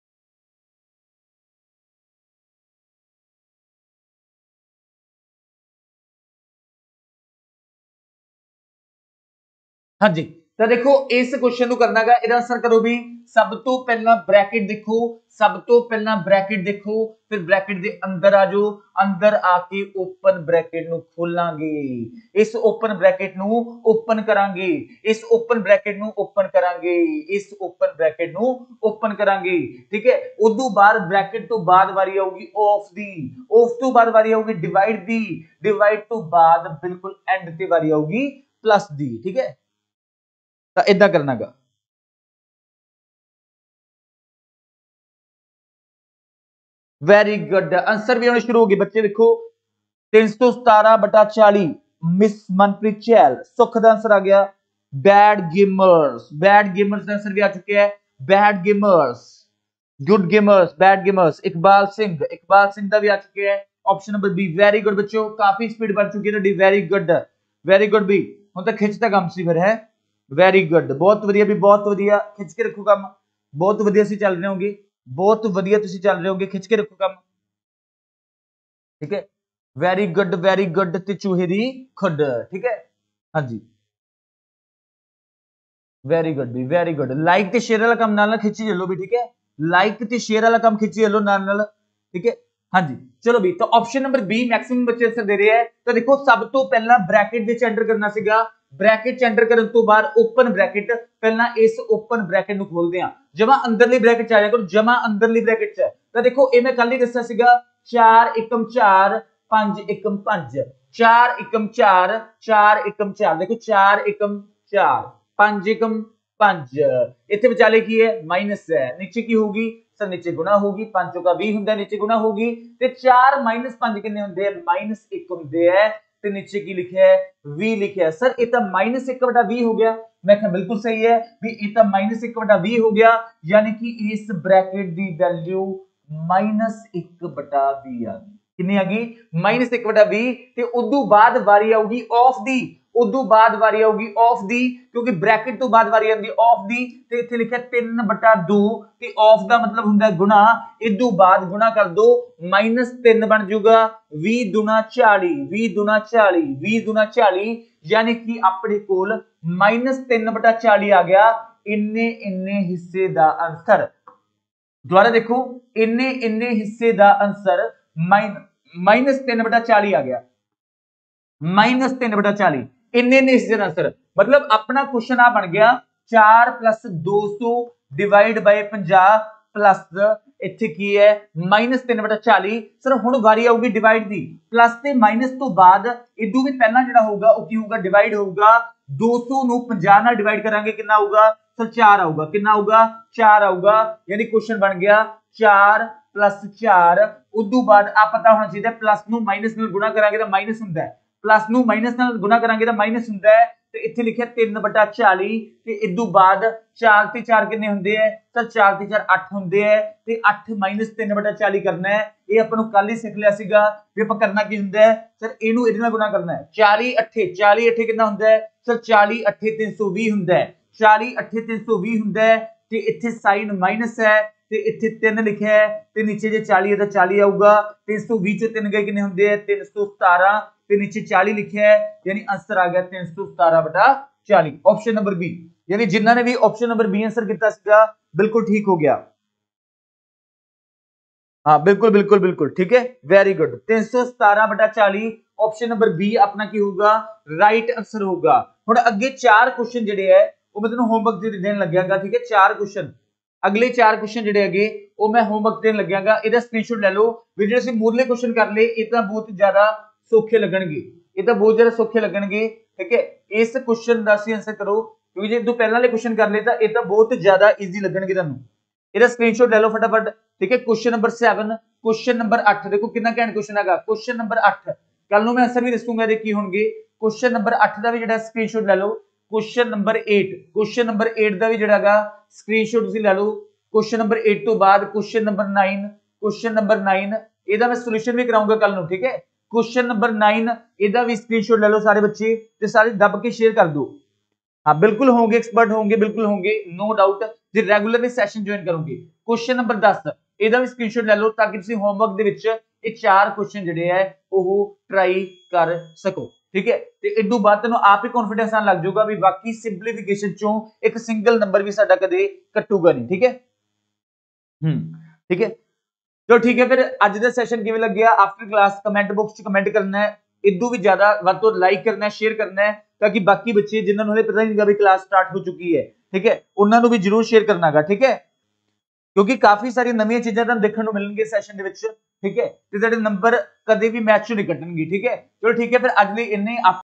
हाँ जी, तो देखो इस क्वेश्चन करना है, ਇਹਦਾ आंसर करो भी सब तो पहला ब्रैकेट देखो, सब तो पहला ब्रैकेट देखो, फिर ब्रैकेट ਦੇ ਅੰਦਰ ਆ ਜਾਓ, ਅੰਦਰ ਆ ਕੇ ਓਪਨ ਬ੍ਰੈਕਟ ਨੂੰ ਖੋਲਾਂਗੇ, ਇਸ ਓਪਨ ਬ੍ਰੈਕਟ ਨੂੰ ਓਪਨ ਕਰਾਂਗੇ, ਇਸ ਓਪਨ ਬ੍ਰੈਕਟ ਨੂੰ ਓਪਨ ਕਰਾਂਗੇ, ਇਸ ਓਪਨ ਬ੍ਰੈਕਟ ਨੂੰ ਓਪਨ ਕਰਾਂਗੇ, ਠੀਕ ਹੈ। ਉਦੋਂ ਬਾਅਦ ਬ੍ਰੈਕਟ ਤੋਂ ਬਾਅਦ ਵਾਰੀ ਆਊਗੀ ਆਫ ਦੀ, ਆਫ ਤੋਂ ਬਾਅਦ ਵਾਰੀ ਆਊਗੀ ਡਿਵਾਈਡ ਦੀ, ਡਿਵਾਈਡ ਤੋਂ ਬਾਅਦ ਬਿਲਕੁਲ ਐਂਡ ਤੇ ਵਾਰੀ ਆਊਗੀ ਪਲੱਸ ਦੀ, ਠੀਕ ਹੈ। ਤਾਂ ਇਦਾਂ ਕਰਨਾਗਾ। ਵੈਰੀ ਗੁੱਡ, ਆंसर ਵੀ ਆਉਣਾ ਸ਼ੁਰੂ ਹੋ ਗਏ ਬੱਚੇ। ਦੇਖੋ तीन सौ सतारह बटा चाली, मिस मनप्रीत चहल, सुख का आंसर आ गया। बैड गेमर्स, बैड गेमर्स का आंसर भी आ चुके हैं, bad gamers, good gamers, bad gamers. Iqbal Singh, Iqbal Singh का भी आ चुके हैं option number B. Very good बच्चों, काफी स्पीड बढ़ चुकी है, वेरी गुड, वेरी गुड भी ਹੁਣ ਤਾਂ ਖਿੱਚਦਾ ਕੰਮ ਸੀ ਫਿਰ, ਹੈ ਵੈਰੀ ਗੁੱਡ, ਬਹੁਤ ਵਧੀਆ ਵੀ, ਬਹੁਤ ਵਧੀਆ, ਖਿੱਚ ਕੇ ਰੱਖੋ ਕੰਮ, ਬਹੁਤ ਵਧੀਆ ਤੁਸੀਂ ਚੱਲ ਰਹੇ ਹੋਗੇ, ਬਹੁਤ ਵਧੀਆ ਤੁਸੀਂ ਚੱਲ ਰਹੇ ਹੋਗੇ, ਖਿੱਚ ਕੇ ਰੱਖੋ ਕੰਮ, ਠੀਕ ਹੈ। ਵੈਰੀ ਗੁੱਡ, ਵੈਰੀ ਗੁੱਡ ਤੇ ਚੂਹੇ ਦੀ ਖੁੱਡ, ਠੀਕ ਹੈ। ਹਾਂਜੀ ਵੈਰੀ ਗੁੱਡ ਵੀ, ਵੈਰੀ ਗੁੱਡ। ਲਾਈਕ ਤੇ ਸ਼ੇਅਰ ਵਾਲਾ ਕੰਮ ਨਾਲ ਨਾਲ ਖਿੱਚੀ ਚੱਲੋ ਵੀ, ਠੀਕ ਹੈ। ਲਾਈਕ ਤੇ ਸ਼ੇਅਰ ਵਾਲਾ ਕੰਮ ਖਿੱਚੀ ਚੱਲੋ ਨਾਲ ਨਾਲ, ਠੀਕ ਹੈ। ਹਾਂਜੀ ਚਲੋ ਵੀ, ਤਾਂ ਆਪਸ਼ਨ ਨੰਬਰ ਬੀ ਮੈਕਸਿਮਮ ਬੱਚੇ ਆਨਸਰ ਦੇ ਰਹੇ ਹੈ। ਤਾਂ ਦੇਖੋ ਸਭ ਤੋਂ ਪਹਿਲਾਂ ਬ੍ਰੈਕਟ ਵਿੱਚ ਐਂਟਰ ਕਰਨਾ ਸੀਗਾ, ਬ੍ਰੈਕਟ ਚ ਐਂਟਰ ਕਰਨ ਤੋਂ ਬਾਅਦ ਓਪਨ ਬ੍ਰੈਕਟ, ਪਹਿਲਾਂ ਇਸ ਓਪਨ ਬ੍ਰੈਕਟ ਨੂੰ ਖੋਲਦੇ ਆ, ਜਮਾ ਅੰਦਰਲੀ ਬ੍ਰੈਕਟ ਚ ਆ ਜਾ ਕਰੋ, ਜਮਾ ਅੰਦਰਲੀ ਬ੍ਰੈਕਟ ਚ। ਤਾਂ ਦੇਖੋ ਇਹ ਮੈਂ ਕੱਲ ਹੀ ਦੱਸਿਆ ਸੀਗਾ, ਚਾਰ ਇਕਮ ਚਾਰ, ਪੰਜ ਇਕਮ ਪੰਜ, ਚਾਰ ਇਕਮ ਚਾਰ, ਚਾਰ ਇਕਮ ਚਾਰ, ਦੇਖੋ ਚਾਰ ਇਕਮ ਚਾਰ, ਪੰਜ ਇਕਮ ਪੰਜ, ਇੱਥੇ ਵਿਚਾਲੇ ਕੀ ਹੈ ਮਾਈਨਸ ਹੈ, ਨੀਚੇ ਕੀ ਹੋਊਗੀ सर नीचे गुणा होगी, पांच चौका बीस हुंदा, नीचे गुणा होगी, ते चार माइनस पांच कितने हुंदे हैं, माइनस एक हुंदे हैं, ते नीचे की लिखा है बीस लिखा है। सर ये तो माइनस एक बटा बीस हो गया, मैं कहा बिल्कुल सही है भी, ये तो माइनस एक बटा बीस हो गया, यानी कि इस ब्रैकेट दी वैल्यू माइनस एक बटा बीस आ गई, कितनी आ गई माइनस एक बटा बीस। ते उदों बाद वारी आऊगी ऑफ दी, उदों बाद वारी आऊगी ऑफ दी, क्योंकि ब्रैकेट तो बाद वारी आती ऑफ दी, ते इत्थे लिखा तीन बटा दो, ते ऑफ दा मतलब हुंदा गुणा, इदों बाद गुणा कर दो, माइनस तीन बन जाऊगा बीस दुना चालीस, बीस दुना चालीस, बीस दुना चालीस, यानी कि अपने कोल माइनस तीन बटा चालीस आ गया। इन्ने इन्ने हिस्से दा आंसर ਦੁਬਾਰਾ ਦੇਖੋ, ਇੰਨੇ ਇੰਨੇ ਹਿੱਸੇ ਦਾ ਆंसर माइनस तीन बटा चाली आ गया, माइनस तीन बटा चाली, इन्ने इन्ने हिस्से का आंसर। मतलब अपना क्वेश्चन आ बन गया चार प्लस दो सौ डिवाइड बाय पचास प्लस इत्थे की है माइनस तीन बटा चाली। सर हुण वारी आऊगी डिवाइड दी, प्लस ते माइनस तो बाद इदू भी पहला जिहड़ा होगा वो की होगा डिवाइड होगा। दो सौ नु पचास नाल डिवाइड करांगे कितना आऊगा सर चार आऊगा, कितना आऊगा चार आऊगा। यानी क्वेश्चन बन गया चार प्लस चार। उदू बाद आ पता होना चाहिए प्लस नु माइनस नाल गुणा करांगे तो माइनस हुंदा है, प्लस नु माइनस नाल गुणा करांगे तो माइनस हुंदा है। ते इत्थे लिखिया तीन बटा चाली ते इदू बाद चार ते चार कितने हुंदे है सर चार ते चार आठ हुंदे है ते आठ माइनस तीन बटा चाली करना है। ये आपां नूं कल ही सीख लिया सीगा भी आपां करना की हुंदा है सर इहनूं इहदे नाल गुणा करना है। चाली अठे चाली अठे कितना हुंदा है सर चाली अठे तीन सौ बीस हुंदा है, चाली अठे तीन सौ बीस हुंदा है ते इत्थे साइन माइनस है ते इत्थे तीन लिखिया है ते नीचे जे चाली है तो चाली आऊगा। तीन सौ बीस चों तीन गए कितने हुंदे है तीन सौ सतारह ते नीचे चाली लिखिया है, यानी आंसर आ गया तीन सौ सतारह बटा चाली। ऑप्शन नंबर बी, यानी जिन्हां ने भी ऑप्शन नंबर बी आंसर किया सीगा बिल्कुल ठीक हो गया। हाँ बिल्कुल बिल्कुल बिल्कुल ठीक है, वेरी गुड। तीन सौ सतारह बटा चाली ऑप्शन नंबर बी अपना की होगा राइट आंसर होगा। हुण अगे चार क्वेश्चन जिहड़े है वो मैं तैनूं होमवर्क दे देण लगਿਆਗਾ, ठीक है। चार क्वेश्चन अगले चार क्वेश्चन जिहड़े हैगे वो मैं होमवर्क देण लगਿਆਗਾ, ਇਹਦਾ स्क्रीनशॉट ले लो। ਵੀ ਜਿਹੜੇ ਅਸੀਂ ਮੂਰਲੇ क्वेश्चन कर ਲਏ ਇਹ ਤਾਂ ਬਹੁਤ ਜ਼ਿਆਦਾ ਸੌਖੇ ਲੱਗਣਗੇ, ਇਹ ਤਾਂ ਬਹੁਤ ਜ਼ਿਆਦਾ ਸੌਖੇ ਲੱਗਣਗੇ, ठीक है। इस क्वेश्चन ਦਾ ਅਸੀਂ ਆਨਸਰ ਕਰੋ क्योंकि ਜੇ ਤੂੰ ਪਹਿਲਾਂ ਵਾਲੇ क्वेश्चन कर ਲਏ ਤਾਂ ਇਹ ਤਾਂ ਬਹੁਤ ਜ਼ਿਆਦਾ ਈਜ਼ੀ ਲੱਗਣਗੇ ਤੁਹਾਨੂੰ। ਇਹਦਾ स्क्रीनशॉट ले लो फटाफट, ठीक है। Question number seven, question number आठ, देखो कितना घैंट क्वेश्चन हैगा। क्वेश्चन नंबर आठ कल ਨੂੰ ਮੈਂ ਆਨਸਰ ਵੀ ਦੱਸੂਗਾ ਇਹਦੇ ਕੀ ਹੋਣਗੇ। क्वेश्चन नंबर आठ ਦਾ ਵੀ ਜਿਹੜਾ स्क्रीनशॉट ਲੈ ਲਓ। क्वेश्चन नंबर आठ, क्वेश्चन नंबर आठ ਦਾ ਵੀ ਜਿਹੜਾ ਹੈਗਾ स्क्रीनशॉट ਤੁਸੀਂ ਲੈ ਲਓ। क्वेश्चन नंबर आठ ਤੋਂ ਬਾਅਦ क्वेश्चन नंबर नौ, क्वेश्चन नंबर नौ ਇਹਦਾ मैं सॉल्यूशन भी कराऊंगा कल ਨੂੰ, ठीक है। क्वेश्चन नंबर नौ ਇਹਦਾ ਵੀ स्क्रीनशॉट ਲੈ ਲਓ ਸਾਰੇ ਬੱਚੇ ਤੇ ਸਾਰੇ ਦੱਬ ਕੇ शेयर कर दो। हाँ बिल्कुल होंगे एक्सपर्ट होंगे, बिल्कुल होंगे नो डाउट जे रेगुलरली सैशन ज्वाइन करोगे। क्वेश्चन नंबर दस ਇਹਦਾ ਵੀ स्क्रीनशॉट ਲੈ ਲਓ ਤਾਂ ਕਿ ਤੁਸੀਂ ਹੋਮਵਰਕ ਦੇ ਵਿੱਚ ਇਹ ਚਾਰ क्वेश्चन ਜਿਹੜੇ ਹੈ ਉਹ ਟਰਾਈ ਕਰ ਸਕੋ, ठीक है। ਤੇ ਇਦੋਂ ਬਾਅਦ ਤੁਹਾਨੂੰ ਆਪ ਹੀ ਕੌਨਫੀਡੈਂਸ ਆਣ ਲੱਗ ਜਾਊਗਾ ਵੀ ਬਾਕੀ ਸਿੰਪਲੀਫਿਕੇਸ਼ਨ ਚੋਂ ਇੱਕ ਸਿੰਗਲ ਨੰਬਰ ਵੀ ਸਾਡਾ ਕਦੇ ਕੱਟੂਗਾ ਨਹੀਂ, ठीक है। ਹੂੰ ठीक है ਚਲੋ ठीक है। ਫਿਰ ਅੱਜ ਦਾ ਸੈਸ਼ਨ ਕਿਵੇਂ ਲੱਗਿਆ ਆਫਟਰ ਕਲਾਸ ਕਮੈਂਟ ਬਾਕਸ 'ਚ ਕਮੈਂਟ ਕਰਨਾ ਹੈ, ਇਦੋਂ ਵੀ ਜ਼ਿਆਦਾ ਵੱਧ ਤੋਂ ਲਾਈਕ ਕਰਨਾ ਹੈ, ਸ਼ੇਅਰ ਕਰਨਾ ਹੈ ताकि बाकी बच्चे जिन्होंने हले पता नहीं भी क्लास स्टार्ट हो चुकी है, ठीक है, उन्होंने भी जरूर शेयर करना है, ठीक है। क्योंकि काफी सारी नवी चीजें तुहानूं देखण नूं मिलणगे सैशन दे विच, ठीक है। ते तुहाडे नंबर कदे भी मैच चों नहीं कटणगे, ठीक है। चलो ठीक है, फिर अज लई इन्ने।